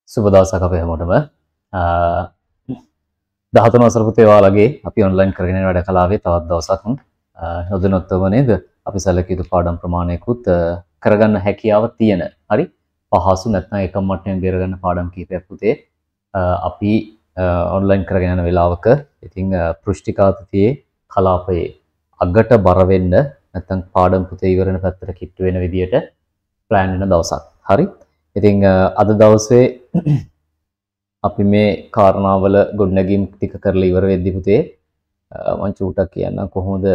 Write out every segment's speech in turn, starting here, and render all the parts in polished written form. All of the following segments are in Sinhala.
සුබ දවසක් අපේ හැමෝටම 13 වසර පුතේ ඔයාලගේ අපි ඔන්ලයින් කරගෙන යන වැඩ කලාවේ තවත් දවසක් නොදැනුවත්වම නේද අපි සැලකිය යුතු පාඩම් ප්‍රමාණයකුත් කරගන්න හැකියාව තියෙන හරි පහසු නැත්නම් එකම මට්ටමින් බේර ගන්න පාඩම් කීපයක් පුතේ අපි ඔන්ලයින් කරගෙන යන වෙලාවක ඉතින් පෘෂ්ටිකාතතියේ කලාපයේ අගට බර වෙන්න නැත්නම් පාඩම් පුතේ ඉවර වෙන පැත්තට කිට්ටු වෙන විදියට ප්ලෑන් වෙන දවසක් හරි ඉතින් අද දවසේ අපි මේ කාරණාවල ගොඩනැගීම් ටික කරලා ඉවර වෙද්දි පුතේ මම චූටක් කියන්නම් කොහොමද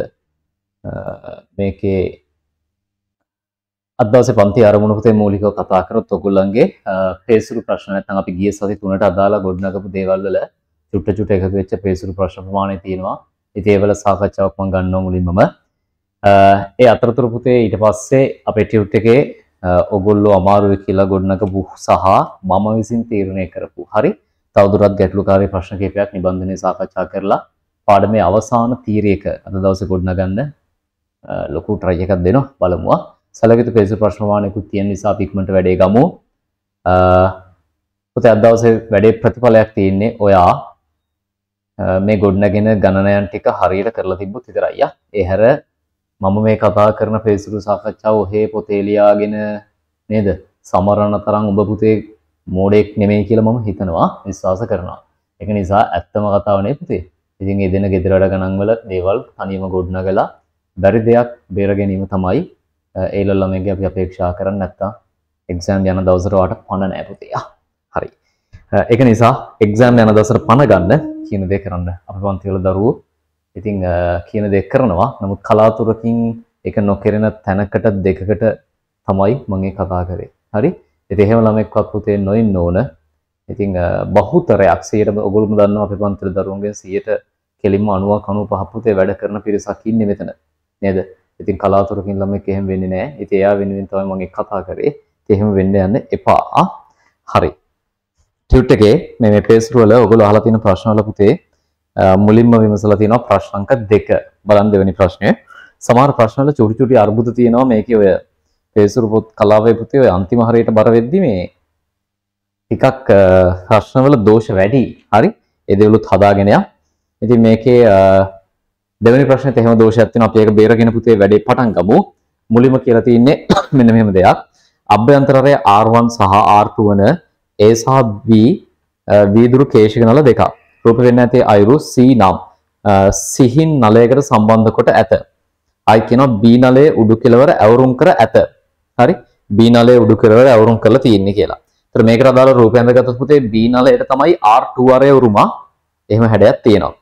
මේකේ අද දවසේ පන්ති ආරමුණු පුතේ මූලිකව කතා කරොත් ඔයගොල්ලන්ගේ පේසුරු ප්‍රශ්න නැත්නම් අපි ගිය සති 3ට අදාළ ගොඩනගපු දේවල් වල චුට්ට එකතු වෙච්ච පේසුරු ප්‍රශ්න ප්‍රමාණය තියෙනවා. ඉතින් ඒවල සාකච්ඡාවක් මම ගන්නවා මුලින්මම. ඒ අතරතුර පුතේ ඊට පස්සේ අපේ ටියුට් එකේ ඔගොල්ලෝ අමාරුයි කියලා ගොඩනගපු සහ මම විසින් තීරණය කරපු හරි තවදුරටත් ගැටලුකාරී ප්‍රශ්න කිහිපයක් නිබන්ධනයේ සාකච්ඡා කරලා පාඩමේ අවසාන තීරයක අද දවසේ ගොඩනගන්න ලොකු try එකක් දෙනවා බලමු. සැලකිත පේසු ප්‍රශ්න ප්‍රමාණයකුත් තියෙන නිසා අපි ඉක්මනට වැඩේ ගමු. පුතේ අද දවසේ වැඩේ ප්‍රතිඵලයක් තියෙන්නේ ඔයා මේ ගොඩනගෙන ගණනයන් ටික හරියට කරලා තිබ්බොත් විතරයි. ඒ හැර මම මේ කතා කරන පේසුරු සාකච්ඡාව ඔහේ පොතේ ලියාගෙන නේද සමරන තරම් ඔබ පුතේ මෝඩෙක් නෙමෙයි කියලා මම හිතනවා විශ්වාස කරනවා. ඒක නිසා ඇත්තම කතාව නේ පුතේ. ඉතින් ඒ දෙන ගෙදර වැඩ ගණන් වල දේවල් තනියම ගොඩනගලා බැරි දෙයක් බේර ගැනීම තමයි ඒ ළමයින්ගේ අපි අපේක්ෂා කරන්නේ නැත්තම් එක්සෑම් යන දවසට වාට පණ නැහැ පුතේ. හරි. ඒක නිසා එක්සෑම් යන දවසට පණ ගන්න කියන දේ කරන්න අපේ පන්ති වල දරුවෝ ඉතින් කියන දේ කරනවා. නමුත් කලාතුරකින් ඒක නොකරන තැනකට දෙකකට තමයි මම කතා කරේ. හරි. ඉතින් එහෙම ළමෙක්වත් පුතේ නොඉන්න ඕන. ඉතින් බහුතරයක් 100ට ඔයගොල්ලෝම දන්නවා අපේ පන්තිවල දරුවන්ගෙන් 100ට කෙලින්ම 90ක් 95 පුතේ වැඩ කරන පිරිසක් ඉන්නේ මෙතන. නේද? ඉතින් කලාතුරකින් ළමෙක් එහෙම වෙන්නේ නැහැ. ඉතින් එයා වෙනුවෙන් තමයි මම කතා කරේ. ඉතින් එහෙම වෙන්න යන්න එපා. හරි. ටියුට් එකේ මේ පේස්ට් වල ඔයගොල්ලෝ අහලා තියෙන ප්‍රශ්න වල පුතේ මුලින්ම විමසලා තියෙනවා ප්‍රශ්න අංක 2. බලන්න දෙවෙනි ප්‍රශ්නය. සමහර ප්‍රශ්න වල චුටි චුටි අර්බුද තියෙනවා මේකේ ඔය පේසුරු පොත් කලාවේ පුතේ ඔය අන්තිම හරියට බර වෙද්දි මේ ටිකක් ප්‍රශ්න වල දෝෂ වැඩි. හරි. ඒ දේවලුත් හදාගෙන යන්න. ඉතින් මේකේ දෙවෙනි ප්‍රශ්නෙත් එහෙම දෝෂයක් තියෙනවා. අපි ඒක බේරගෙන පුතේ වැඩේ පටන් ගමු. මුලින්ම කියලා තියෙන්නේ මෙන්න මෙහෙම දෙයක්. අභ්‍යන්තරය R1 සහ R2 වන A සහ B වීදුරු කේශික නල දෙකක්. රූප වෙන්න ඇති අයුරු C නම් සිහින් නලයකට සම්බන්ධ කොට ඇත. අයි කියනවා B නලයේ උඩු කෙළවර ඇවුරුම් කර ඇත. හරි. B නලයේ උඩු කෙළවර ඇවුරුම් කරලා තියෙන්නේ කියලා. ඒතර මේකට අදාළ රූපය අඳගත්තොත් පුතේ B නලයට තමයි R2 අරය උරුම. එහෙම හැඩයක් තියෙනවා.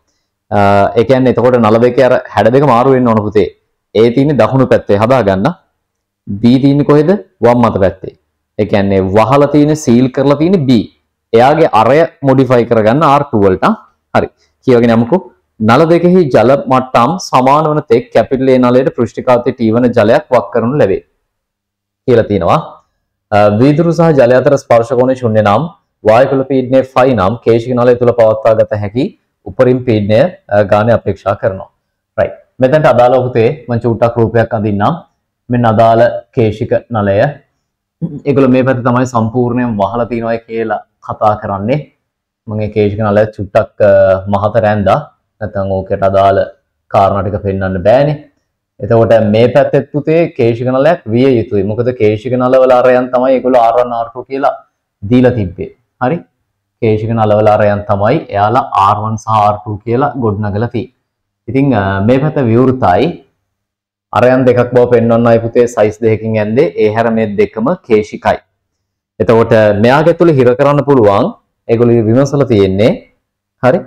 ඒ කියන්නේ එතකොට නල දෙකේ අර හැඩ දෙක මාරු වෙන්න ඕන පුතේ. A තියෙන්නේ දකුණු පැත්තේ හදාගන්න. B තියෙන්නේ කොහෙද? වම් අත පැත්තේ. ඒ කියන්නේ වහලා තියෙන්නේ සීල් කරලා තියෙන්නේ B. එයාගේ අරය මොඩිෆයි කරගන්න R2 වලට. හරි. කියවගෙන යමුකෝ. නල දෙකෙහි ජල මට්ටම් සමාන වන තෙක් කැපිටල් A නලයට පෘෂ්ඨිකාතයේ T1 ජලයක් වක් කරනු ලැබේ. කියලා තියෙනවා. වීදුරු සහ ජලය අතර ස්පර්ශ කෝණය ශුන්‍ය නම් වායුකල පීඩනය ϕ නම් කේශික නලය තුල පවත්වා ගත හැකි උපරිම පීඩනය ගානේ අපේක්ෂා කරනවා. right. මෙතනට අදාළව පුතේ මම චූට්ටක් රූපයක් අඳින්නම්. මෙන්න අදාළ කේශික නලය. ඒගොල්ලෝ මේ පැත්තේ තමයි සම්පූර්ණයෙන් වහලා තියනවා කියලා කතා කරන්නේ. මම ඒ කේශික නලය චුට්ටක් මහත රැඳා නැත්නම් ඕකට අදාළ කාරණා ටික පෙන්වන්න බෑනේ. එතකොට මේ පැත්තේ පුතේ කේශික නලයක් විය යුතුයි. මොකද කේශික නලවල අරයන් තමයි ඒගොල්ලෝ R1 R2 කියලා දීලා තිබ්බේ. හරි? කේශික නලවල අරයන් තමයි එයාලා R1 සහ R2 කියලා ගොඩනගලා තියෙන්නේ. ඉතින් මේ පැත්ත විවෘතයි. අරයන් දෙකක් බව පෙන්වන්නයි පුතේ සයිස් දෙකකින් යන්නේ. ඒ හැර මේ දෙකම කේශිකයි. එතකොට මෙයාගේ තුල හිර කරන්න පුළුවන් ඒගොල්ලෝ විමසලා තියෙන්නේ හරි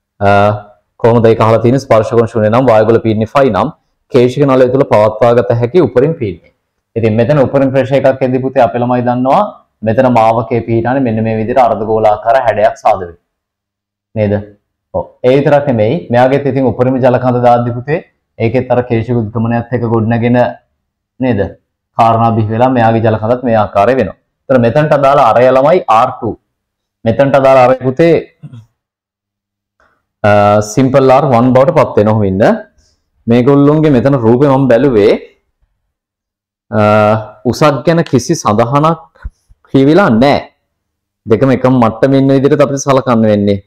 කොහොමද ඒක අහලා තියෙන්නේ ස්පර්ශ කෝණ ශුන්‍ය නම් වායුගල පීඩනය ϕ නම් කේශික නලය තුල පවත්වාගත හැකි උපරිම පීඩනය. ඉතින් මෙතන උපරිම ප්‍රෙෂර් එකක් එද්දී පුතේ අපේ ළමයි දන්නවා මෙතන මාවකයේ පීඩනය මෙන්න මේ විදිහට අර්ධගෝලාකාර හැඩයක් සාද වෙනවා. නේද? ඔව්. ඒ විතරක් නෙමෙයි මෙයාගෙත් ඉතින් උපරිම ජල කඳ දාද්දී පුතේ ඒකෙත් අර කේශික උද්ගමනයත් එක්ක ගොඩනගෙන නේද? කාරණා බිහි වෙලා මෙයාගේ ජල කඳත් මේ ආකාරය වෙනවා. ඒතර මෙතනට අදාළ අරය ළමයි R2. මෙතනට අදාළ අරය පුතේ සිම්පල් R1 බවට පත් වෙනවා වෙන්න. මේගොල්ලොන්ගේ මෙතන රූපේ මම බැලුවේ උසක් ගැන කිසි සඳහනක් කියවිලා නැහැ. දෙකම එකම මට්ටමේ ඉන්න විදිහට අපිට සලකන්න වෙන්නේ.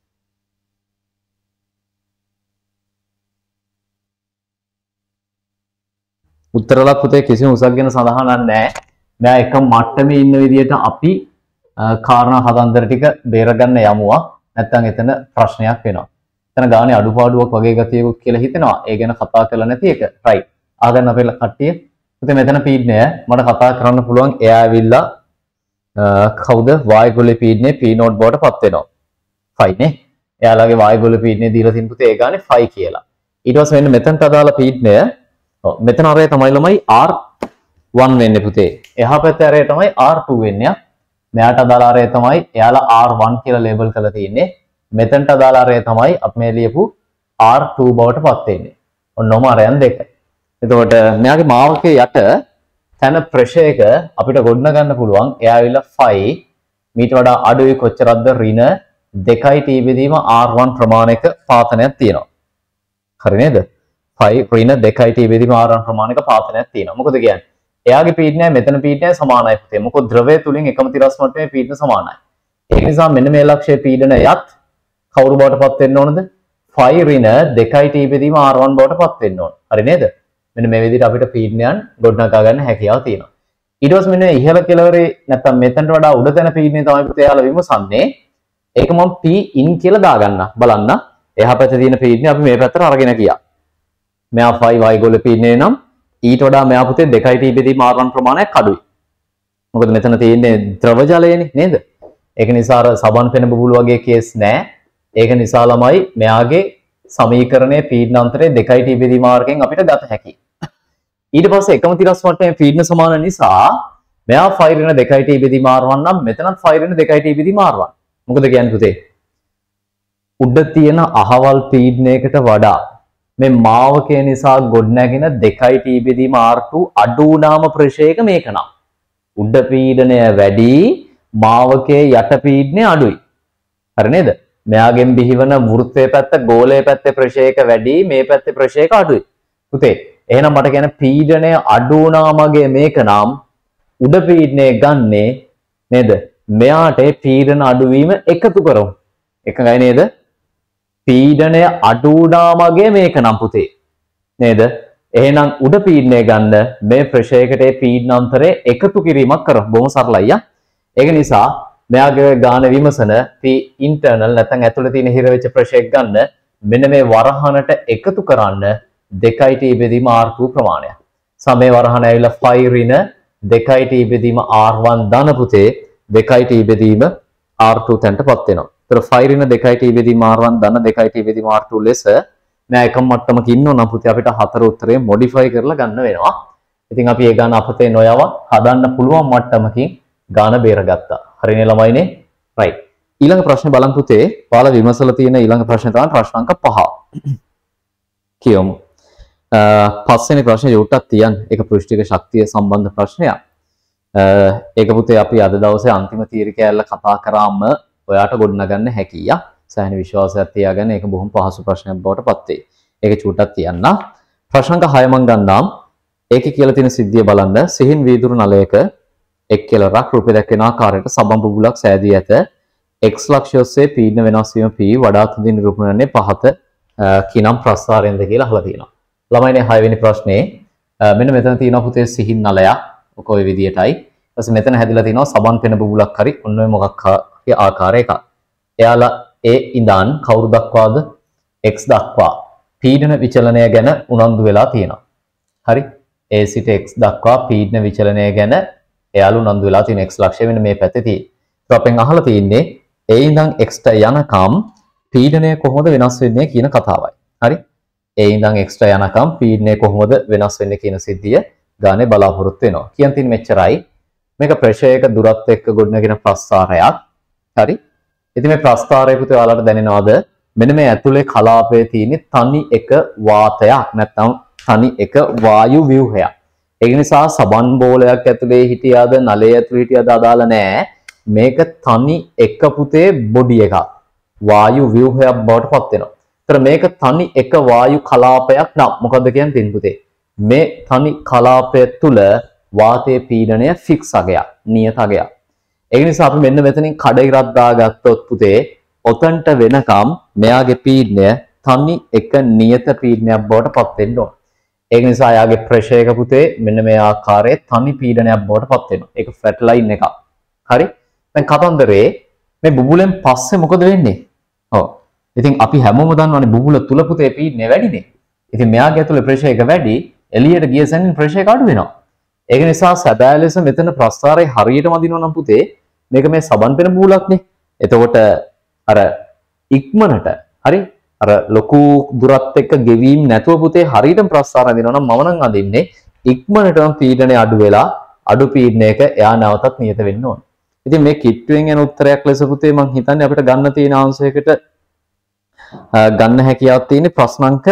උත්තරලා පුතේ කිසිම උසක් ගැන සඳහනක් නැහැ. මෙයා එක මට්ටමේ ඉන්න විදිහට අපි කාරණා හදන්දර ටික බේරගන්න යමුවා. නැත්නම් එතන ප්‍රශ්නයක් වෙනවා. එතන ගානේ අඩුපාඩුවක් වගේ ගතියකුත් කියලා හිතෙනවා. ඒ ගැන කතා කරලා නැති එක. රයිට්. ආගන්න අපේ කට්ටිය. පුතේ මෙතන පීඩනය මට කතා කරන්න පුළුවන්. එයා ඇවිල්ලා කවුද වායුගොලේ පීඩනය P0 බවට පත් වෙනවා. 5 නේ. එයාලගේ වායුගොලේ පීඩනය දීලා තින් පුතේ ඒ ගානේ 5 කියලා. ඊට පස්සේ මෙන්න මෙතනට අදාළ පීඩනය මෙතන අරය තමයි ළමයි R1 වෙන්නේ පුතේ. එහා පැත්තේ අරය තමයි R2 වෙන්නේ. මෙයාට අදාළ අරය තමයි එයාලා R1 කියලා ලේබල් කරලා තියෙන්නේ. මෙතනට අදාළ අරය තමයි අපි මේ ලියපු R2 බවට පත් වෙන්නේ. ඔන්නෝම අරයන් දෙක. එතකොට මෙයාගේ මාවකයේ යට තන ප්‍රෙෂර් එක අපිට ගොඩන ගන්න පුළුවන්. එයා ඇවිල්ලා 5 මීට වඩා අඩුයි කොච්චරක්ද ඍණ 2යි t බෙදීම R1 ප්‍රමාණයක පාතනයක් තියෙනවා. හරි නේද? 5 ඍණ 2යි t බෙදීම R1 ප්‍රමාණයක පාතනයක් තියෙනවා. මොකද කියන්නේ? එයාගේ පීඩනය මෙතන පීඩනය සමානයි පුතේ. මොකද ද්‍රවය තුලින් එකම තිරස් මට්ටමේ පීඩන සමානයි. ඒක නිසා මෙන්න මේ ලක්ෂයේ පීඩනයත් කවුරු බවට පත් වෙන්න ඕනද? 5 ඍණ 2යි t බෙදීම R1 බවට පත් වෙන්න ඕන. හරි නේද? මෙන්න මේ විදිහට අපිට පීඩනයන් ගොඩනගා ගන්න හැකියාව තියෙනවා. ඊට පස්සේ මෙන්න ඉහළ කෙළවරේ නැත්තම් මෙතනට වඩා උඩ තැන පීඩනය තමයි පුතේ යාලා විමසන්නේ. ඒක මම P in කියලා දාගන්න. බලන්න. එහා පැත්තේ තියෙන පීඩනය අපි මේ පැත්තට අරගෙන ගියා. මෙයා 5 වායුගෝල පීඩනය නම් ඊට වඩා මෙයා පුතේ 2යි t බෙදීම R1 ප්‍රමාණයක් අඩුයි. මොකද මෙතන තියෙන්නේ ද්‍රව ජලයනේ නේද? ඒක නිසා අර සබන් පෙන බුබුලු වගේ කේස් නෑ. ඒක නිසා ළමයි මෙයාගේ සමීකරණයේ පීඩනාන්තරය 2යි t බෙදීම R කින් අපිට ගත හැකියි. ඊට පස්සේ එකම තිරස් මට්ටමේ පීඩන සමාන නිසා මෙයා 5 ඍණ 2යි t බෙදීම R1 නම් මෙතනත් 5 ඍණ 2යි t බෙදීම R1. මොකද කියන්නේ පුතේ? උඩ තියෙන අහවල් පීඩනයකට වඩා මේ මාවකය නිසා ගොඩනැගෙන 2යි t බෙදීම R2 අඩු වුණාම ප්‍රෙෂර් එක මේක නම්. උඩ පීඩනය වැඩි මාවකයේ යට පීඩනය අඩුයි. හරි නේද? මෙයාගෙන් බිහිවන වෘත්තයේ පැත්ත ගෝලයේ පැත්තේ ප්‍රෙෂර් එක වැඩි මේ පැත්තේ ප්‍රෙෂර් එක අඩුයි. පුතේ එහෙනම් මට කියන්නේ පීඩනය අඩු වුණාමගේ මේක නම් උඩ පීඩනය ගන්නේ නේද? මෙයාට පීඩන අඩුවීම එකතු කරමු. එකයි නේද? පීඩනය අඩු වුණාමගේ මේක නම් පුතේ නේද? එහෙනම් උඩ පීඩනය ගන්න මේ ප්‍රෙෂර් එකට පීඩනාන්තරය එකතු කිරීමක් කරමු. බොහොම සරලයි. ඒක නිසා මෙයාගේ ගාන විමසන P internal නැත්නම් ඇතුළේ තියෙන හිර වෙච්ච ප්‍රෙෂර් එක ගන්න මෙන්න මේ වරහනට එකතු කරන්න 2යි t බෙදීම R2 ප්‍රමාණය. සමේ වරහන ඇවිල්ලා 5 ඍණ 2යි t බෙදීම R1 ධන පුතේ 2යි t බෙදීම R2 තැන්ටපත් වෙනවා. ඒතර 5 ඍණ 2යි t බෙදීම R1 ධන 2යි t බෙදීම R2 ලෙස මෙයා එකම මට්ටමක ඉන්නෝ නම් පුතේ අපිට හතර උත්තරේ මොඩිෆයි කරලා ගන්න වෙනවා. ඉතින් අපි ඒ ගාන අපතේ නොයව හදන්න පුළුවන් මට්ටමකින් ගාන බේරගත්තා. හරිනේ ළමයිනේ? රයිට්. ඊළඟ ප්‍රශ්නේ බලන්න පුතේ. ඔයාලා විමසලා තියෙන ඊළඟ ප්‍රශ්නේ තමයි ප්‍රශ්න අංක 5. කියමු. පස්වෙනි ප්‍රශ්නේ යොට්ටක් තියන්න. ඒක පෘෂ්ඨික ශක්තිය සම්බන්ධ ප්‍රශ්නයක්. ඒක පුතේ අපි අද දවසේ අන්තිම තීරය කැල්ල කතා කරාම ඔයාට ගොඩනගන්න හැකියි. සෑහෙන විශ්වාසයක් තියාගන්න. ඒක බොහොම පහසු ප්‍රශ්නයක් බවට පත් වෙයි. ඒක චූට්ටක් තියන්න. ප්‍රශ්න අංක 6 මම ගන්නම්. ඒකේ කියලා තියෙන සිද්ධිය බලන්න. සිහින් වීදුරු නලයක එක් කෙළවරක් රූපේ දැක්වෙන ආකාරයට සබන් බුබුලක් සෑදී ඇත. x ලක්ෂය ඔස්සේ පීඩන වෙනස් වීම p වඩාත් හොඳින් නිරූපණය වන්නේ පහත කිනම් ප්‍රස්ථාරයෙන්ද කියලා අහලා තියෙනවා. ළමයිනේ 6 වෙනි ප්‍රශ්නේ මෙන්න මෙතන තියෙනවා පුතේ සිහින් නලයක්. ඔක ඔය විදියටයි. ඊට පස්සේ මෙතන හැදිලා තියෙනවා සබන් පෙන බුබුලක් හරි ඔන්න ඔය මොකක් හරි ආකාර එකක්. එයාලා a ඉඳන් කවුරු දක්වාද x දක්වා පීඩන විචලනය ගැන උනන්දු වෙලා තියෙනවා. හරි? a සිට x දක්වා පීඩන විචලනය ගැන එයාලු උනන්දු වෙලා තියෙන x ලක්ෂය වෙන මේ පැත්තේ තියෙන්නේ. ඒක අපෙන් අහලා තියෙන්නේ a ඉඳන් x ට යනකම් පීඩනය කොහොමද වෙනස් වෙන්නේ කියන කතාවයි. හරි? a ඉඳන් x ට යනකම් පීඩනය කොහොමද වෙනස් වෙන්නේ කියන සිද්ධිය ගානේ බලාපොරොත්තු වෙනවා. කියන් තින් මෙච්චරයි. මේක ප්‍රෙෂර් එක දුරත් එක්ක ගොඩනගෙන ප්‍රස්ථාරයක්. හරි? ඉතින් මේ ප්‍රස්ථාරය පුතේ ඔයාලට දැනෙනවද? මෙන්න මේ ඇතුලේ කලාපයේ තියෙන තනි එක වාතයක් නැත්නම් තනි එක වායු ව්‍යුහයක්. ඒ නිසා සබන් බෝලයක් ඇතුලේ හිටියාද නලයේ ඇතුලේ හිටියාද අදාළ නැහැ. මේක තනි එක පුතේ බොඩි එකක්. වායු ව්‍යුහයක් බවට පත් වෙනවා. ඒතර මේක තනි එක වායු කලාපයක් නම් මොකද්ද කියන්නේ තින් පුතේ? මේ තනි කලාපය තුල වාතයේ පීඩනය ෆික්ස් අගයක්, නියත අගයක්. ඒක නිසා අපි මෙන්න මෙතනින් කඩිරක් දාගත්තොත් පුතේ ඔතන්ට වෙනකම් මෙයාගේ පීඩනය තනි එක නියත පීඩනයක් බවට පත් වෙන්න ඕන. ඒක නිසා එයාගේ ප්‍රෙෂර් එක පුතේ මෙන්න මේ ආකාරයේ තනි පීඩනයක් බවට පත් වෙනවා. ඒක ෆ්ලැට් ලයින් එකක්. හරි? දැන් කතන්දරේ මේ බුබුලෙන් පස්සේ මොකද වෙන්නේ? ඔව්. ඉතින් අපි හැමෝම දන්නවනේ බුබුල තුල පුතේ පීඩනය වැඩිනේ. ඉතින් මෙයාගේ ඇතුලේ ප්‍රෙෂර් එක වැඩි, එළියට ගිය සැනින් ප්‍රෙෂර් එක අඩු වෙනවා. ඒක නිසා සැබෑ ලෙස මෙතන ප්‍රස්තාරයේ හරියටම අදිනවා නම් පුතේ මේක මේ සබන් පෙන බුබුලක්නේ. එතකොට අර ඉක්මනට හරි අර ලොකු දුරත් එක්ක ගෙවීම් නැතුව පුතේ හරියටම ප්‍රස්තාර අදිනවා නම් මම නම් අදින්නේ ඉක්මනටම පීඩනය අඩු වෙලා අඩු පීඩනයක එයා නැවතත් නියත වෙන්න ඕන. ඉතින් මේ කිට්ටුවෙන් එන උත්තරයක් ලෙස පුතේ මම හිතන්නේ අපිට ගන්න තියෙන අංශයකට ගන්න හැකියාවක් තියෙන ප්‍රශ්න අංක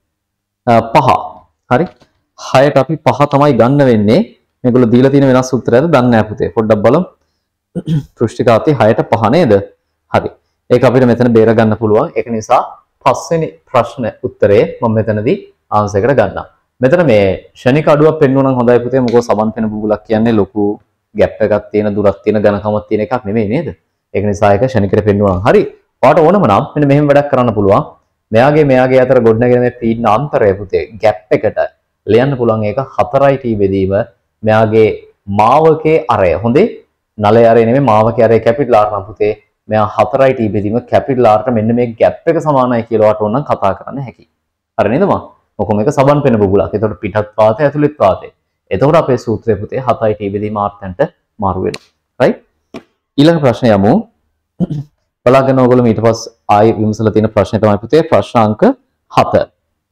5. හරි? 6ට අපි 5 තමයි ගන්න වෙන්නේ. මේගොල්ලෝ දීලා තියෙන වෙනස් උත්තරයද දන්නේ නැහැ පුතේ. පොඩ්ඩක් බලමු. පෘෂ්ඨිකාති 6ට 5 නේද? හරි. ඒක අපිට මෙතන බේර ගන්න පුළුවන්. ඒක නිසා පස්වෙනි ප්‍රශ්න උත්තරේ මම මෙතනදී ආන්සර් එකට ගන්නවා. මෙතන මේ ෂණික අඩුවක් පෙන්වනවා නම් හොඳයි පුතේ. මොකද සමන් පෙන බුබුලක් කියන්නේ ලොකු ගැප් එකක් තියෙන දුරක් තියෙන ඝනකමක් තියෙන එකක් නෙමෙයි නේද? ඒක නිසා ඒක ෂණිකට පෙන්වනවා. හරි. ඔයාලට ඕනම නම් මෙන්න මෙහෙම වැඩක් කරන්න පුළුවන්. මෙයාගේ අතර ගොඩනගෙන මේ පීඩන අන්තරය පුතේ ගැප් එකට ලියන්න පුළුවන්. ඒක 4යි t බෙදීම මෙයාගේ මාවකේ අරය. හොඳේ? නලයේ අරය නෙමෙයි මාවකේ අරය කැපිටල් R නම් පුතේ මෙයා 4යි t බෙදීම කැපිටල් R ට මෙන්න මේ ගැප් එක සමානයි කියලා වට ඕනනම් කතා කරන්න හැකියි. හරි නේද මම? මොකද මේක සබන් පෙන බුබුලක්. ඒතකොට පිටත් වාතය ඇතුළත් වාතය. එතකොට අපේ සූත්‍රය පුතේ 7යි t බෙදීම R තැන්ට මාරු වෙනවා. right? ඊළඟ ප්‍රශ්නය යමු. බලාගෙන ඕගොල්ලෝ ඊට පස්සේ ආයි විමසලා තියෙන ප්‍රශ්නේ තමයි පුතේ ප්‍රශ්න අංක 7.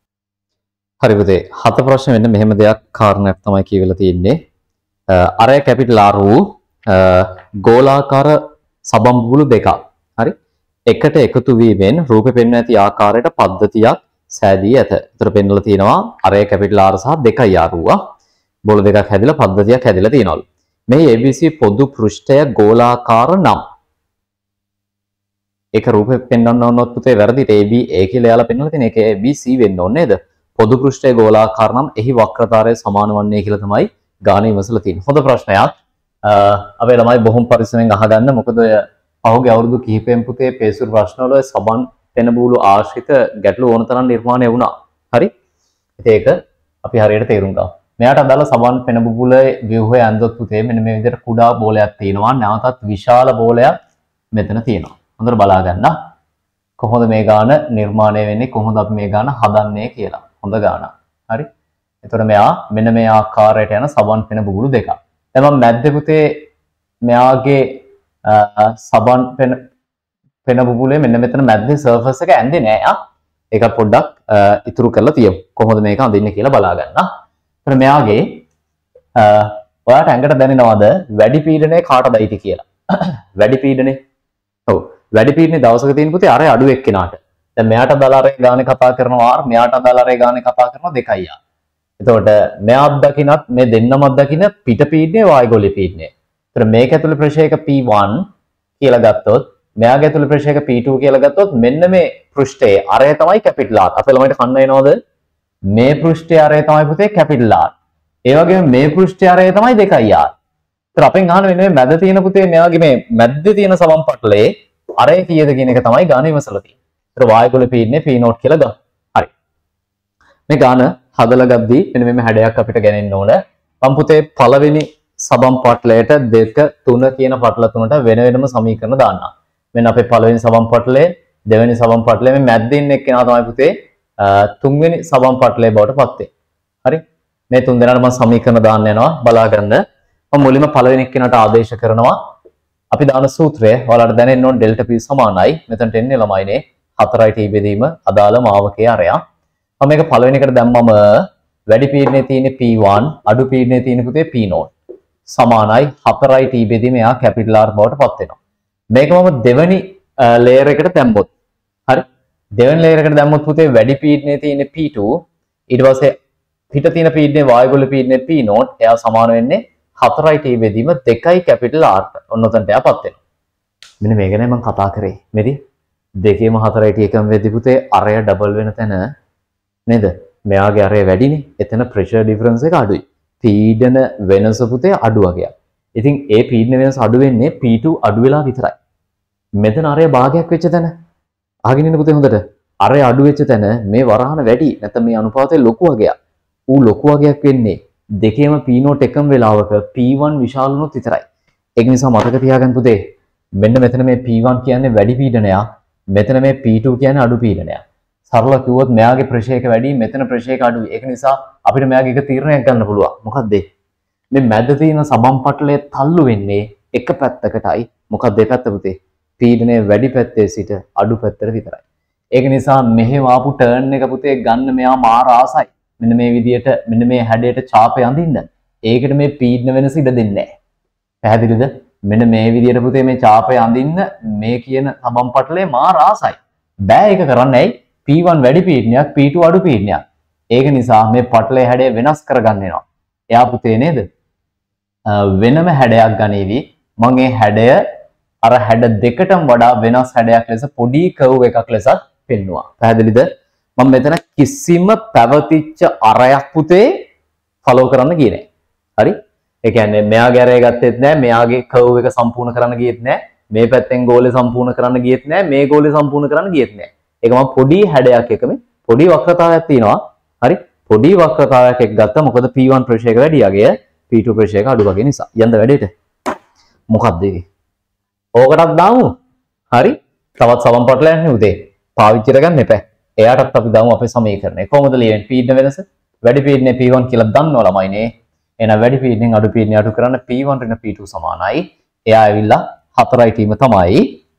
හරි පුතේ 7 ප්‍රශ්න වෙන්න මෙහෙම දෙයක් කාරණයක් තමයි කියවිලා තියෙන්නේ. අරය කැපිටල් R වූ ගෝලාකාර සබන් බුබුලු දෙකක්. හරි? එකට එකතු වීමෙන් රූපේ පෙන්වන ඇති ආකාරයට පද්ධතියක් සෑදී ඇත. උතර පෙන්වලා තියෙනවා අරය කැපිටල් R සහ 2යි R වූවා. බෝල දෙකක් හැදිලා පද්ධතියක් හැදිලා තියෙනවලු. මේ ABC පොදු පෘෂ්ඨය ගෝලාකාර නම් ඒක රූපේ පෙන්වන්න ඕනොත් පුතේ වැරදිට AB A කියලා එයාලා පෙන්වලා තියෙන එක ABC වෙන්න ඕනේ නේද? පොදු පෘෂ්ඨය ගෝලාකාර නම් එහි වක්‍රතාවය සමාන වන්නේ කියලා තමයි ගාන විමසලා තියෙන්නේ. හොඳ ප්‍රශ්නයක්. අපේ ළමයි බොහොම පරිස්සමෙන් අහගන්න. මොකද ඔය පහුගිය අවුරුදු කිහිපෙම පුතේ පේසුරු ප්‍රශ්නවල සබන් පෙන බූලු ආශ්‍රිත ගැටලු ඕන තරම් නිර්මාණය වුණා. හරි? ඉතින් ඒක අපි හරියට තේරුම් ගමු. මෙයාට අදාළ සබන් පෙන බුබුලේ ව්‍යුහය ඇඳොත් පුතේ මෙන්න මේ විදිහට කුඩා බෝලයක් තියෙනවා. නැවතත් විශාල බෝලයක් මෙතන තියෙනවා. හොඳට බලා ගන්න. කොහොමද මේ ගාන නිර්මාණය වෙන්නේ? කොහොමද අපි මේ ගාන හදන්නේ කියලා. හොඳ ගානක්. හරි? එතකොට මෙයා මෙන්න මේ ආකාරයට යන සබන් පෙන බුබුලු දෙකක්. දැන් මම මැද්දේ පුතේ මෙයාගේ සබන් පෙන බුබුලේ මෙන්න මෙතන මැද්දේ සර්ෆස් එක ඇඳේ නෑ. ඒක පොඩ්ඩක් ඉතුරු කරලා තියමු. කොහොමද මේක අඳින්නේ කියලා බලා ගන්න. එතන මෙයාගේ ඔයාට ඇඟට දැනෙනවද වැඩි පීඩනය කාටද අයිති කියලා? වැඩි පීඩනේ. ඔව්. වැඩි පීඩනේ දවසක තියෙන පුතේ අර අඩු එක්කෙනාට. දැන් මෙයාට ඩලරේ ගානේ කතා කරනවා R මෙයාට ඩලරේ ගානේ කතා කරනවා 2යි R. එතකොට මෙයාත් දකින්නත් මේ දෙන්නමත් දකින්න පිට පීඩනය වායුගෝලීය පීඩනය. ඒතර මේක ඇතුළේ ප්‍රෙෂර් එක P1 කියලා ගත්තොත් මෙයාගේ ඇතුළේ ප්‍රෙෂර් එක P2 කියලා ගත්තොත් මෙන්න මේ පෘෂ්ඨයේ අරය තමයි කැපිටල් R. අපේ ළමයිට කන්න එනවද? මේ පෘෂ්ඨයේ අරය තමයි පුතේ කැපිටල් R. ඒ වගේම මේ පෘෂ්ඨයේ අරය තමයි 2යි R. ඒතර අපෙන් අහන වෙන්නේ මේ මැද තියෙන පුතේ මෙයාගේ මේ මැද්දේ තියෙන සමන් පටලයේ අරය කීයද කියන එක තමයි ගාන විමසලා තියෙන්නේ. ඒතර වායුගෝලීය පීඩනය P0 කියලා ගමු. හරි. මේ ගාන හදලා ගද්දී මෙන්න මේ හැඩයක් අපිට ගණනින්න ඕන. මම පුතේ පළවෙනි සබන් පටලයට 2 3 කියන පටල තුනට වෙන වෙනම සමීකරණ දාන්නම්. මෙන්න අපේ පළවෙනි සබන් පටලය, දෙවෙනි සබන් පටලය මේ මැද්දේ ඉන්න එක්කෙනා තමයි පුතේ තුන්වෙනි සබන් පටලය බවට පත් වෙන්නේ. හරි? මේ තුන් දෙනාට මම සමීකරණ දාන්න යනවා බලා ගන්න. මම මුලින්ම පළවෙනි එක්කෙනාට ආදේශ කරනවා. අපි දාන සූත්‍රය ඔයාලට දැනෙන්න ඕන ඩෙල්ටා P සමානයි. මෙතනට එන්නේ ළමයිනේ 4යි t බෙදීම අදාළ මාවකයේ අරයා. මම මේක පළවෙනි එකට දැම්මම වැඩි පීඩනයේ තියෙන P1 අඩු පීඩනයේ තියෙන පුතේ P0 සමානයි 4යි t බෙදීම එයා කැපිටල් R බවට පත් වෙනවා. මේක මම දෙවෙනි ලේයර් එකට දැම්මොත් හරි දෙවෙනි ලේයර් එකට දැම්මොත් පුතේ වැඩි පීඩනයේ තියෙන P2 ඊට පස්සේ පිට තියෙන පීඩනයේ වායුගෝලීය පීඩනයේ P0 එයා සමාන වෙන්නේ 4යි t බෙදීම 2යි කැපිටල් R ට. ඔන්න ඔතනට එයාපත් වෙනවා. මෙන්න මේක නේ මම කතා කරේ. මෙදි දෙකේම 4යි t එකම වෙද්දි පුතේ අරය ඩබල් වෙන තැන නේද? මෙයාගේ අරය වැඩිනේ. එතන ප්‍රෙෂර් ඩිෆරන්ස් එක අඩුයි. පීඩන වෙනස පුතේ අඩු වගේක්. ඉතින් ඒ පීඩන වෙනස අඩු වෙන්නේ P2 අඩු වෙලා විතරයි. මෙතන අරය භාගයක් වෙච්ච තැන. අහගෙන ඉන්න පුතේ හොඳට. අරය අඩු වෙච්ච තැන මේ වරහන වැඩි. නැත්නම් මේ අනුපාතය ලොකු වගයක්. ඌ ලොකු වගයක් වෙන්නේ දෙකේම P නෝට් එකම වෙලාවක P1 විශාල වුණොත් විතරයි. ඒක නිසා මතක තියාගන්න පුතේ. මෙන්න මෙතන මේ P1 කියන්නේ වැඩි පීඩනයක්. මෙතන මේ P2 කියන්නේ අඩු පීඩනයක්. සරල කිව්වොත් මෙයාගේ ප්‍රෙෂර් එක වැඩි, මෙතන ප්‍රෙෂර් එක අඩුයි. ඒක නිසා අපිට මෙයාගේ එක තීරණයක් ගන්න පුළුවන්. මොකක්ද ඒ? මේ මැද තියෙන සමම් පටලය තල්ලු වෙන්නේ එක පැත්තකටයි. මොකක්ද ඒ පැත්ත පුතේ? පීඩනය වැඩි පැත්තේ සිට අඩු පැත්තට විතරයි. ඒක නිසා මෙහෙම ආපු ටර්න් එක පුතේ ගන්න මෙයා මාර ආසයි. මෙන්න මේ විදියට මෙන්න මේ හැඩයට ඡාපය අඳින්න. ඒකට මේ පීඩන වෙනස ඉඩ දෙන්නේ නැහැ. පැහැදිලිද? මෙන්න මේ විදියට පුතේ මේ ඡාපය අඳින්න මේ කියන සමම් පටලය මාර ආසයි. බෑ ඒක කරන්න. ඇයි? P1 වැඩි පීඩනයක්, P2 අඩු පීඩනයක්. ඒක නිසා මේ පටලයේ හැඩය වෙනස් කරගන්න වෙනවා. එයා පුතේ නේද? වෙනම හැඩයක් ගනීවි. මම මේ හැඩය අර හැඩ දෙකටම වඩා වෙනස් හැඩයක් ලෙස පොඩි කර්ව් එකක් ලෙසත් පෙන්නුවා. පැහැදිලිද? මම මෙතන කිසිම පැවතිච්ච අරයක් පුතේ ෆලෝ කරන්න ගියේ නැහැ. හරි? ඒ කියන්නේ මෙයාගේ අරය ගත්තෙත් නැහැ, මෙයාගේ කර්ව් එක සම්පූර්ණ කරන්න ගියෙත් නැහැ, මේ පැත්තෙන් ගෝලය සම්පූර්ණ කරන්න ගියෙත් නැහැ, මේ ගෝලය සම්පූර්ණ කරන්න ගියෙත් නැහැ. ඒක මම පොඩි හැඩයක් එක මේ පොඩි වක්‍රතාවයක් තියෙනවා. හරි? පොඩි වක්‍රතාවයක් එක්ක ගත්තා. මොකද P1 ප්‍රෙෂර් එක වැඩි යගේ P2 ප්‍රෙෂර් එක අඩු වගේ නිසා. යන්න වැඩේට. මොකක්ද ඒක? ඕකටත් දාමු. හරි? තවත් සමම් පටලයක් නේ උදේ. පාවිච්චි කරගන්න එපා. එයාටත් අපි දාමු අපේ සමීකරණය. කොහොමද ලියන්නේ? පීඩන වෙනස වැඩි පීඩනයේ P1 කියලා දන්නවා ළමයිනේ. එහෙනම් වැඩි පීඩනයෙන් අඩු පීඩනය අඩු කරන්න P1 ඍණ P2 සමානයි. එයා ඇවිල්ලා 4යි තීම තමයි.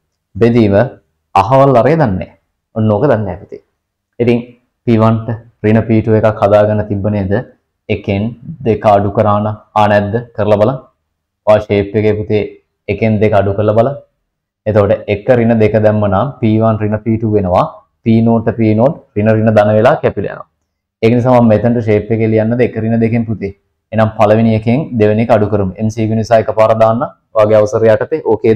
බෙදීම අහවල් අරේ දන්නේ. ඔන්න ඕක දන්නේ නැහැ පුතේ. ඉතින් P1ට ඍණ P2 එකක් හදාගන්න තිබ්බ නේද? එකෙන් දෙක අඩු කරාන නැද්ද? කරලා බලන්න. ඔය ෂේප් එකේ පුතේ එකෙන් දෙක අඩු කරලා බලන්න. එතකොට එක ඍණ දෙක දැම්ම නම් P1 ඍණ P2 වෙනවා. P නෝට P නෝට ඍණ ධන වෙලා කැපිලා යනවා. ඒක නිසා මම මෙතනට ෂේප් එකේ ලියන්නද එක ඍණ දෙකෙන් පුතේ. එහෙනම් පළවෙනි එකෙන් දෙවෙනි එක අඩු කරමු. MCQ නිසා එකපාර දාන්න. ඔයගේ අවසරය යටතේ ඕකේද?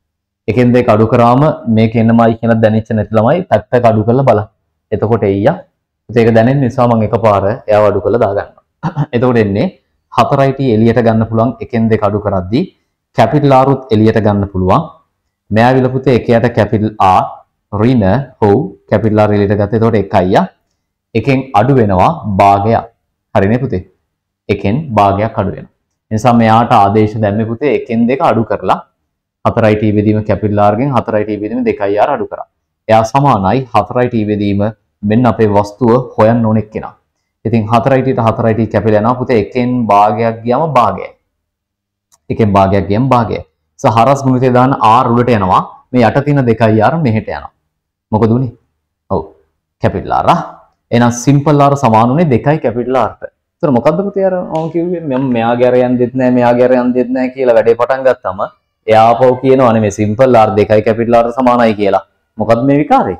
එකෙන් දෙක අඩු කරාම මේක එන්නමයි කියලා දැනෙච්ච නැති ළමයි පැත්තක අඩු කරලා බලන්න. එතකොට එయ్యා. ඒක දැනෙන නිසා මම එකපාර එයාව අඩු කරලා දාගන්නවා. එතකොට එන්නේ 4යි එළියට ගන්න පුළුවන් එකෙන් දෙක අඩු කරද්දී කැපිටල් R උත් එළියට ගන්න පුළුවන්. මෙයා විල පුතේ එකයට කැපිටල් R ඍණ හොව් කැපිටල් R එළියට ගත්තා. එතකොට 1යි. එකෙන් අඩු වෙනවා භාගයක්. හරිනේ පුතේ? එකෙන් භාගයක් අඩු වෙනවා. ඒ නිසා මෙයාට ආදේශ දැම්මේ පුතේ එකෙන් දෙක අඩු කරලා 4යි t බෙදීම කැපිටල් R ගෙන් 4යි t බෙදීම 2යි R අඩු කරා. එයා සමානයි 4යි t බෙදීම මෙන්න අපේ වස්තුව හොයන්න ඕන එක්කෙනා. ඉතින් 4යි t 4යි t කැපිලා යනවා පුතේ එකෙන් භාගයක් ගියම භාගයයි. එකෙන් භාගයක් ගියම භාගයයි. හරස් ගුණිතය දාන R උඩට යනවා. මේ යට තියෙන 2යි R මෙහෙට යනවා. මොකද උනේ? ඔව් කැපිටල් R. එහෙනම් සිම්පල් R සමාන උනේ 2යි කැපිටල් Rට. ඒතර මොකද්ද පුතේ අර මම කිව්වේ මම මෙයාගේ අර යන්නෙත් නැහැ මෙයාගේ අර යන්නෙත් නැහැ කියලා වැඩේ පටන් ගත්තම එයා ආපහු කියනවානේ මේ සිම්පල් R 2යි කැපිටල් R සමානයි කියලා. මොකද්ද මේ විකාරේ?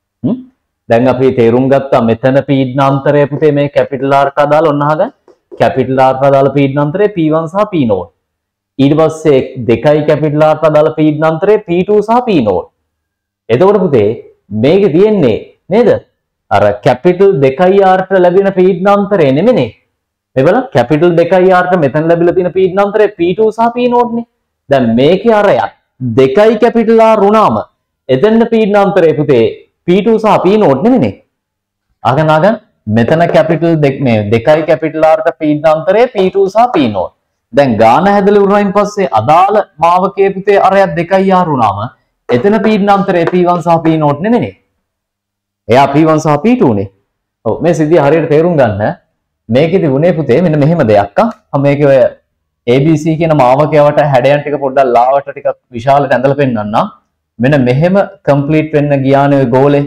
දැන් අපි තේරුම් ගත්තා මෙතන පීඩනාන්තරය පුතේ මේ කැපිටල් R ට අදාළ ඔන්න අහගන්න. කැපිටල් R ට අදාළ පීඩනාන්තරය P1 සහ P නෝඩ්. ඊට පස්සේ 2යි කැපිටල් R ට අදාළ පීඩනාන්තරය P2 සහ P නෝඩ්. එතකොට පුතේ මේකේ තියෙන්නේ නේද? අර කැපිටල් 2යි R ට ලැබෙන පීඩනාන්තරය නෙමෙනේ. මේ බලන්න කැපිටල් 2යි R ට මෙතන ලැබිලා තියෙන පීඩනාන්තරය P2 සහ P නෝඩ් නේ. දැන් මේකේ අරයක් 2යි කැපිටල් R වුණාම එතන පීඩනාන්තරය පුතේ P2 සහ P නෝඩ් නෙමෙනේ. අගනාගන් මෙතන කැපිටල් මේ 2යි කැපිටල් R ට පීඩනාන්තරය P2 සහ P නෝඩ්. දැන් ගාන හැදලා උරුණයින් පස්සේ අදාළ මාවකයේ පුතේ අරයක් 2යි R වුණාම එතන පීඩනාන්තරය P1 සහ P නෝඩ් නෙමෙනේ. එයා P1 සහ P2 නේ. ඔව් මේ සිද්ධිය හරියට තේරුම් ගන්න. මේකෙදි වුණේ පුතේ මෙන්න මෙහෙම දෙයක්. මේකේ ඔය ABC කියන මාවකයවට හැඩයන් ටික පොඩ්ඩක් ලාවට ටිකක් විශාලට ඇඳලා පෙන්නන්නම්. මෙන්න මෙහෙම කම්ප්ලීට් වෙන්න ගියානේ ඔය ගෝලේ.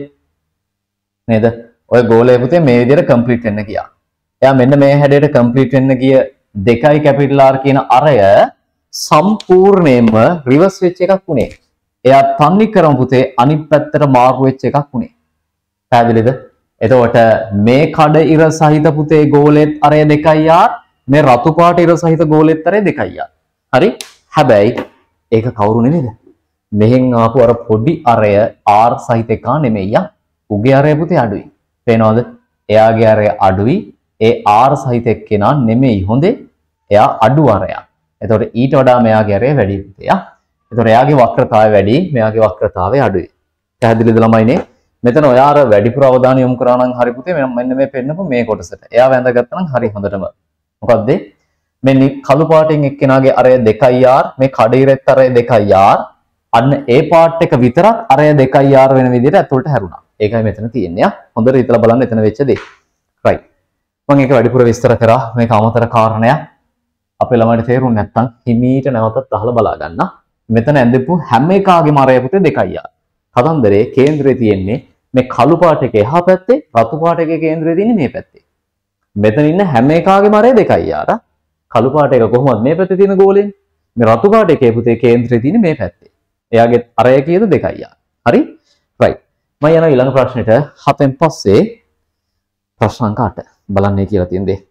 නේද? ඔය ගෝලය පුතේ මේ විදිහට කම්ප්ලීට් වෙන්න ගියා. එයා මෙන්න මේ හැඩයට කම්ප්ලීට් වෙන්න ගිය 2යි කැපිටල් R කියන අරය සම්පූර්ණයෙන්ම රිවර්ස් වෙච්ච එකක් උනේ. එයා තන්නේ කරමු පුතේ අනිත් පැත්තට මාරු වෙච්ච එකක් උනේ. පැහැදිලිද? එතකොට මේ කඩ ඉර සහිත පුතේ ගෝලෙත් අරය 2යි R මේ රතු පාට ඉර සහිත ගෝලෙත් අරය 2යි R. හරි? හැබැයි ඒක කවුරු නෙමෙයිද? මෙහෙන් ආපු අර පොඩි අරය R සහිත එක නෙමෙයි යා. උගේ අරය පුතේ අඩුයි. පේනවද? එයාගේ අරය අඩුයි. ඒ R සහිත එක්කෙනා නෙමෙයි හොඳේ. එයා අඩු අරයක්. එතකොට ඊට වඩා මෙයාගේ අරය වැඩි පුතේ. එතකොට එයාගේ වක්‍රතාවය වැඩි, මෙයාගේ වක්‍රතාවය අඩුයි. පැහැදිලිද ළමයිනේ? මෙතන ඔයා අර වැඩිපුර අවධානය යොමු කරා නම් හරි පුතේ මෙන්න මේ පෙන්නපු මේ කොටසට. එයා වැඳගත්තා නම් හරි හොඳටම. මොකද්ද? මේ කළු පාටින් එක්කෙනාගේ අරය 2R, මේ කඩිරෙත් අරය 2R. අන්න ඒ පාර්ට් එක විතරක් අරය 2R වෙන විදිහට ඇතුළට හැරුණා. ඒකයි මෙතන තියෙන්නේ. හොඳට හිතලා බලන්න එතන වෙච්ච දේ. right. මම ඒක වැඩිපුර විස්තර කරා. මේක අමතර කාරණයක්. අපේ ළමයිට තේරුම් නැත්නම් හිමීට නැවතත් අහලා බලා ගන්න. මෙතන ඇඳපු හැම එකාගේම අරය පුතේ 2R. කතන්දරේ කේන්ද්‍රය තියෙන්නේ මේ කළු පාට එකේ එහා පැත්තේ, රතු පාට එකේ කේන්ද්‍රය තියෙන්නේ මේ පැත්තේ. මෙතන ඉන්න හැම එකාගේම අරය 2R. කළු පාට එක කොහොමද මේ පැත්තේ තියෙන ගෝලයෙන්? මේ රතු පාට එකේ පුතේ කේන්ද්‍රය තියෙන්නේ මේ පැත්තේ. එයාගේ අරය කීයද 2R. හරි? right. මම යන ඊළඟ ප්‍රශ්නෙට 7න් පස්සේ ප්‍රශ්න අංක 8 බලන්නේ කියලා තියෙන දේ.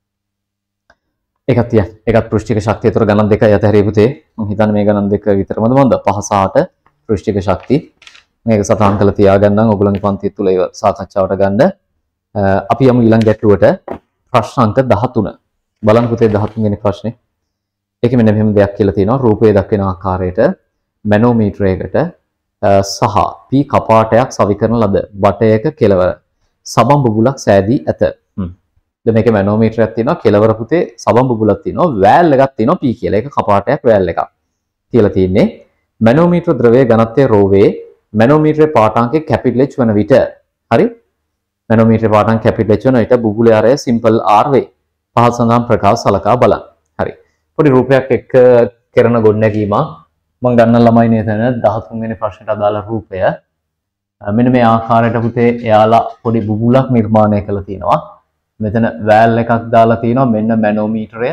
ඒකත් පෘෂ්ඨික ශක්තිය උතර ගණන් දෙකයි අතහැරිය පුතේ. මම හිතන්නේ මේ ගණන් දෙක විතරමද මන්ද 5 සහ 8 පෘෂ්ඨික ශක්තිය. මේක සටහන් කරලා තියාගන්නම් ඔයගොල්ලන්ගේ පන්තිය තුල ඒව සාකච්ඡාවට ගන්න. අපි යමු ඊළඟ ගැටලුවට ප්‍රශ්න අංක 13. බලන්න පුතේ 13 වෙනි ප්‍රශ්නේ. ඒකෙ මෙන්න මෙහෙම දෙයක් කියලා තියෙනවා. රූපයේ දක්වන ආකාරයට මැනෝමීටරයකට සහ P කපාටයක් සවි කරන ලද බටයක කෙලවර සබම් බුබුලක් සෑදී ඇත. දැන් මේකේ මැනෝමීටරයක් තියෙනවා, කෙලවර පුතේ සබම් බුබුලක් තියෙනවා, වෑල් එකක් තියෙනවා P කියලා. ඒක කපාටයක් වෑල් එකක්. කියලා තියෙන්නේ. මැනෝමීටර ද්‍රවයේ ඝනත්වය ρ වේ. මැනෝමීටරේ පාඨාංකයේ කැපිටල් H වන විට හරි මැනෝමීටරේ පාඨාංක කැපිටල් H වන විට බුබුලේ ආරය සිම්පල් R වේ. පහත් සඳහන් ප්‍රකාශ සලකා බලන්න. හරි. පොඩි රූපයක් එක්ක කරන ගොඩනැගීමක් මම ගන්න ළමයි නේතන 13 වෙනි ප්‍රශ්නට අදාළ රූපය. මෙන්න මේ ආකාරයට පුතේ එයාලා පොඩි බුබුලක් නිර්මාණය කළා තියෙනවා. මෙතන වෑල් එකක් දාලා තියෙනවා. මෙන්න මැනෝමීටරය.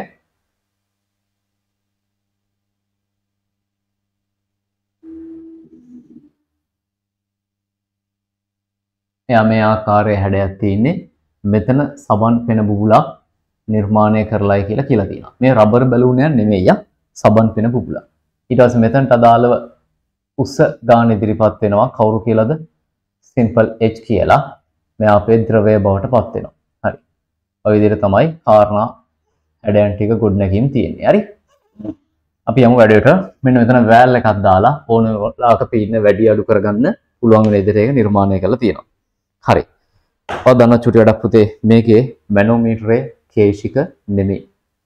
එයා මේ ආකාරයේ හැඩයක් තියෙන්නේ. මෙතන සබන් පෙන බුබුලක් නිර්මාණය කරලායි කියලා තියෙනවා. මේ රබර් බැලූනයක් නෙමෙයි සබන් පෙන බුබුලක්. ඊට පස්සේ මෙතනට අදාළව උස ගාන ඉදිරිපත් වෙනවා. කවුරු කියලාද? සිම්පල් H කියලා. මෙයා අපේ ද්‍රවය බවට පත් වෙනවා. හරි. ඔය විදිහට තමයි කාරණා හැඩයන් ටික ගොඩනැගීම් තියෙන්නේ. හරි. අපි යමු වැඩේට. මෙන්න මෙතන වෑල් එකක් දාලා ඕන ලාක පීඩන වැඩි අඩු කරගන්න පුළුවන් වෙන විදිහට ඒක නිර්මාණය කරලා තියෙනවා. හරි. ඔය දන්න චුටි වැඩක් පුතේ මේකේ මැනෝමීටරේ කේශික නෙමෙයි.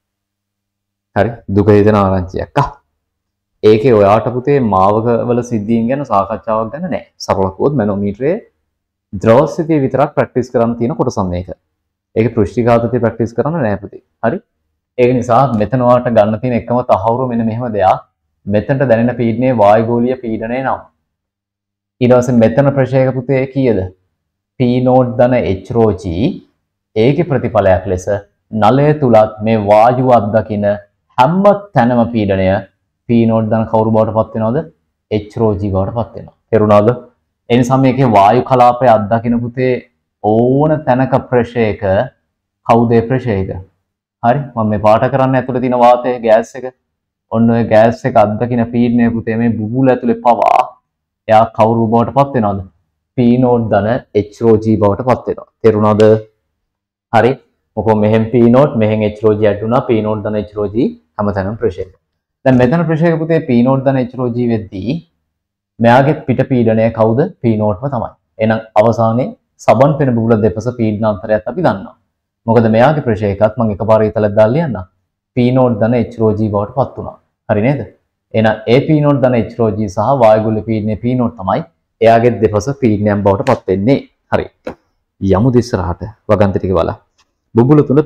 හරි. දුක හිතෙන ආරංචියක්. ඒකේ ඔයාට පුතේ මාවක වල සිද්ධීන් ගැන සාකච්ඡාවක් ගන්න නැහැ. සරලව කිව්වොත් මැනෝමීටරේ ද්‍රව ස්ථිතිය විතරක් ප්‍රැක්ටිස් කරන්න තියෙන කොටසක් මේක. ඒකේ පෘෂ්ඨිඝාතතිය ප්‍රැක්ටිස් කරන්න නැහැ පුතේ. හරි. ඒක නිසා මෙතන ඔයාට ගන්න තියෙන එකම තහවුරු මෙන්න මෙහෙම දෙයක්. මෙතනට දැනෙන පීඩනයේ වායුගෝලීය පීඩනය නම්. ඊට පස්සේ මෙතන ප්‍රශේක පුතේ කීයද? P0 ධන H rho g ඒකේ ප්‍රතිඵලයක් ලෙස නලය තුලත් මේ වායුව අත්දකින හැම තැනම පීඩනය P0 ධන කවුරු බවට පත් වෙනවද? H rho g බවට පත් වෙනවා. තේරුණාද? ඒ නිසා මේකේ වායු කලාපය අත්දකින පුතේ ඕන තැනක ප්‍රශේක කවුද ප්‍රශේක? හරි. මම මේ පාට කරන්න ඇතුලේ තියෙන වාතයේ ගෑස් එක. ඔන්න ඔය ගෑස් එක අත්දකින පීඩනය පුතේ මේ බුබුල ඇතුලේ පවා එයා කවුරු බවට පත් වෙනවද? P0 ධන H rho g බවට පත් වෙනවා. තේරුණාද? හරි. මොකද මෙහෙන් P0 මෙහෙන් H rho g ඇඩ් වුණා. P0 ධන H rho g හැමතැනම ප්‍රශේක. දැන් මෙතන ප්‍රශේක පුතේ P0 ධන H rho g වෙද්දී මෙයාගේ පිට පීඩනය කවුද? P0ම තමයි. එහෙනම් අවසානයේ සබන් පෙන බුබුල දෙපස පීඩන අන්තරයත් අපි දන්නවා. මොකද මෙයාගේ ප්‍රශේකත් මම එකපාරට ඉතලක් දාලා ලියන්නම්. P0 ධන H rho g බවට පත් වුණා. හරි නේද? එහෙනම් ඒ P0 ධන H rho g සහ වායුගෝලීය පීඩනයේ P0 තමයි එයාගේ දෙපස පීඩනයන් බවට පත් වෙන්නේ. හරි. යමු ඉස්සරහට වගන්ති ටික බලන්න. බුබුල තුල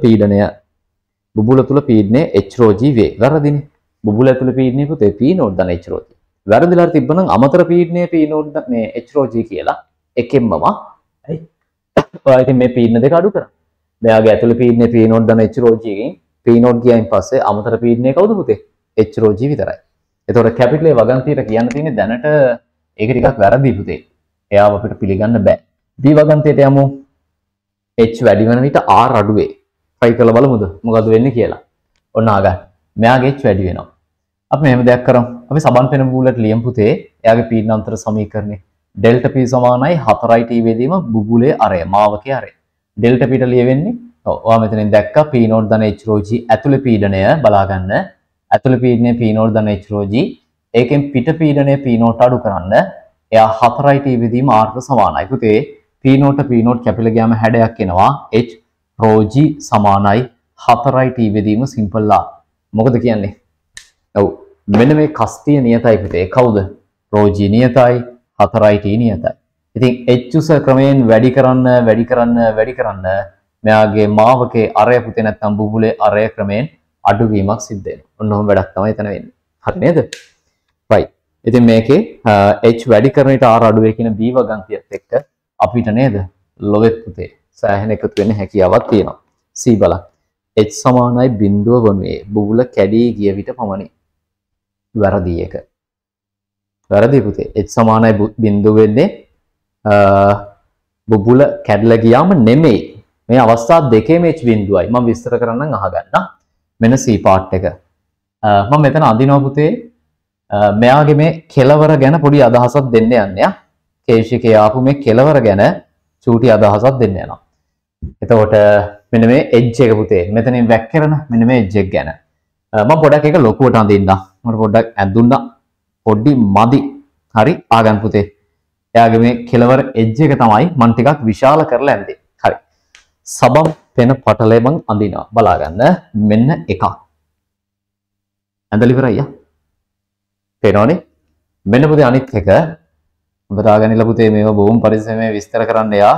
පීඩනය H rho g වේ. වැරදිනේ. බුබුල ඇතුලේ පීඩනය පුතේ P0 ධන H rho g. වැරදිලා තිබ්බනම් අමතර පීඩනය P0 මේ H rho g කියලා එකෙන්මම හරි. ඔයා ඉතින් මේ පීඩන දෙක අඩු කරා. මෙයාගේ ඇතුලේ පීඩනය P0 ධන H rho g ගෙන් P0 ගියයින් පස්සේ අමතර පීඩනය කවුද පුතේ? H rho g විතරයි. එතකොට කැපිටල් A වගන්තියට කියන්න තියෙන්නේ දැනට ඒක ටිකක් වැරදි පුතේ. එයාව අපිට පිළිගන්න බෑ. B වගන්තියට යමු. H වැඩි වෙන විට R අඩු වේ. try කරලා බලමුද මොකද වෙන්නේ කියලා. ඔන්න ආගන්න. මෙයාගේ H වැඩි වෙනවා. අපි මෙහෙම දෙයක් කරමු. අපි සබන් පෙන බුබුලට ලියමු පුතේ. එයාගේ පීඩන අන්තර සමීකරණය. ඩෙල්ටා P සමානයි 4යි T වේදීම බුබුලේ අරය මාවකයේ අරය. ඩෙල්ටා P ට ලියවෙන්නේ ඔව් ඔයා මෙතනින් දැක්කා P0 ධන H rho g ඇතුලේ පීඩනය බලා ගන්න ඇතුළේ පීඩනය P නෝට් ධන H rho g. ඒකෙන් පිට පීඩනය P නෝට් අඩු කරන්න එයා 4යි T බෙදීම R ට සමානයි. පුතේ P නෝට් කැපිලා ගියාම හැඩයක් එනවා H rho g සමානයි 4යි T බෙදීම සිම්පල් R. මොකද කියන්නේ? ඔව් මෙන්න මේ කස්තිය නියතයි පුතේ. කවුද? rho g නියතයි 4යි T නියතයි. ඉතින් H උස ක්‍රමයෙන් වැඩි කරන්න මෙයාගේ මාවකේ අරය පුතේ නැත්තම් බුබුලේ අරය ක්‍රමයෙන් අඩුවීමක් සිද්ධ වෙනවා. ඔන්න ඔහොම වැඩක් තමයි එතන වෙන්නේ. හරි නේද? right. ඉතින් මේකේ H වැඩි කරන විට R අඩු වේ කියන B වගන්තියත් එක්ක අපිට නේද ලොවෙත් පුතේ සෑහෙන එකතු වෙන්න හැකියාවක් තියෙනවා. C බලන්න. H සමානයි බිඳුව වනුයේ බුබුල කැඩී ගිය විට පමණි. වැරදි එක. වැරදි පුතේ. H සමානයි බිඳුව වෙන්නේ බුබුල කැඩලා ගියාම නෙමෙයි. මේ අවස්ථා දෙකේම H බිඳුවයි. මම විස්තර කරන්නම් අහගන්න. මෙන්න C පාර්ට් එක. මම මෙතන අඳිනවා පුතේ මෙයාගේ මේ කෙලවර ගැන පොඩි අදහසක් දෙන්න යන්නේ. කේශිකේ ආපු මේ කෙලවර ගැන චූටි අදහසක් දෙන්න යනවා. එතකොට මෙන්න මේ edge එක පුතේ මෙතනින් වැක් කරන මෙන්න මේ edge එක ගැන. මම පොඩක් එක ලොකුවට අඳින්න. මම පොඩ්ඩක් ඇඳුන්නා. පොඩි මදි. හරි ආගන් පුතේ. එයාගේ මේ කෙලවර edge එක තමයි මම ටිකක් විශාල කරලා ඇඳේ. හරි. සබම් පෙන පටලේ මං අඳිනවා. බලා ගන්න. මෙන්න එකක්. ඇඳලා ඉවරයි යා. පේනවනේ? මෙන්න පුතේ අනිත් එක. හොඳට ආගන්නilla පුතේ මේව බොහොම පරිස්සමෙන් විස්තර කරන්න යා.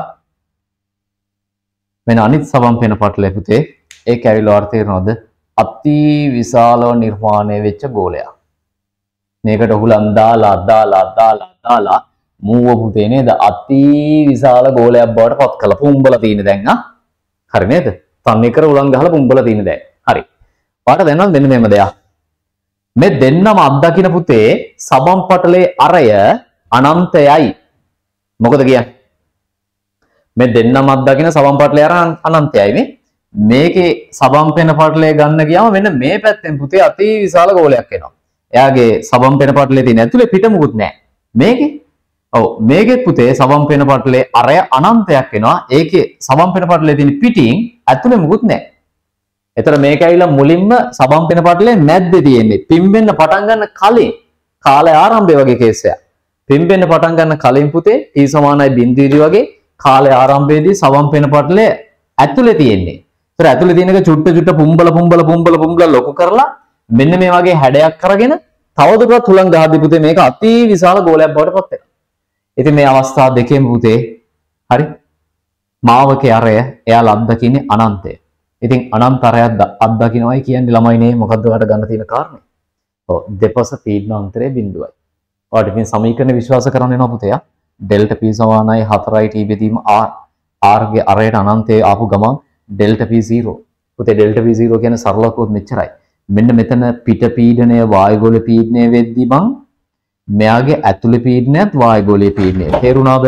මෙන්න අනිත් සබම් පෙන පටලේ පුතේ. ඒක ඇවිල්ලා වර්ථ තේරෙනවද? අති විශාලව නිර්මාණය වෙච්ච ගෝලයක්. මේකට උහුලන් දාලා මූව පුතේ නේද? අති විශාල ගෝලයක් බවට පත් කළා. පුම්බලා තියෙන දැන් හරි නේද? තන්නේ කර උලන් ගහලා පුම්බලා තියෙන දැන්. හරි. පාට දැනනවද මෙන්න මේම දෙයක්. මේ දෙන්නම අත්දකින්න පුතේ සබම් පටලේ අරය අනන්තයයි. මොකද කියන්නේ? මේ දෙන්නම අත්දකින්න සබම් පටලේ අර අනන්තයයි මේ. මේකේ සබම් පෙන පටලේ ගන්න ගියාම මෙන්න මේ පැත්තෙන් පුතේ අති විශාල ගෝලයක් එනවා. එයාගේ සබම් පෙන පටලේ තියෙන ඇතුලේ පිට මුකුත් නැහැ. මේකේ ඔව් මේකෙත් පුතේ සබම් පෙන පටලේ අරය අනන්තයක් එනවා. ඒකේ සබම් පෙන පටලේ තියෙන පිටින් ඇතුලේ මුකුත් නැහැ. එතන මේක ඇවිල්ලා මුලින්ම සබම් පෙන පටලේ මැද්දේ තියෙන්නේ. පිම්බෙන්න පටන් ගන්න කලින් කාලය ආරම්භය වගේ කේස් එකක්. පිම්බෙන්න පටන් ගන්න කලින් පුතේ T සමානයි බිඳුවේදී වගේ කාලය ආරම්භයේදී සබම් පෙන පටලේ ඇතුලේ තියෙන්නේ. ඒතර ඇතුලේ තියෙන එක චුට්ට පුම්බල ලොකු කරලා මෙන්න මේ වගේ හැඩයක් කරගෙන තවදුරටත් හුලං ගහද්දී පුතේ මේක අති විශාල ගෝලයක් බවට පත් වෙනවා. ඉතින් මේ අවස්ථා දෙකෙන් පුතේ හරි මාවකේ අරය එයාලා අත්දකින්නේ අනන්තය. ඉතින් අනන්තරයක් අත්දකින්නයි කියන්නේ ළමයිනේ මොකද්ද ඔයාලට ගන්න තියෙන කාරණේ? ඔව් දෙපස පීඩන අන්තරය බිඳුවයි. ඔයාලට ඉතින් සමීකරණ විශ්වාස කරන්න වෙනවා පුතේ. ඩෙල්ටා P සමානයි 4යි T බෙදීම R. R ගේ අරයට අනන්තයේ ආපු ගමන් ඩෙල්ටා P 0. පුතේ ඩෙල්ටා P 0 කියන්නේ සරලව කිව්වොත් මෙච්චරයි. මෙන්න මෙතන පිට පීඩනය වායුගෝල පීඩනය වෙද්දී මං මෙයාගේ ඇතුළේ පීඩනයත් වායුගෝලීය පීඩනය. තේරුණාද?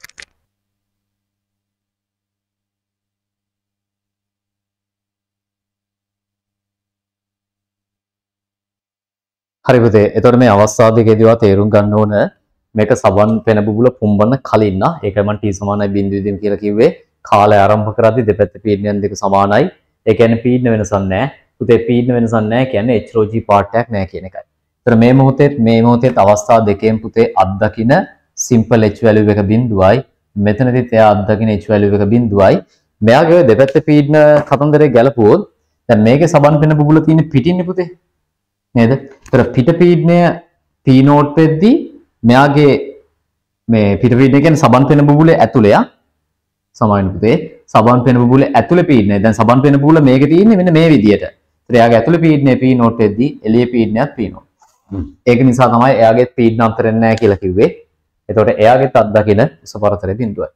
හරි පුතේ. එතකොට මේ අවස්ථාව දෙකේදීවා තේරුම් ගන්න ඕන මේක සබන් පෙන බුබුල පුම්බන්න කලින් නා. ඒකයි මම T සමානයි බිඳුවේදීම කියලා කිව්වේ. කාලය ආරම්භ කරද්දී දෙපැත්තේ පීඩනයන් දෙක සමානයි. ඒ කියන්නේ පීඩන වෙනසක් නැහැ. පුතේ පීඩන වෙනසක් නැහැ කියන්නේ H rho g පාර්ට් එකක් නැහැ කියන එකයි. ඒතර මේ මොහොතේ අවස්ථා දෙකෙන් පුතේ අත්දකින්න සිම්පල් H value එක බිඳුවයි. මෙතනදිත් එයා අත්දකින්න H value එක බිඳුවයි. මෙයාගේ දෙපැත්තේ පීඩන කතන්දරේ ගැලපුවොත් දැන් මේකේ සබන් පෙන බුබුල තියෙන පිටින්නේ පුතේ. නේද? ඒතර පිට පීඩනය P නෝට් වෙද්දී මෙයාගේ මේ පිට පීඩනය කියන්නේ සබන් පෙන බුබුලේ ඇතුලේ සමාන පුතේ සබන් පෙන බුබුලේ ඇතුලේ පීඩනය. දැන් සබන් පෙන බුබුල මේකේ තියෙන්නේ මෙන්න මේ විදියට. ඒතර එයාගේ ඇතුලේ පීඩනය P නෝට් වෙද්දී එළියේ පීඩනයත් P නෝට්. ඒක නිසා තමයි එයාගේ පීඩන අන්තරෙන් නැහැ කියලා කිව්වේ. එතකොට එයාගෙත් අත්දකින උසපරතරේ බිඳුවයි.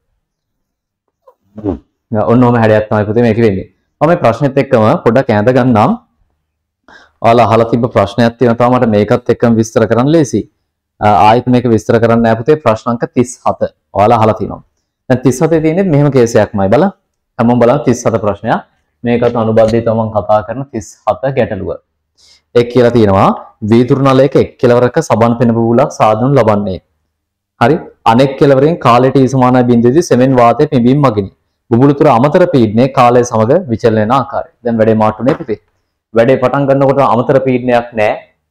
ඔන්නෝම හැඩයක් තමයි පුතේ මේක වෙන්නේ. මම මේ ප්‍රශ්නෙත් එක්කම පොඩ්ඩක් ඈඳ ගන්නම්. ඔයාලා අහලා තිබ්බ ප්‍රශ්නයක් තියෙනවා තමයි මට මේකත් එක්කම විස්තර කරන්න ලේසි. ආයෙත් මේක විස්තර කරන්න නෑ පුතේ ප්‍රශ්න අංක 37. ඔයාලා අහලා තිනවා. දැන් 37 තියෙන්නේ මෙහෙම කේසයක්මයි බලන්න. හැමෝම බලන්න 37 ප්‍රශ්නයක්. මේකට අනුබද්ධීව මම කතා කරන 37 ගැටලුව. ඒක කියලා තියෙනවා වීදුරු නලයක එක් කෙලවරක සබන් පෙන බුබුලක් සාදනු ලබන්නේ. හරි. අනෙක් කෙලවරෙන් කාලය T සමානයි බිඳුවේදී සෙමෙන් වාතයේ පිඹීම මගිනි. බුබුලු තුර අමතර පීඩනයේ කාලය සමග විචලන වෙන ආකාරය. දැන් වැඩේ මාට්ටුනේ පුතේ. වැඩේ පටන් ගන්නකොට අමතර පීඩනයක් නැහැ.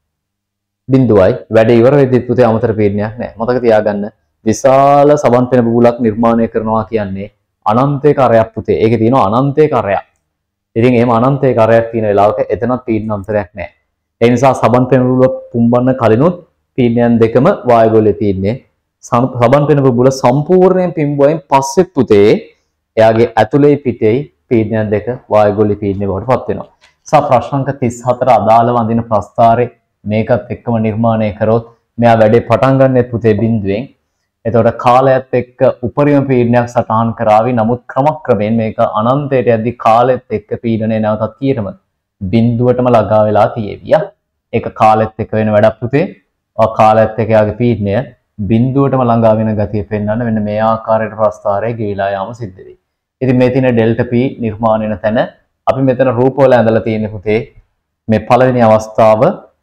බිඳුවයි. වැඩේ ඉවර වෙද්දිත් පුතේ අමතර පීඩනයක් නැහැ. මතක තියාගන්න. විශාල සබන් පෙන බුබුලක් නිර්මාණය කරනවා කියන්නේ අනන්තයේ කරයක් පුතේ. ඒකේ තියෙනවා අනන්තයේ කරයක්. ඉතින් එහෙම අනන්තයේ කරයක් තියෙන වෙලාවක එතනත් පීඩන අන්තරයක් නැහැ. ඒ නිසා සබන් පෙන බුබුල පුම්බන්න කලිනුත් පීඩනයන් දෙකම වායුගෝලයේ තියෙන්නේ. සබන් පෙන බුබුල සම්පූර්ණයෙන් පිම්බුවයින් පස්සේ පුතේ එයාගේ ඇතුලේ පිටේ පීඩනයන් දෙක වායුගෝලීය පීඩනය බවට පත් වෙනවා. සා ප්‍රශ්නාංක 34 අදාළව අඳින ප්‍රස්තාරේ මේකත් එක්කම නිර්මාණය කරොත් මෙයා වැඩේ පටන් ගන්නෙත් පුතේ බිඳුවෙන්. එතකොට කාලයත් එක්ක උපරිම පීඩනයක් සටහන් කරાવી. නමුත් ක්‍රමක්‍රමයෙන් මේක අනන්තයට යද්දී කාලෙත් එක්ක පීඩනය නැවතත් කීයටම බිඳුවටම ළඟා වෙලා තියෙවිය. ඒක කාලෙත් එක්ක වෙන වැඩක් පුතේ. කාලයත් එක්ක යාගේ පීඩනය බිඳුවටම ළඟා වෙන ගතිය පෙන්වන්න මෙන්න මේ ආකාරයට ප්‍රස්තාරයේ ගෙවිලා යාම සිද්ධ වෙයි. ඉතින් මේ තියෙන ඩෙල්ටා P නිර්මාණය වෙන තැන අපි මෙතන රූපවල ඇඳලා තියෙන පුතේ මේ පළවෙනි අවස්ථාව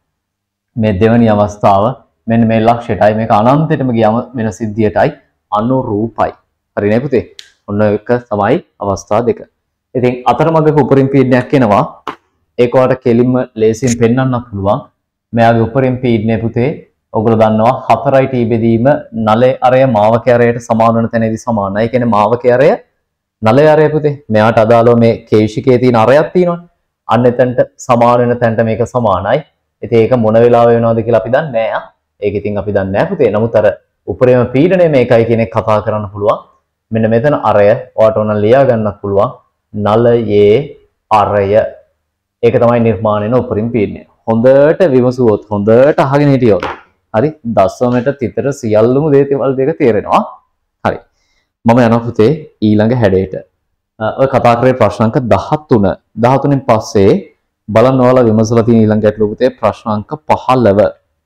මේ දෙවෙනි අවස්ථාව මෙන්න මේ ලක්ෂයටයි මේක අනන්තයටම ගියම වෙන සිද්ධියටයි අනුරූපයි. හරිනේ පුතේ? ඔන්න එක තමයි අවස්ථා දෙක. ඉතින් අතරමඟක උපරිම පීඩනයක් එනවා. ඒක ඔයාලට කෙලින්ම ලේසියෙන් පෙන්වන්න පුළුවන්. මෙයාගේ උපරිම පීඩනය පුතේ ඔයගොල්ලෝ දන්නවා 4යි t බෙදීම නලේ අරය මාවකේ අරයට සමාන වෙන තැනදී සමානයි. ඒ කියන්නේ මාවකේ අරය නලේ අරය පුතේ. මෙයාට අදාළව මේ කේශිකයේ තියෙන අරයක් තියෙනවනේ. අන්න එතනට සමාන වෙන තැනට මේක සමානයි. ඉතින් ඒක මොන වෙලාව වෙනවද කියලා අපි දන්නේ නැහැ. ඒක ඉතින් අපි දන්නේ නැහැ පුතේ. නමුත් අර උපරිම පීඩනය මේකයි කියන එක කතා කරන්න පුළුවන්. මෙන්න මෙතන අරය ඔයාට ඕන ලියා ගන්නත් පුළුවන්. නලයේ අරය. ඒක තමයි නිර්මාණය වෙන උපරිම පීඩනය. හොඳට විමසුවොත් හොඳට අහගෙන හිටියොත් හරි දශමයට තිතර සියල්ලම දේවල් දෙක තේරෙනවා. හරි. මම යනවා පුතේ ඊළඟ හැඩයට. ඔය කතා කරේ ප්‍රශ්නාංක 13. 13න් පස්සේ බලන්න ඔයාලා විමසලා තියෙන ඊළඟ ගැටලුව පුතේ ප්‍රශ්නාංක 15.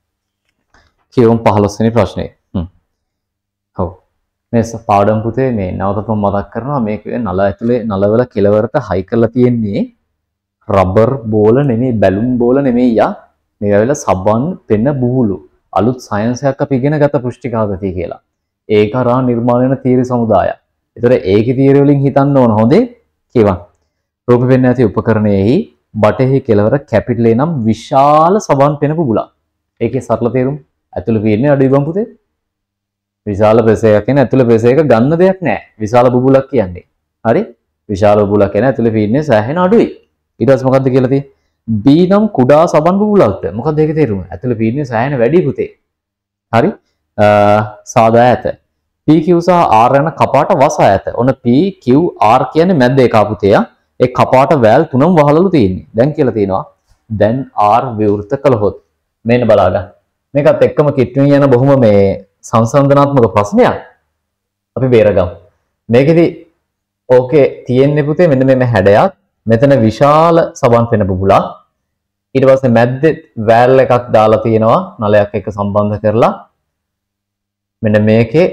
කියවමු 15 වෙනි ප්‍රශ්නේ. ඔව්. මේ පාඩම් පුතේ මේ නැවතත් මම මතක් කරනවා මේකේ නල ඇතුලේ නලවල කෙලවරට හයි කරලා තියෙන්නේ රබර් බෝල නෙමෙයි බැලුන් බෝල නෙමෙයි යා. මේ වෙලාවල සබන් පෙන බුහුලු. අලුත් සයන්ස් එකක් අපි ඉගෙන ගත්ත පෘෂ්ටිකාගතිය කියලා. ඒක හරහා නිර්මාණය වෙන තීර සමුදායක්. ඒතර ඒකේ තීර වලින් හිතන්න ඕන හොඳේ කියවන්. රූප පෙන්වන ඇති උපකරණයෙහි බටෙහි කෙලවර කැපිටල් නම් විශාල සබන් පෙන බුබුලක්. ඒකේ සරල තේරුම ඇතුළේ පීඩනය අඩුයි බං පුතේ. විශාල ප්‍රෙෂර් එකක් කියන්නේ ඇතුළේ ප්‍රෙෂර් එක ගන්න දෙයක් නැහැ. විශාල බුබුලක් කියන්නේ. හරි? විශාල බුබුලක් කියන්නේ ඇතුළේ පීඩනය සෑහෙන අඩුයි. ඊට පස්සේ මොකද්ද කියලා තියෙන්නේ? B නම් කුඩා සබන් බුබුලක්ද? මොකක්ද ඒකේ තේරුම? ඇතුළේ පීඩනය සෑහෙන වැඩි පුතේ. හරි? සාදා ඇත. PQ සහ R යන කපාට වසා ඇත. ඔන්න PQR කියන්නේ මැද්ද එක පුතේ. ඒ කපාට වැල් තුනම වහලලු තියෙන්නේ. දැන් කියලා තියෙනවා. දැන් R විවෘත කළහොත් මෙන්න බලා ගන්න. මේකත් එක්කම කිට්ටුවෙන් යන බොහොම මේ සංසන්දනාත්මක ප්‍රශ්නයක්. අපි බේරගමු. මේකෙදි ඕකේ තියෙන්නේ පුතේ මෙන්න මේ හැඩයක්. මෙතන විශාල සබන් පෙන බුබුලක්. ඊට පස්සේ මැද්දේ වැල් එකක් දාලා තියෙනවා නලයක් එක්ක සම්බන්ධ කරලා. මෙන්න මේකේ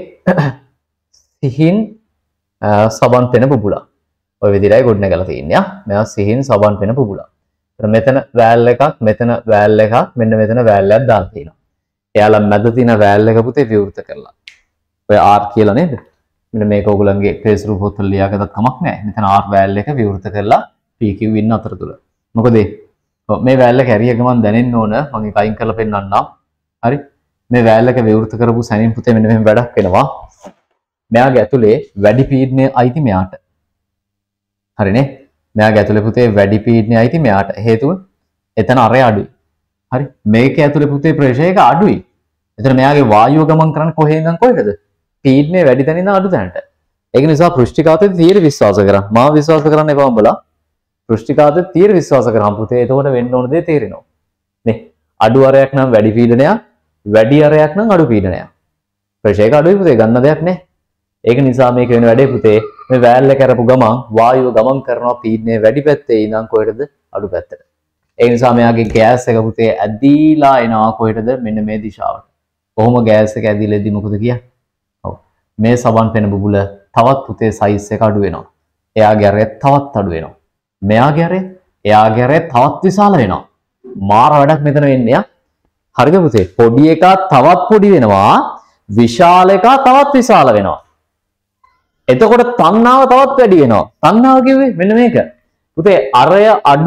සිහින් සබන් පෙන බුබුලක්. ඔය විදිහටයි ගොඩනගලා තියෙන්නේ. මෙයා සිහින් සබන් පෙන බුබුලක්. මෙතන වැල් එකක්, මෙතන වැල් එකක්, මෙන්න මෙතන වැල් එකක් දාලා තියෙනවා. එයාලා මැද තියෙන වැල් එක පුතේ විවෘත කරලා. ඔය R කියලා නේද? මෙන්න මේක ඔයගොල්ලන්ගේ ෆේස් රූප පොතේ ලියාගත්තත් කමක් නැහැ. මෙතන R වැල් එක විවෘත කරලා PQ ඉන්න අතරතුර. මොකද මේ වැල් එක හැරිය ගමන් දැනෙන්න ඕන. මම ඒක අයින් කරලා පෙන්නන්නම්. හරි? මේ වැල් එක විවෘත කරපු සැනින් පුතේ මෙන්න මෙහෙම වැඩක් වෙනවා. මෙයාගේ ඇතුලේ වැඩි පීඩනය අයිති මෙයාට. හරිනේ? මෙයාගේ ඇතුලේ පුතේ වැඩි පීඩනය අයිති මෙයාට. හේතුව එතන අරය අඩුයි. හරි? මේකේ ඇතුලේ පුතේ ප්‍රෙෂර් එක අඩුයි. එතන මෙයාගේ වායුව ගමන් කරන්නේ කොහේ ඉඳන් කොහෙටද? පීඩනය වැඩි තැන ඉඳන් අඩු තැනට. ඒක නිසා පෘෂ්ටිකාතයේ තීර විශ්වාස කරා. මා විශ්වාස කරන්න එපා උඹලා. පෘෂ්ටිකාතයේ තීර විශ්වාස කරාම පුතේ එතකොට වෙන්න ඕන දේ තේරෙනවා. නේ? අඩු අරයක් නම් වැඩි පීඩනයක්, වැඩි අරයක් නම් අඩු පීඩනයක්. ප්‍රෙෂර් එක අඩුයි පුතේ ගන්න දෙයක් නැහැ. ඒක නිසා මේක වෙන වැඩේ පුතේ මේ වැල් එක කරපු ගමන් වායුව ගමන් කරනවා පීඩනය වැඩි පැත්තේ ඉඳන් කොහෙටද අඩු පැත්තට. ඒ නිසා මෙයාගේ ගෑස් එක පුතේ ඇදීලා එනවා කොහෙටද මෙන්න මේ දිශාවට. කොහොම ගෑස් එක ඇදිලාදී මොකද කියන්නේ? ඔව්. මේ සබන් පෙන බුබුල තවත් පුතේ සයිස් එක අඩු වෙනවා. එයාගේ අරය තවත් අඩු වෙනවා. මෙයාගේ අරය එයාගේ අරය තවත් විශාල වෙනවා. මාර වැඩක් මෙතන වෙන්නේ. හරිද පුතේ? පොඩි එකා තවත් පොඩි වෙනවා. විශාල එකා තවත් විශාල වෙනවා. එතකොට තණ්හාව තවත් වැඩි වෙනවා. තණ්හාව කිව්වේ මෙන්න මේක. පුතේ අරය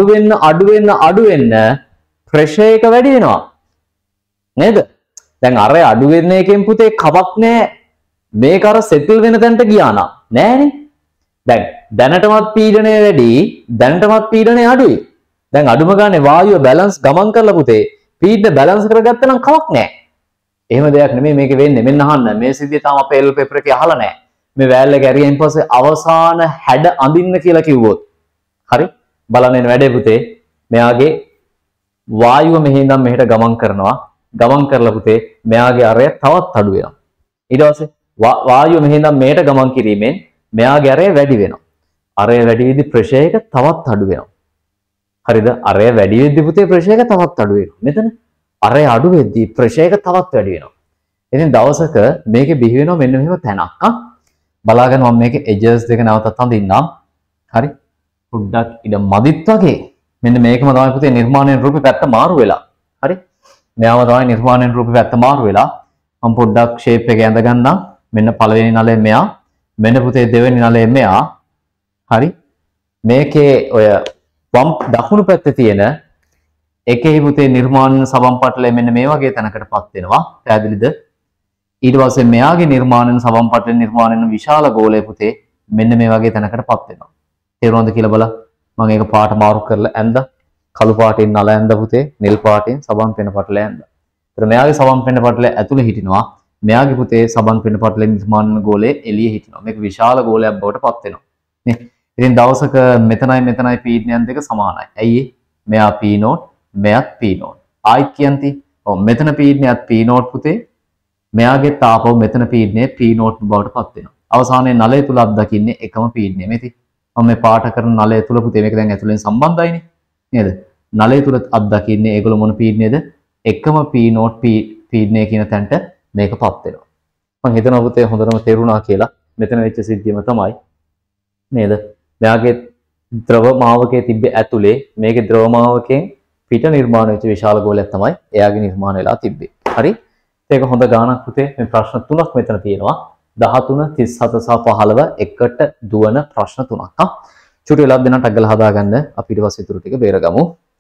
අඩු වෙන්න ප්‍රෙෂර් එක වැඩි වෙනවා. නේද? දැන් අරය අඩු වෙන එකෙන් පුතේ කමක් නැහැ. මේක අර සෙටල් වෙන තැනට ගියා නෑනේ. දැන් දැනටමත් පීඩනය වැඩි, දැනටමත් පීඩනය අඩුයි. දැන් අඩුම ගානේ වායුව බැලන්ස් ගමන් කරලා පුතේ පීඩන බැලන්ස් කරගත්තා නම් කමක් නැහැ. එහෙම දෙයක් නෙමෙයි මේකේ වෙන්නේ. මෙන්න අහන්න. මේ සිද්ධිය තාම අපේ එල් පේපර් එකේ අහලා නැහැ. මේ වෑල් එක ඇරියෙන් පස්සේ අවසාන හැඩ අඳින්න කියලා කිව්වොත්. හරි? බලන්න එන වැඩේ පුතේ. මෙයාගේ වායුව මෙහි ඉඳන් මෙහෙට ගමන් කරනවා. ගමන් කරලා පුතේ මෙයාගේ අරය තවත් අඩු වෙනවා. ඊට පස්සේ වායුව මෙහි ඉඳන් මෙහෙට ගමන් කිරීමෙන් මෙයාගේ අරය වැඩි වෙනවා. අරය වැඩි වෙද්දි ප්‍රෙෂර් එක තවත් අඩු වෙනවා. හරිද? අරය වැඩි වෙද්දි පුතේ ප්‍රෙෂර් එක තවත් අඩු වෙනවා. මෙතන අරය අඩු වෙද්දි ප්‍රෙෂර් එක තවත් වැඩි වෙනවා. ඉතින් දවසක මේකේ බිහි වෙනවා මෙන්න මෙහෙම තැනක්. බලාගෙන මම මේකේ එජස් දෙක නැවතත් අඳින්නම්. හරි? පොඩ්ඩක් ඉඩ මදිත් වගේ. මෙන්න මේකම තමයි පුතේ නිර්මාණයෙන් රූපේ පැත්ත මාරු වෙලා. හරි? මෙයාම තමයි නිර්මාණයෙන් රූපේ පැත්ත මාරු වෙලා. මම පොඩ්ඩක් ෂේප් එක ඇඳ ගන්නම්. මෙන්න පළවෙනි නලය මෙයා. මෙන්න පුතේ දෙවෙනි නලය මෙයා. හරි? මේකේ ඔය වම් දකුණු පැත්තේ තියෙන එකේ පුතේ නිර්මාණ සබම් පටලය මෙන්න මේ වගේ තැනකටපත් වෙනවා. පැහැදිලිද? ඊට පස්සේ මෙයාගේ නිර්මාණයෙන් සබම් පටලය නිර්මාණය වෙන විශාල ගෝලය පුතේ මෙන්න මේ වගේ තැනකටපත් වෙනවා. තේරුණාද කියලා බලන්න. මම ඒක පාට මාරු කරලා ඇඳ කළු පාටින් නල ඇඳ පුතේ නිල් පාටින් සබම් පෙන පටලය ඇඳ. ඒතර මෙයාගේ සබම් පෙන පටලය ඇතුලේ හිටිනවා. මෙයාගේ පුතේ සබම් පෙන පටලය නිර්මාණ වෙන ගෝලයේ එළියේ හිටිනවා. මේක විශාල ගෝලයක් බවට පත් වෙනවා. නේ? ඉතින් දවසක මෙතනයි පීඩනයන් දෙක සමානයි. ඇයි මෙයා P නෝට් මෙයත් P නෝට්. ආයිත් කියන්ති. ඔව් මෙතන පීඩනයත් P නෝට් පුතේ. මෙයාගේ තාපව මෙතන පීඩනය P නෝට් බවට පත් වෙනවා. අවසානයේ නලය තුල අත්දකින්නේ එකම පීඩනය. මෙති මම මේ පාට කරන නලය තුල පුතේ මේක දැන් ඇතුලෙන් සම්බන්ධයිනේ. නේද? නලය තුල අත්දකින්නේ ඒගොල්ලෝ මොන පීඩනයද? එකම P නෝට් පීඩනය කියන තැනට මේකපත් වෙනවා. මම හිතනවා පුතේ හොඳටම තේරුණා කියලා. මෙතන වෙච්ච සිද්ධියම තමයි. නේද? මෙයාගේ ද්‍රව මාවකයේ තිබ්බ ඇතුලේ මේකේ ද්‍රව මාවකයෙන් පිට නිර්මාණය වෙච්ච විශාල ගෝලයක් තමයි එයාගේ නිර්මාණය වෙලා තිබ්බේ. හරි? ඒක හොඳ ගානක් පුතේ. මේ ප්‍රශ්න තුනක් මෙතන තියෙනවා. 13 37 සහ 15 එකට දුවන ප්‍රශ්න තුනක්. චුටි වෙලාවක් දෙන්න ටග් ගාලා හදාගන්න. අපි ඊට පස්සේ ඊටු ටික බේරගමු.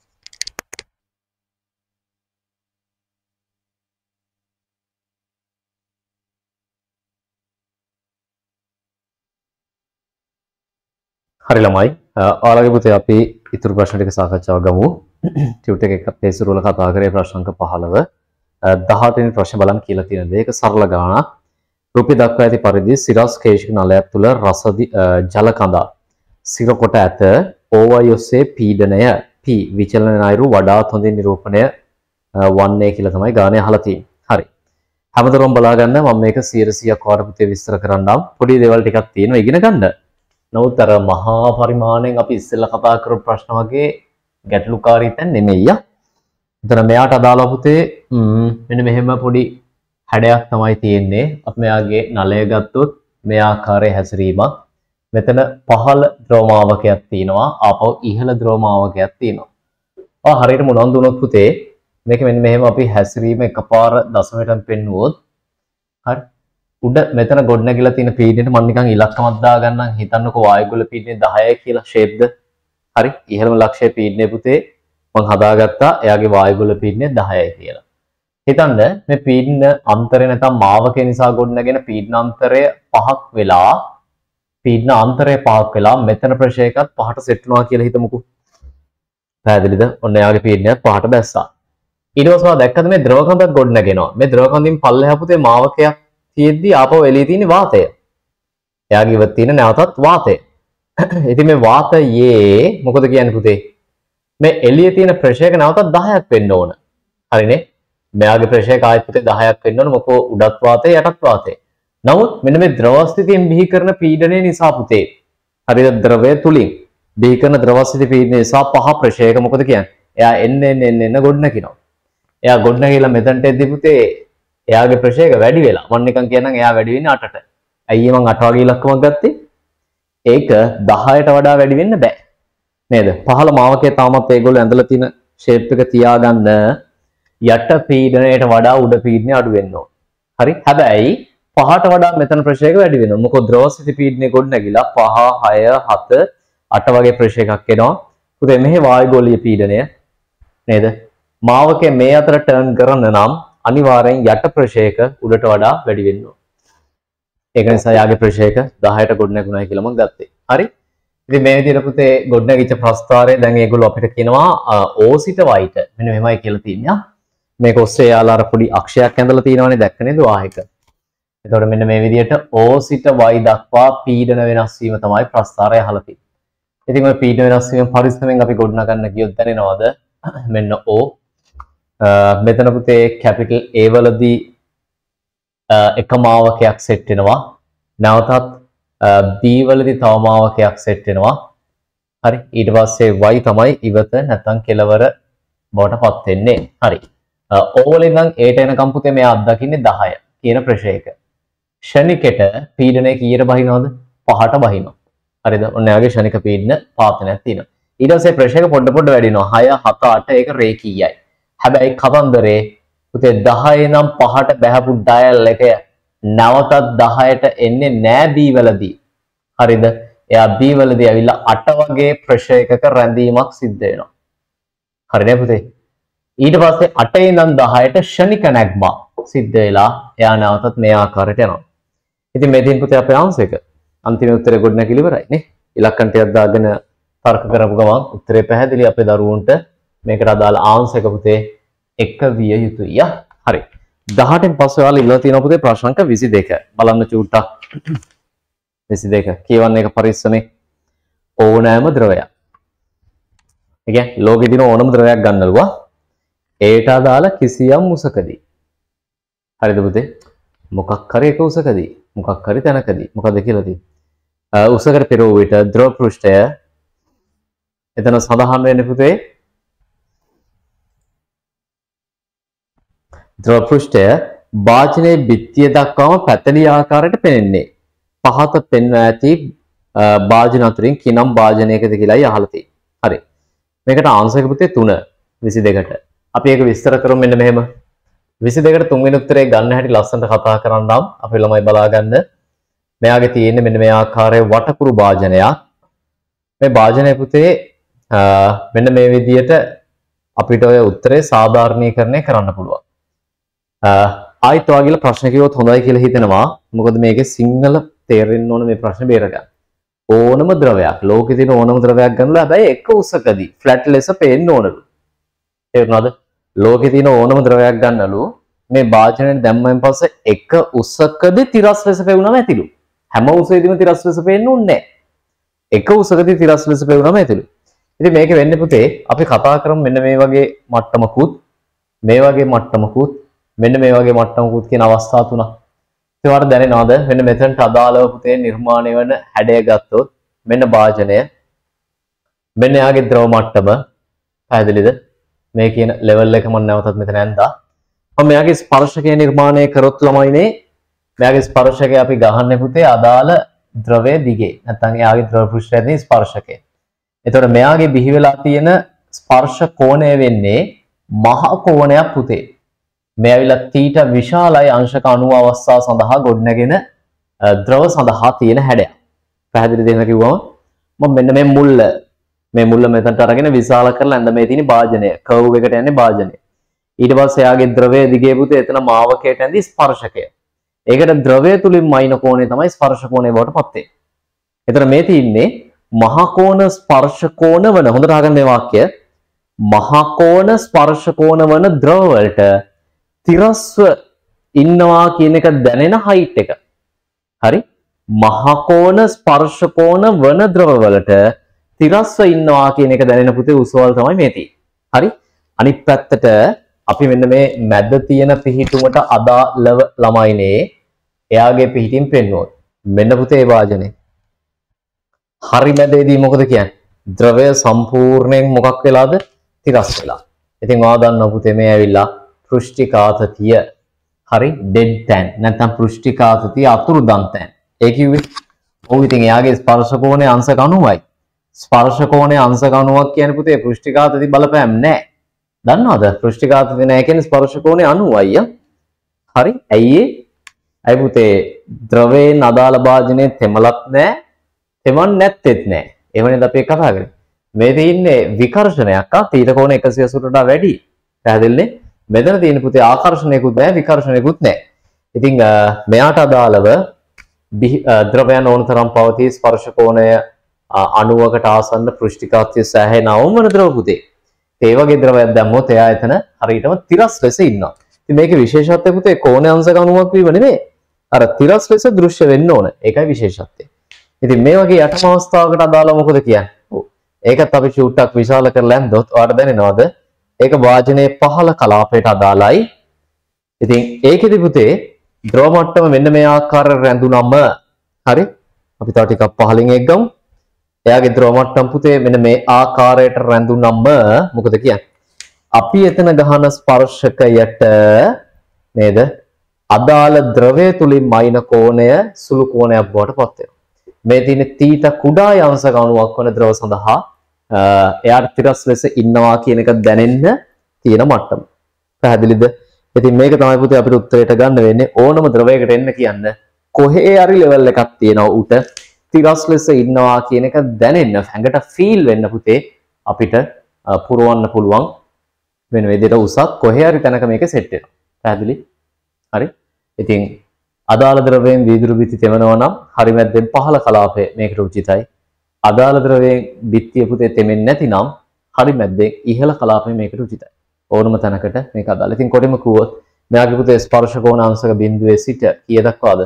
හරි ළමයි. ඔයාලගේ පුතේ අපි ඊටු ප්‍රශ්න ටික සාකච්ඡාව ගමු. ටියුටර් එකක පේසුර වල කතා කරේ ප්‍රශ්න අංක 15. 18 වෙනි ප්‍රශ්න බලන්න කියලා තියෙන දේ. ඒක සරල ගානක්. රූපය දක්වා ඇති පරිදි සිරස් කේශික නලයක් තුල රසදි ජල කඳා සිර කොට ඇත. OY ඔස්සේ පීඩනය P විචලන අයුරු වඩාත් හොඳින් නිරූපණය වන්නේ කියලා තමයි ගානේ අහලා තියෙන්නේ. හරි. හැමදෙරම බලා ගන්න මම මේක 100%ක් ඔයාලට පුතේ විස්තර කරන්නම්. පොඩි දේවල් ටිකක් තියෙනවා ඉගෙන ගන්න. නමුත් අර මහා පරිමාණයෙන් අපි ඉස්සෙල්ලා කතා කරපු ප්‍රශ්න වගේ ගැටලුකාරී තැන් නෙමෙයි. එතන මෙයාට අදාළ පුතේ මෙන්න මෙහෙම පොඩි හැඩයක් තමයි තියෙන්නේ. අපි මෙයාගේ නලය ගත්තොත් මේ ආකාරයේ හැසිරීමක්. මෙතන පහළ ද්‍රවමාවකයක් තියෙනවා. ආපහු ඉහළ ද්‍රවමාවකයක් තියෙනවා. ඔය හරියට මොනවද දුනොත් පුතේ මේක මෙන්න මෙහෙම අපි හැසිරීම එකපාර දශමයටම පෙන්නුවොත් හරි උඩ මෙතන ගොඩනැගිලා තියෙන පීඩනයට මම නිකන් ඉලක්කමක් දාගන්නම්. හිතන්නකෝ වායුගොල්ල පීඩනය 10යි කියලා ෂේප්ද. හරි ඉහළම ලක්ෂයේ පීඩනය පුතේ මම හදාගත්තා. එයාගේ වායුගොල්ල පීඩනය 10යි කියලා. හිතන්න මේ පීඩන අන්තරය නැත්නම් මාවකය නිසා ගොඩනැගෙන පීඩන අන්තරය 5ක් වෙලා පීඩන අන්තරය 5ක් වෙලා මෙතන ප්‍රෙෂර් එකත් 5ට සෙට් වෙනවා කියලා හිතමුකෝ. පැහැදිලිද? ඔන්න එයාගේ පීඩනයත් 5ට බැස්සා. ඊට පස්සේ මම දැක්කද මේ ද්‍රව කඳක් ගොඩනැගෙනවා. මේ ද්‍රව කඳින් පල්ලෙහා පුතේ මාවකයක් තියෙද්දි ආපහු එළියේ තියෙන වාතය. එයාගේ ඉවත් තියෙන නැවතත් වාතය. ඉතින් මේ වාතයේ මොකද කියන්නේ පුතේ? මේ එළියේ තියෙන ප්‍රෙෂර් එක නැවතත් 10ක් වෙන්න ඕන. හරිනේ? මෙයාගේ ප්‍රෙෂර් එක ආයෙත් පුතේ 10ක් වෙන්න ඕන. මොකෝ උඩත් වාතය යටත් වාතය. නමුත් මෙන්න මේ ද්‍රව ස්ථිතියෙන් බිහි කරන පීඩනය නිසා පුතේ හරිද ද්‍රවය තුලින් බිහි කරන ද්‍රව ස්ථිති පීඩනය නිසා පහ ප්‍රෙෂර් එක මොකද කියන්නේ? එයා එන්න ගොඩනැගිනවා. එයා ගොඩනැගිලා මෙතනට එද්දි පුතේ එයාගේ ප්‍රෙෂර් එක වැඩි වෙලා. මම නිකන් කියනනම් එයා වැඩි වෙන්නේ 8ට. ඇයි මම 8 වගේ ඉලක්කමක් ගත්තේ? ඒක 10ට වඩා වැඩි වෙන්න බෑ. නේද? පහළ මාවකයේ තාමත් ඒගොල්ලෝ ඇඳලා තියෙන ෂේප් එක තියාගන්න යට පීඩනයට වඩා උඩ පීඩනය අඩු වෙන්න ඕන. හරි? හැබැයි 5ට වඩා මෙතන ප්‍රෙෂර් එක වැඩි වෙනවා. මොකද ද්‍රව ස්ථිති පීඩනය ගොඩ නැගිලා 5 6 7 8 වගේ ප්‍රෙෂර් එකක් එනවා. පුතේ මෙහි වායු ගෝලීය පීඩනය නේද? මාවකේ මේ අතර ටර්න් කරන්න නම් අනිවාර්යෙන් යට ප්‍රෙෂර් එක උඩට වඩා වැඩි වෙන්න ඕන. ඒක නිසා යාගේ ප්‍රෙෂර් එක 10ට ගොඩනැගුණා කියලා මම ගත්තේ. හරි? ඉතින් මේ විදිහට පුතේ ගොඩනැගිච්ච ප්‍රස්ථාරය දැන් ඒගොල්ලෝ අපිට කියනවා O සිට Y ට මෙන්න මෙහෙමයි කියලා තියෙනවා. මේක ඔස්සේ යාලා අර පොඩි අක්ෂයක් ඇඳලා තියෙනවනේ දැක්ක නේද වාහක. එතකොට මෙන්න මේ විදිහට O සිට Y දක්වා පීඩන වෙනස් වීම තමයි ප්‍රස්ථාරය අහලා තියෙන්නේ. ඉතින් මේ පීඩන වෙනස් වීම පරිස්සමෙන් අපි ගොඩනගන්න ගියොත් දැනෙනවද? මෙන්න O මෙතන පුතේ කැපිටල් A වලදී එක මාවකයක් සෙට් වෙනවා. නැවතත් B වලදී තව මාවකයක් සෙට් වෙනවා. හරි. ඊට පස්සේ Y තමයි ඉවත නැත්නම් කෙලවර බවට පත් වෙන්නේ. හරි. O වලින් නම් A ට එනකම් පුතේ මෙයා අත්දකින්නේ 10 කියන ප්‍රෙෂර් එක. ෂණිකෙට පීඩනය කීයට බහිනවද? 5ට බහිනවා. හරිද? ඔන්න එයාගේ ෂණික පීඩන පාතනයක් තියෙනවා. ඊට පස්සේ ප්‍රෙෂර් එක පොඩ වැඩි වෙනවා. 6 7 8 ඒක රේඛීයයි. හැබැයි කතන්දරේ පුතේ 10 නම් 5ට බහැපු ඩයල් එක නැවතත් 10ට එන්නේ නෑ B වලදී. හරිද? එයා B වලදී ඇවිල්ලා 8 වගේ ප්‍රෙෂර් එකක රැඳීමක් සිද්ධ වෙනවා. හරිනේ පුතේ? ඊට පස්සේ 8 ඉඳන් 10ට ෂණික නැග්මක් සිද්ධ වෙලා එයා නැවතත් මේ ආකාරයට යනවා. ඉතින් මේ දින් පුතේ අපේ ආන්සර් එක අන්තිම උත්තරේ ගොඩනැගිලි ඉවරයි නේ. ඉලක්කම් ටිකක් දාගෙන තර්ක කරපු ගමන් උත්තරේ පැහැදිලි අපේ දරුවන්ට මේකට අදාළ ආන්සර් එක පුතේ 1 විය යුතුයි. හරි. 18න් පස්සේ ඔයාලා ඉල්ලලා තියෙනවා පුතේ ප්‍රශ්න අංක 22. බලන්න චූට්ටක්. 22 කියවන්න එක පරිස්සමෙන් ඕනෑම ද්‍රවයක්. ඒ කියන්නේ ලෝකෙ දින ඕනම ද්‍රවයක් ගන්නලුවා. ඒට අදාළ කිසියම් උසකදී. හරිද පුතේ? මොකක් හරි එක උසකදී මොකක් හරි තැනකදී මොකද කියලා තියෙන්නේ. උසකට පෙරෝ විට ද්‍රව පෘෂ්ඨය එතන සඳහන් වෙන්නේ පුතේ ද්‍රව පෘෂ්ඨය වාජනයේ බිත්තිය දක්වාම පැතලී ආකාරයට පෙනෙන්නේ. පහත පෙන්වා ඇති වාජන අතරින් කිනම් වාජනයකද කියලායි අහලා තියෙන්නේ. හරි. මේකට ආන්සර් එක පුතේ 3 22ට. අපි ඒක විස්තර කරමු මෙන්න මෙහෙම. 22ට 3 වෙනි උත්තරේ ගන්න හැටි ලස්සනට කතා කරන්නම් අපේ ළමයි බලා ගන්න. මෙයාගේ තියෙන්නේ මෙන්න මේ ආකාරයේ වටකුරු වාජනයක්. මේ වාජනය පුතේ මෙන්න මේ විදියට අපිට ඔය උත්තරේ සාධාරණීකරණය කරන්න පුළුවන්. ආයිත් ඔයාගිල ප්‍රශ්න කිව්වොත් හොඳයි කියලා හිතෙනවා. මොකද මේකේ සිංහල තේරෙන්න ඕන මේ ප්‍රශ්නේ බේරගන්න. ඕනම ද්‍රවයක් ලෝකේ තියෙන ඕනම ද්‍රවයක් ගන්නලා හැබැයි එක උසකදී ෆ්ලැට් ලෙස පේන්න ඕනලු. තේරුණාද? ලෝකේ තියෙන ඕනම ද්‍රවයක් ගන්නලු මේ වාජනයෙන් දැම්මෙන් පස්සේ එක උසකදී තිරස් ලෙස පෙවුනම ඇතිලු. හැම උසෙදීම තිරස් ලෙස පේන්න ඕනේ නැහැ. එක උසකදී තිරස් ලෙස පෙවුනම ඇතිලු. ඉතින් මේක වෙන්නේ පුතේ අපි කතා කරමු මෙන්න මේ වගේ මට්ටමකුත් මේ වගේ මට්ටමකුත් මෙන්න මේ වගේ මට්ටමකුත් කියන අවස්ථා තුනක්. ඒ වගේ දැනෙනවද? මෙන්න මෙතනට අදාළව පුතේ නිර්මාණය වෙන හැඩය ගත්තොත් මෙන්න වාජනය මෙන්න යාගේ ද්‍රව මට්ටම පැහැදිලිද? මේ කියන ලෙවල් එක මම නැවතත් මෙතන ඇඳා. මම මෙයාගේ ස්පර්ශකය නිර්මාණය කරොත් ළමයිනේ මෙයාගේ ස්පර්ශකය අපි ගහන්නේ පුතේ අදාළ ද්‍රවයේ දිගේ. නැත්නම් එයාගේ ද්‍රව පෘෂ්ඨයේ ස්පර්ශකය. එතකොට මෙයාගේ බිහි වෙලා තියෙන ස්පර්ශ කෝණය වෙන්නේ මහ කෝණයක් පුතේ. මේ ඇවිල්ලා තීට විශාලයි අංශක 90 අවස්ථා සඳහා ගොඩනැගෙන ද්‍රව සඳහා තියෙන හැඩයක්. පැහැදිලි දෙන්න කිව්වම මම මෙන්න මේ මුල්ල මෙතනට අරගෙන විශාල කරලා ඇඳ මේ තියෙන වාජනය කර්ව් එකට යන්නේ වාජනය. ඊට පස්සේ එයාගේ ද්‍රවයේ දිගේ පුතේ එතන මාවකයට ඇඳි ස්පර්ශකය. ඒකට ද්‍රවය තුලින් මයින කෝණය තමයි ස්පර්ශ කෝණය බවට පත් වෙන්නේ. එතන මේ තියෙන්නේ මහ කෝණ ස්පර්ශ කෝණ වන හොඳට අහගන්න මේ වාක්‍ය මහ කෝණ ස්පර්ශ කෝණ වන ද්‍රව වලට තිරස්ව ඉන්නවා කියන එක දැනෙන හයිට් එක. හරි? මහ කෝණ ස්පර්ශ කෝණ වන ද්‍රව වලට තිරස්ව ඉන්නවා කියන එක දැනෙන පුතේ උසවල් තමයි මේ තියෙන්නේ. හරි? අනිත් පැත්තට අපි මෙන්න මේ මැද තියෙන පිහිටුමට අදාළව ළමයිනේ එයාගේ පිහිටින් පෙන්වුවොත් මෙන්න පුතේ වාජනේ. හරි මැදේදී මොකද කියන්නේ? ද්‍රවය සම්පූර්ණයෙන් මොකක් වෙලාද? තිරස් වෙලා. ඉතින් ඔයා දන්නවා පුතේ මේ ඇවිල්ලා පෘෂ්ඨිකාතතිය. හරි? ඩෙඩ් තැන්. නැත්නම් පෘෂ්ඨිකාතතිය අතුරුදන් තැන්. ඒ කිව්වේ ඔව් ඉතින් එයාගේ ස්පර්ශ කෝණය අංශක 90යි. ස්පර්ශ කෝණය අංශක 90ක් කියන්නේ පුතේ පෘෂ්ඨිකාතති බලපෑම් නැහැ. දන්නවද? පෘෂ්ඨිකාතති නැහැ කියන්නේ ස්පර්ශ කෝණය 90යි. හරි? ඇයි ඒ? අයි පුතේ ද්‍රවයෙන් අදාළ භාජනයේ තෙමලක් නැහැ. තෙමන් නැත්තේත් නැහැ. එහෙමනේ අපි කතා කරන්නේ. මේ තියෙන්නේ විකර්ෂණයක් තීත කෝණ 180ට වඩා වැඩි. පැහැදිලිනේ? මෙතන තියෙන පුතේ ආකර්ෂණයකුත් නැහැ විකර්ෂණයකුත් නැහැ. ඉතින් මෙයාට අදාළව ද්‍රවයන් ඕන තරම් පවතී ස්පර්ශ කෝණය 90කට ආසන්න පෘෂ්ඨිකාත්‍ය සෑහෙන අවමන ද්‍රව පුතේ. ඒ වගේ ද්‍රවයක් දැම්මොත් එයා එතන හරියටම තිරස් ලෙස ඉන්නවා. ඉතින් මේකේ විශේෂත්වය පුතේ කෝණ අංශක 90ක් වීම නෙමෙයි. අර තිරස් ලෙස දෘශ්‍ය වෙන්න ඕන. ඒකයි විශේෂත්වය. ඉතින් මේ වගේ යටම අවස්ථාවකට අදාළව මොකද කියන්නේ? ඔව්. ඒකත් අපි චූට්ටක් විශාල කරලා ඇන්දොත් ඔයාලට දැනෙනවද? ඒක වාජනයේ පහළ කලාපයට අදාළයි. ඉතින් ඒකෙදි පුතේ ද්‍රව මට්ටම මෙන්න මේ ආකාරයට රැඳුනම හරි අපි තව ටිකක් පහළින් එක්ගමු. එයාගේ ද්‍රව මට්ටම පුතේ මෙන්න මේ ආකාරයට රැඳුනම මොකද කියන්නේ? අපි එතන ගහන ස්පර්ශකයට නේද? අදාළ ද්‍රවය තුලින් මයින කෝණය සුළු කෝණයක් බවට පත් වෙනවා. මේ තියෙන තීට කුඩා යංශක අණුවක් වන ද්‍රව සඳහා එයාට තිරස් ලෙස ඉන්නවා කියන එක දැනෙන්න තියෙන මට්ටම. පැහැදිලිද? ඉතින් මේක තමයි පුතේ අපිට උත්තරයට ගන්න වෙන්නේ ඕනම ද්‍රවයකට එන්න කියන්න කොහේ හරි ලෙවල් එකක් තියෙනවා උට තිරස් ලෙස ඉන්නවා කියන එක දැනෙන්න හැඟට ෆීල් වෙන්න පුතේ අපිට පුරවන්න පුළුවන් වෙන විදිහට උසක් කොහේ හරි තැනක මේක සෙට් වෙනවා. පැහැදිලි? හරි. ඉතින් අදාළ ද්‍රවයෙන් වීදුරු බිත්ති තෙමනවා නම් හරි මැද්දෙන් පහළ කලාපය මේකට උචිතයි. අදාළ ද්‍රවයෙන් බිත්තිය පුතේ තෙමෙන්නේ නැතිනම් හරි මැද්දෙන් ඉහළ කලාපය මේකට උචිතයි. ඕනම තැනකට මේක අදාළ. ඉතින් කොටිම කිව්වොත් මෙයාගේ පුතේ ස්පර්ශ කෝණ අංශක බිඳුවේ සිට කීය දක්වාද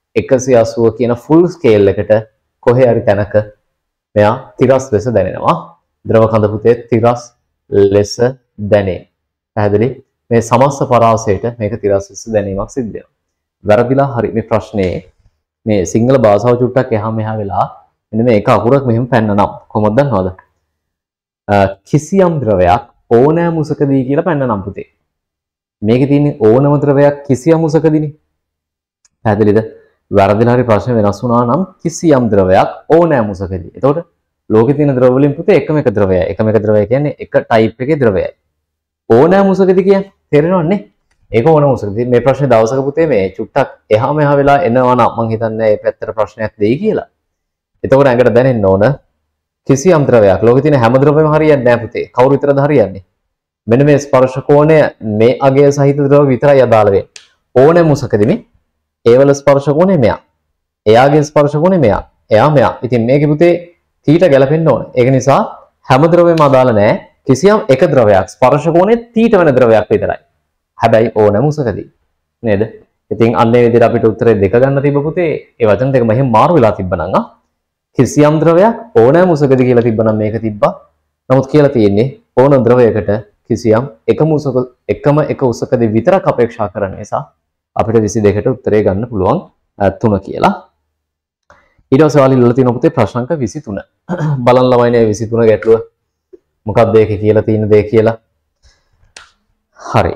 180 කියන ෆුල් ස්කේල් එකට කොහේ හරි තැනක මෙයා තිරස් ලෙස දැනෙනවා. ද්‍රව කඳ පුතේ තිරස් ලෙස දැනේ. පැහැදිලි? මේ සමස්ත පරාසයට මේක තිරස් ලෙස දැනීමක් සිද්ධ වෙනවා. වැරදිලා හරි මේ ප්‍රශ්නේ මේ සිංහල භාෂාව චුට්ටක් එහා මෙහා වෙලා මෙන්න මේ එක අකුරක් මෙහෙම පැන්නනම් කොහොමද දන්නවද? කිසියම් ද්‍රවයක් ඕනෑම උසකදී කියලා පැන්නනම් පුතේ. මේකේ තියෙන්නේ ඕනම ද්‍රවයක් කිසියම් උසකදීනේ. පැහැදිලිද? වැරදිලා හරි ප්‍රශ්න වෙනස් වුණා නම් කිසියම් ද්‍රවයක් ඕනෑම උසකදී. එතකොට ලෝකේ තියෙන ද්‍රව වලින් පුතේ එකම එක ද්‍රවයයි. එකම එක ද්‍රවය කියන්නේ එක ටයිප් එකේ ද්‍රවයයි. ඕනෑම උසකදී කියන්නේ තේරෙනවන්නේ? ඒක ඕනෑම උසකදී. මේ ප්‍රශ්නේ දවසක පුතේ මේ චුට්ටක් එහා මෙහා වෙලා එනවා නම් මම හිතන්නේ මේ පැත්තට ප්‍රශ්නයක් දෙයි කියලා. එතකොට ඇඟට දැනෙන්න ඕන කිසියම් ද්‍රවයක් ලෝකේ තියෙන හැම ද්‍රවයක්ම හරියන්නේ නැහැ පුතේ. කවුරු විතරද හරියන්නේ? මෙන්න මේ ස්පර්ශ කෝණය මේ අගය සහිත ද්‍රව විතරයි අදාළ වෙන්නේ. ඕනෑම උසකදී මේ ඒවල ස්පර්ශ කෝණය මෙයා. එයාගේ ස්පර්ශ කෝණය මෙයා. එයා මෙයා. ඉතින් මේකේ පුතේ තීට ගැලපෙන්න ඕන. ඒක නිසා හැම ද්‍රවයක්ම අදාළ නැහැ. කිසියම් එක ද්‍රවයක් ස්පර්ශ කෝණය තීට වෙන ද්‍රවයක් විතරයි. හැබැයි ඕනෑම උසකදී. නේද? ඉතින් අන්නේ විදිහට අපිට උත්තරේ දෙක ගන්න තිබ්බ පුතේ. ඒ වචන දෙක මෙහෙම මාරු වෙලා තිබ්බනම් කිසියම් ද්‍රවයක් ඕනෑම උසකදී කියලා තිබ්බනම් මේක තිබ්බා. නමුත් කියලා තියෙන්නේ ඕන ද්‍රවයකට කිසියම් එකම එක උසකදී විතරක් අපේක්ෂා කරන නිසා අපිට 22ට උත්තරේ ගන්න පුළුවන් 3 කියලා. ඊට පස්සේ ඔයාලා ඉල්ලලා තියෙන පුතේ ප්‍රශ්න අංක 23. බලන්න ළමයිනේ 23 ගැටලුව. මොකක්ද ඒකේ කියලා තියෙන දේ කියලා. හරි.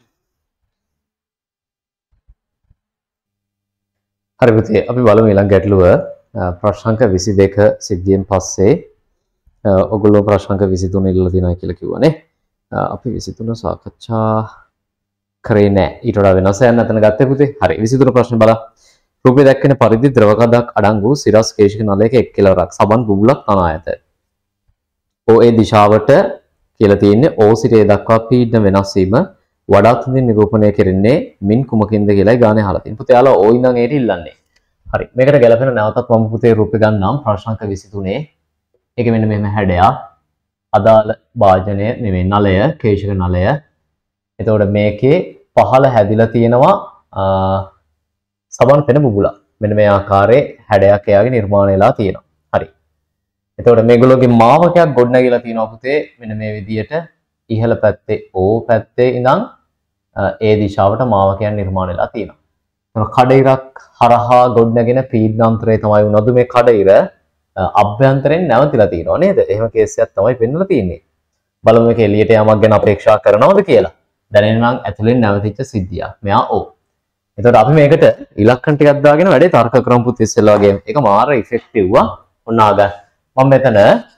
හරි පුතේ අපි බලමු ඊළඟ ගැටලුව. ප්‍රශ්න අංක 22 සිද්ධියෙන් පස්සේ ඔයගොල්ලෝ ප්‍රශ්න අංක 23 ඉල්ලලා තියෙනවා කියලා කිව්වනේ. අපි 23 සාකච්ඡා කරේ නැහැ. ඊට වඩා වෙනස යන නැතන ගත්තේ පුතේ. හරි 23 ප්‍රශ්න බලන්න. රූපේ දැක්වෙන පරිදි ද්‍රව කඳක් අඩංගු සිරස් කේශික නලයක එක් කෙලවරක් සබන් බුබුලක් තනා ඇත. OA දිශාවට කියලා තියෙන්නේ O සිට A දක්වා පීඩන වෙනස් වීම වඩාත් හොඳින් නිරූපණය කෙරෙන්නේ මින් කුමකින්ද කියලායි ගානේ අහලා තියෙන්නේ. පුතේ යාලා O ඉඳන් Aට ඉල්ලන්නේ. හරි. මේකට ගැලපෙන නැවතත් මම පුතේ රූපේ ගන්නම් ප්‍රශ්න අංක 23. ඒක මෙන්න මෙහෙම හැඩයක්. අදාළ වාජනය නෙමෙයි නලය කේශික නලය. එතකොට මේකේ පහළ හැදිලා තියෙනවා සබන් පෙන බුබුලක්. මෙන්න මේ ආකාරයේ හැඩයක් එයාගේ නිර්මාණය වෙලා තියෙනවා. හරි. එතකොට මේගොල්ලෝගේ මාවකයක් ගොඩනැගිලා තියෙනවා පුතේ මෙන්න මේ විදියට ඉහළ පැත්තේ O පැත්තේ ඉඳන් A දිශාවට මාවකයන් නිර්මාණය වෙලා තියෙනවා. කඩිරක් හරහා ගොඩනැගෙන පීඩනාන්තරය තමයි උනදු මේ කඩිර අභ්‍යන්තරයෙන් නැවතිලා තියෙනවා නේද? එහෙම කේස් එකක් තමයි පෙන්වලා තියෙන්නේ. බලමු මේක එළියට යamak ගැන අපේක්ෂා කරනවද කියලා. දැනෙනවා නම් ඇතුලෙන් නැවතිච්ච සිද්ධියක්. මෙයා O. එතකොට අපි මේකට ඉලක්කන ටිකක් දාගෙන වැඩේ තර්ක කරමු පුත් ඉස්සෙල්ලා වගේ. ඒක මාර ඉෆෙක්ටිව් ආ. ඔන්න ආගන්න. මම මෙතන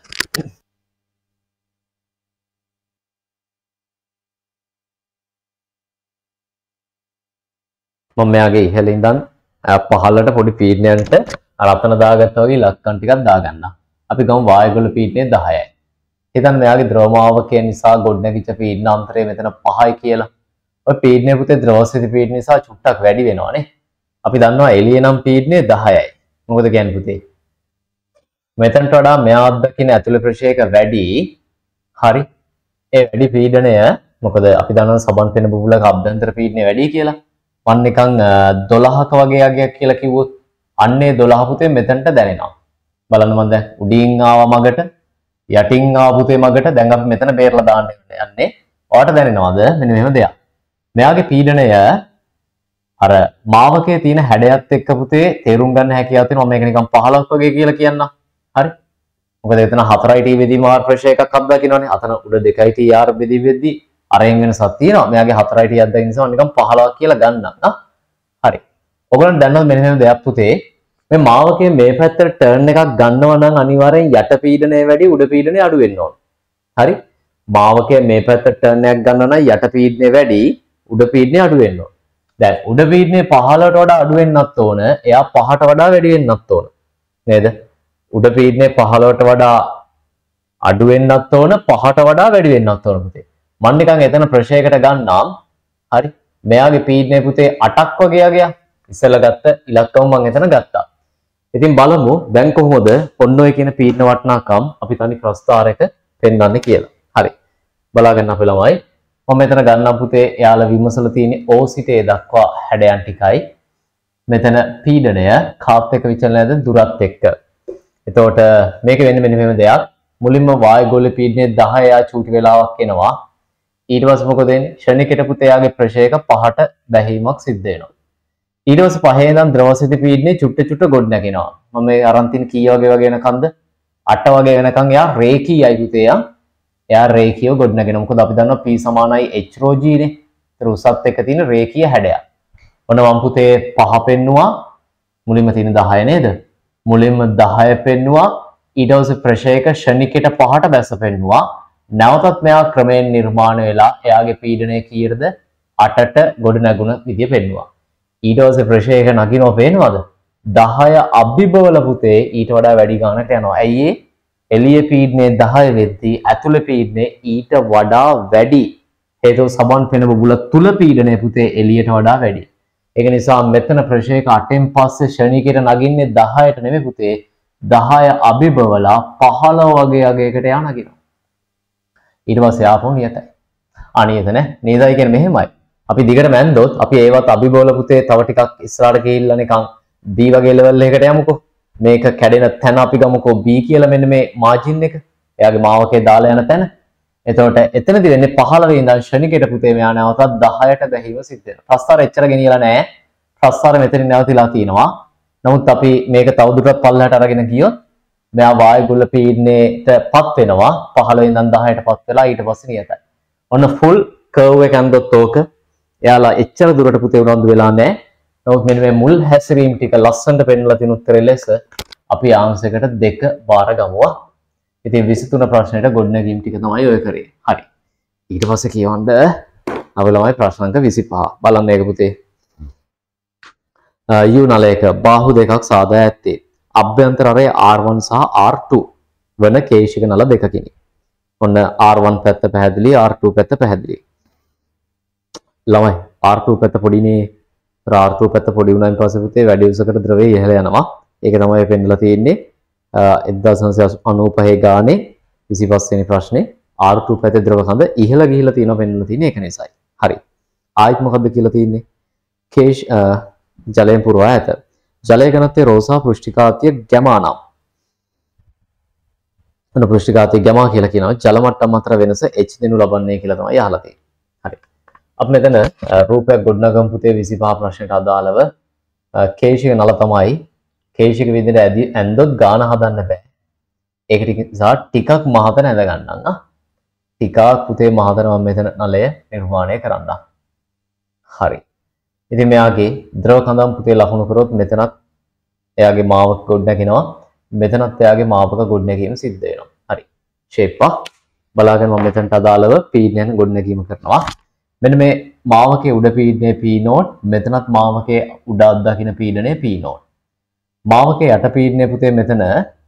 මම මෙයාගේ ඉහළින් ඉඳන් පහළට පොඩි පීඩනයන්ට අර අතන දාගත්තා වගේ ඉලක්කන ටිකක් දාගන්නම්. අපි ගමු වායුගොල්ල පීඩනය 10යි. හිතන්න මෙයාගේ ද්‍රව මාවකය නිසා ගොඩනැගිච්ච පීඩනාන්තරය මෙතන 5යි කියලා. ඔය පීඩනය පුතේ ද්‍රව ස්ථිති පීඩන නිසා චුට්ටක් වැඩි වෙනවානේ. අපි දන්නවා එළියේ නම් පීඩනය 10යි. මොකද කියන්නේ පුතේ? මෙතනට වඩා මෙයා අත්දකින්න ඇතුළේ ප්‍රශේක වැඩි. හරි. ඒ වැඩි පීඩනය මොකද අපි දන්නවා සබන් පෙන බුබුලක අභ්‍යන්තර පීඩනය වැඩි කියලා. මම නිකන් 12ක වගේ යගයක් කියලා කිව්වොත් අන්නේ 12 පුතේ මෙතනට දැනෙනවා. බලන්න මම දැන් උඩින් ආවා මගට යටින් ආව පුතේ මගට දැන් අපි මෙතන බේරලා දාන්න යන්නේ. ඔයාලට දැනෙනවද මෙන්න මෙහෙම දෙයක්. මෙයාගේ පීඩනය අර මාවකයේ තියෙන හැඩයත් එක්ක පුතේ තේරුම් ගන්න හැකියාව තියෙනවා. මේක නිකන් 15ක් වගේ කියලා කියන්න. හරි. මොකද එතන 4යි t බෙදීම r ප්‍රශය එකක් අත්දකින්නවනේ. අතන උඩ 2යි t r බෙදී වෙද්දී අරෙන් වෙනසක් තියෙනවා. මෙයාගේ 4යි t අත්දකින්න නිසා නිකන් 15ක් කියලා ගන්නම්. හරි. ඔයගොල්ලන් දන්නවද මෙන්න මෙහෙම දෙයක් පුතේ? මේ මාවකයේ මේ පැත්තට ටර්න් එකක් ගන්නවා නම් අනිවාර්යෙන් යට පීඩනය වැඩි උඩ පීඩනය අඩු වෙන්න ඕන. හරි? මාවකයේ මේ පැත්තට ටර්න් එකක් ගන්නවා නම් යට පීඩනය වැඩි උඩ පීඩනය අඩු වෙන්න ඕන. දැන් උඩ පීඩනය 15ට වඩා අඩු වෙන්නත් ඕන. එයා 5ට වඩා වැඩි වෙන්නත් ඕන. නේද? උඩ පීඩනය 15ට වඩා අඩු වෙන්නත් ඕන 5ට වඩා වැඩි වෙන්නත් ඕන පුතේ. මම නිකන් එතන ප්‍රශේකයට ගන්නම්. හරි? මෙයාගේ පීඩනය පුතේ 8ක් වගේ යගයක්. ඉස්සෙල්ලා ගත්ත ඉලක්කම මම එතන ගත්තා. ඉතින් බලමු දැන් කොහොමද ඔන්න ඔය කියන පීඩන වටනාකම් අපි තනි ප්‍රස්ථාරයක පෙන්වන්නේ කියලා. හරි. බලාගන්න අපේ ළමයි. මම මෙතන ගන්නම් පුතේ එයාලා විමසලා තියෙන O සිට A දක්වා හැඩයන් ටිකයි. මෙතන පීඩනය කාත් එක්ක විචලනයද දුරත් එක්ක. එතකොට මේක වෙන්නේ මෙන්න මෙහෙම දෙයක්. මුලින්ම වායුගෝලීය පීඩනය 10 යා චූටි වෙලාවක් එනවා. ඊට පස්සේ මොකද වෙන්නේ? ක්ෂණිකයට පුතේ යාගේ ප්‍රශේක 5ට බැහිමක් සිද්ධ වෙනවා. ඊට පස්සේ 5 ඉඳන් ද්‍රව ස්ථිති පීඩනය චුට්ට චුට්ට ගොඩ නැගෙනවා. මම මේ අරන් තින කී වගේ වෙනකන්ද 8 වගේ වෙනකන් එයා රේඛීයයි පුතේ. එයා රේඛීයව ගොඩ නැගෙනවා. මොකද අපි දන්නවා P සමානයි H rho G නේ. ඒතර උසත් එක්ක තියෙන රේඛීය හැඩයක්. ඔන්න මම පුතේ 5 පෙන්නුවා. මුලින්ම තියෙන 10 නේද? මුලින්ම 10 පෙන්නුවා. ඊට පස්සේ ප්‍රශේක ක්ෂණිකයට 5ට බැස පෙන්නුවා. නැවතත් මෙයා ක්‍රමයෙන් නිර්මාණය වෙලා එයාගේ පීඩනය කීයටද 8ට ගොඩ නැගුණ විදිය පෙන්නුවා. ඊට පස්සේ ප්‍රශේක නගිනව පේනවද? 10 අභිබවල පුතේ ඊට වඩා වැඩි ගානට යනවා. ඇයි ඒ? එළිය පීඩනය 10 වෙද්දී ඇතුළේ පීඩනය ඊට වඩා වැඩි. හේතුව සබන් පෙන බුබුල තුල පීඩනය පුතේ එළියට වඩා වැඩි. ඒක නිසා මෙතන ප්‍රශේක 8න් පස්සේ ක්ෂණිකයට නගින්නේ 10ට නෙමෙයි පුතේ. 10 අභිබවලා 15 වගේ යගයකට යා නගිනවා. ඊට පස්සේ ආපහු නියතයි. අනියත නෑ. නේදයි කියන්නේ මෙහෙමයි. අපි දිගට මැන්දොත් අපි ඒවත් අභිබවල පුතේ තව ටිකක් ඉස්සරහට ගිහිල්ලා නිකන් B වගේ ලෙවල් එකකට යමුකෝ. මේක කැඩෙන තැන අපි ගමුකෝ B කියලා මෙන්න මේ මාජින් එක. එයාගේ මාවකේ දාලා යන තැන. එතකොට එතනදි වෙන්නේ 15 ඉඳන් ක්ෂණිකයට පුතේ මෙයා නැවතත් 10ට බැහිව සිද්ධ වෙනවා. ප්‍රස්ථාර එච්චර ගෙනියලා නැහැ. ප්‍රස්ථාර මෙතනින් නැවතිලා තිනවා. නමුත් අපි මේක තවදුරටත් පල්ලෙහාට අරගෙන ගියොත් මෙයා වායුගොල්ල පීඩනයටපත් වෙනවා. 15 ඉඳන් 10ටපත් වෙලා ඊට පස්සේ නියතයි. ඔන්න ෆුල් කර්ව් එක අඳොත් ඕක එයාලා එච්චර දුරට පුතේ උනන්දු වෙලා නැහැ. නමුත් මෙන්න මේ මුල් හැසිරීම ටික ලස්සනට පෙන්වලා තින උත්තරේ ලෙස අපි ආන්සරයකට 2 බාර ගමුවා. ඉතින් 23 ප්‍රශ්නෙට ගොඩනැගීම් ටික තමයි ඔය කරේ. හරි. ඊට පස්සේ කියවන්න අපි ළමයි ප්‍රශ්න අංක 25. බලන්න මේක පුතේ. U නලයක බාහු දෙකක් සාදා ඇත්තේ. අභ්‍යන්තර අරය R1 සහ R2 වන කේශික නල දෙකකිනි. ඔන්න R1 පැත්ත පැහැදිලි, R2 පැත්ත පැහැදිලි. ළමයි R2 පැත්ත පොඩිනේ. R2 පැත්ත පොඩි වුණායින් පස්සේ පුතේ වැඩි උසකට ද්‍රවය ඉහළ යනවා. ඒක තමයි පෙන්නලා තියෙන්නේ. 1995 ගානේ 25 වෙනි ප්‍රශ්නේ R2 පැත්තේ ද්‍රව කඳ ඉහළ ගිහිලා තියෙනවා පෙන්නලා තියෙන්නේ ඒක නිසායි. හරි. ආයිත් මොකද්ද කියලා තියෙන්නේ? කේශ ජලයෙන් පුරවා ඇත. ජලය ඝනත්වයේ රෝසා පෘෂ්ඨිකාතිය ගැමා නම්. මොන පෘෂ්ඨිකාතිය ගැමා කියලා කියනවා ජල මට්ටම් අතර වෙනස h දෙනු ලබන්නේ කියලා තමයි අහලා තියෙන්නේ. හරි. අපි මෙතන රූපයක් ගොඩනගමු පුතේ 25 ප්‍රශ්නයට අදාළව කේශික නල තමයි කේශික විදිහට ඇඳොත් ගාන හදන්න බෑ. ඒක නිසා ටිකක් මහතන ඇඳ ගන්නම්. ටිකක් පුතේ මහතන මම මෙතන නලය නිර්මාණය කරන්න. හරි. ඉතින් මෙයාගේ ද්‍රව කඳම් පුතේ ලකුණු කරොත් මෙතනත් එයාගේ මාවක ගොඩනැගෙනවා. මෙතනත් එයාගේ මාවක ගොඩනැගීම සිද්ධ වෙනවා. හරි. ෂේප් එක බලාගෙන මම මෙතනට අදාළව පීඩනයන් ගොඩනැගීම කරනවා. මෙන්න මේ මාවකයේ උඩ පීඩනය P0, මෙතනත් මාවකයේ උඩ අත්දකින්න පීඩනය P0. මාවකයේ යට පීඩනය පුතේ මෙතන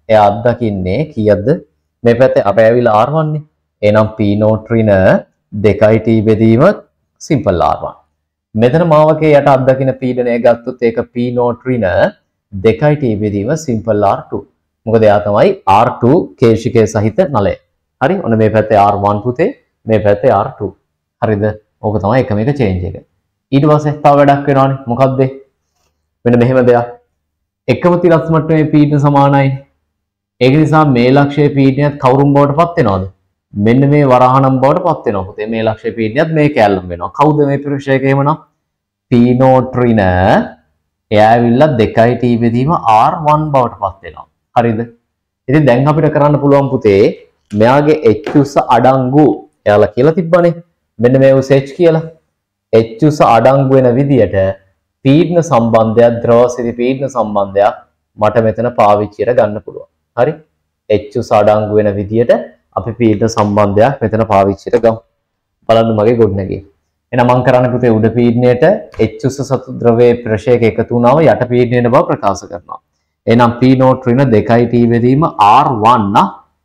එයා අත්දකින්නේ කීයක්ද? මේ පැත්තේ අප ඇවිල්ලා R1 නේ. එහෙනම් P not ඍණ 2t බෙදීම simple R1. මෙතන මාවකේ යට අත්දකින පීඩනය ගත්තොත් ඒක P not ඍණ 2t බෙදීම simple R2. මොකද එයා තමයි R2 කේශිකය සහිත නලය. හරි. ඔන්න මේ පැත්තේ R1 පුතේ, මේ පැත්තේ R2. හරිද? ඕක තමයි එකම එක change එක. ඊට පස්සේ තව වැඩක් වෙනවානේ. මොකද්ද? මෙන්න මෙහෙම දෙයක්. එකම තිරස් මට්ටමේ පීඩන සමානයි. ඒක නිසා මේ ලක්ෂයේ පීඩනයත් කවුරුම් බවට පත් වෙනවද? මෙන්න මේ වරහණම් බවට පත් වෙනවා පුතේ. මේ ලක්ෂයේ පීඩනයත් මේ කැලලම් වෙනවා. කවුද මේ පුරුෂයෙක් එහෙමනම්? P not ඍණ එයා ඇවිල්ලා 2t බෙදීම R1 බවට පත් වෙනවා. හරිද? ඉතින් දැන් අපිට කරන්න පුළුවන් පුතේ මෙයාගේ h උස අඩංගු එයාලා කියලා තිබ්බනේ. මෙන්න මේ උස h කියලා. h උස අඩංගු වෙන විදියට පීඩන සම්බන්ධයක්, ද්‍රවසිරි පීඩන සම්බන්ධයක් මට මෙතන පාවිච්චියට ගන්න පුළුවන්. හරි? h උස අඩංගු වෙන විදියට අපි පීඩන සම්බන්ධයක් මෙතන පාවිච්චියට ගමු. බලන්න මගේ ගොඩනැගිලි. එහෙනම් මම කරන්නේ පුතේ උඩ පීඩනයට h උස සතු ද්‍රවයේ ප්‍රශයක එකතු වුණාම යට පීඩනයට බව ප්‍රකාශ කරනවා. එහෙනම් P not ඍණ 2t බෙදීම R1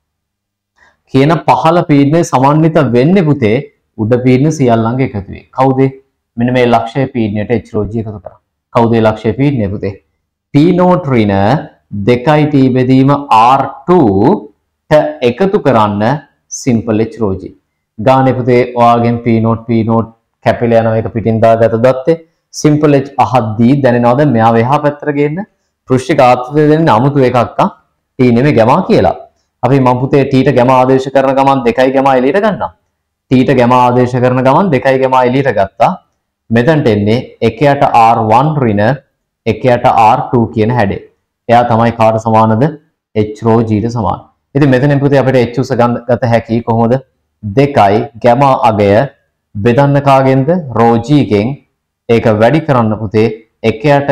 කියන පහළ පීඩනය සමන්විත වෙන්නේ පුතේ උඩ පීඩන සියල්ලංගේ එකතුවේ. කවුද? මෙන්න මේ ලක්ෂයේ පීඩනයට h rho g එකතු කරා. කවුද මේ ලක්ෂයේ පීඩනය පුතේ? P not ඍණ 2t බෙදීම R2 ට එකතු කරන්න simple h rho g. ගානේ පුතේ ඔයාගෙන් P not කැපිලා යනවා එක පිටින් දාගත දත්තේ simple h අහද්දී දැනෙනවද මෙයාව එහා පැත්තට ගේන්න? පෘෂ්ඨික ආත්මය දෙන්නේ 아무තු එකක් t නෙමෙයි ගැමා කියලා. අපි මම පුතේ t ට ගැමා ආදේශ කරන ගමන් 2යි ගැමා එළියට ගන්නවා. t ට ගැමා ආදේශ කරන ගමන් 2යි ගැමා එළියට ගත්තා. මෙතනට එන්නේ 1යට R1 ඍණ 1යට R2 කියන හැඩය. එයා තමයි කාට සමානද? h rho g ට සමාන. ඉතින් මෙතනින් පුතේ අපිට h උස ගත හැකි කොහොමද? 2යි ගැමා අගය බෙදන්න කාගෙන්ද? rho g ගෙන්. ඒක වැඩි කරන්න පුතේ 1යට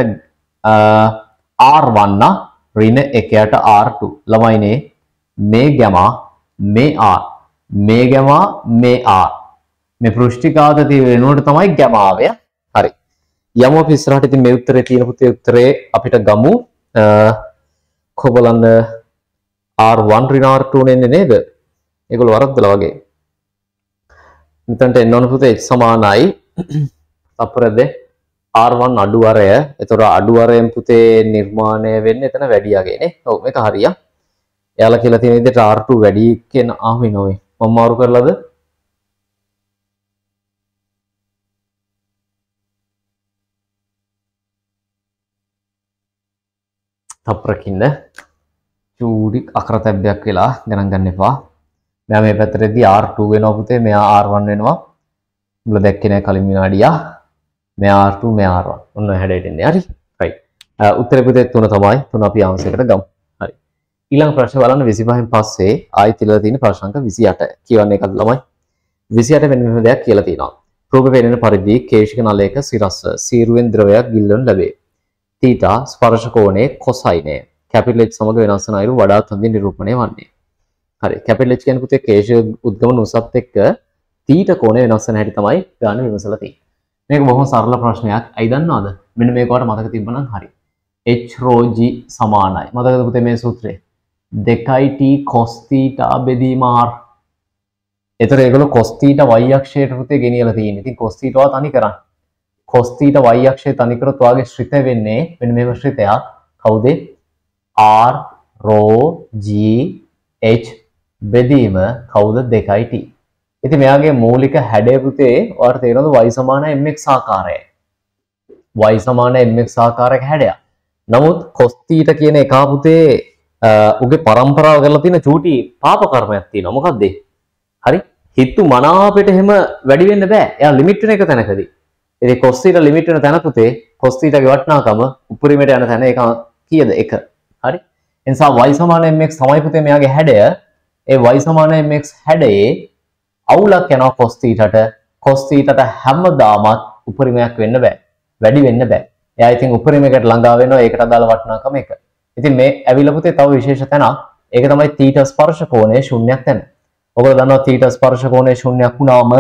R1 ඍණ 1යට R2. ළමයිනේ මේ ගැමා මේ R මේ ගැමා මේ R මේ පෘෂ්ඨිකාගතිය වෙනුවට තමයි ගැමාවය. හරි. යමු අපි ඉස්සරහට. ඉතින් මේ උත්තරේ තියෙන පුතේ උත්තරේ අපිට ගමු කොබලන්න R1 ඍණ R2 නෙන්නේ නේද? ඒගොල්ලෝ වරද්දලා වගේ. මෙතනට එන්න ඕන පුතේ h සමානයි තප්පරද R1 අඩු වරය. ඒතර අඩු වරයෙන් පුතේ නිර්මාණය වෙන්නේ එතන වැඩි යගේ නේ. ඔව් මේක හරියක්. එයාලා කියලා තියෙන විදිහට R2 වැඩි කියන ආවේ නෝවේ. මම මාරු කරලාද? තප්පරකින්න චූඩි අකරතැබ්බයක් වෙලා ගණන් ගන්න එපා. මෙයා මේ පැත්තටදී R2 වෙනවා පුතේ. මෙයා R1 වෙනවා. උඹලා දැක්කේ නැහැ කලින් විනාඩිය. මෙයා R2 මෙයා R1. ඔන්න හැඩයට එන්නේ. හරි. right. උත්තරේ පුතේ 3 තමයි. 3 අපි ආන්සරයකට ගමු. හරි. ඊළඟ ප්‍රශ්න බලන්න 25න් පස්සේ ආයෙත් ඉල්ලලා තියෙන ප්‍රශ්න අංක 28. කියවන්නේ එකද ළමයි? 28 වෙන මෙහෙම දෙයක් කියලා තියෙනවා. රූපේ පෙනෙන පරිදි කේශික නලයක සිරස්ස සීරුවෙන් ද්‍රවයක් ගිල්ලන ලැබේ. තීටා ස්පර්ශ කෝණයේ කොසයිනය කැපිටල් H සමග වෙනස් වන අයුරු වඩාත් හොඳින් නිරූපණය වන්නේ. හරි. කැපිටල් H කියන්නේ පුතේ කේශ උද්ගමන උසත් එක්ක තීටා කෝණය වෙනස් වෙන හැටි තමයි ගන්න විමසලා තියෙන්නේ. මේක බොහොම සරල ප්‍රශ්නයක්. ඇයි දන්නවද? මෙන්න මේක ඔයාලට මතක තිබ්බනම් හරි. h rho g සමානයි. මතකද පුතේ මේ සූත්‍රය? 2t cos θ බෙදීම r. ඒතර ඒගොල්ලෝ cos θ y අක්ෂයට පුතේ ගෙනියලා තියෙන්නේ. ඉතින් cos θ වා තනි කරන්න. cos θ y අක්ෂය තනි කරොත් ඔයාගේ ශ්‍රිත වෙන්නේ මෙන්න මේක ශ්‍රිතයක්. කවුද? r rho g h බෙදීම කවුද? 2t. ඉතින් මෙයාගේ මූලික හැඩය පුතේ ඔයාලට තේරෙනවද? y සමාන mx ආකාරයයි. y සමාන mx ආකාරයක හැඩයක්. නමුත් cos θ කියන එක පුතේ උගේ පරම්පරාව කරලා තියෙන චූටි පාප කර්මයක් තියෙනවා. මොකක්ද ඒ? හරි. හිතු මනාපෙට එහෙම වැඩි වෙන්න බෑ. එයා ලිමිට් වෙන එක තැනකදී. ඉතින් cos θ ලිමිට් වෙන තැන පුතේ cos θ ගේ වටිනාකම උපරිමයට යන තැන ඒක කීයද? 1. හරි. ඒ නිසා y සමාන mx තමයි පුතේ මෙයාගේ හැඩය. ඒ y සමාන mx හැඩයේ අවුලක් යනවා cos θ ට. cos θ ට හැමදාමත් උපරිමයක් වෙන්න බෑ. වැඩි වෙන්න බෑ. එයා ඉතින් උපරිමයකට ළඟා වෙනවා. ඒකට අදාළ වටිනාකම 1. ඉතින් මේ ඇවිල්ලා පුතේ තව විශේෂ තැනක්. ඒක තමයි θ ස්පර්ශ කෝණය ශුන්‍යයක් තැන. ඔයගොල්ලෝ දන්නවා θ ස්පර්ශ කෝණය ශුන්‍යයක් වුණාම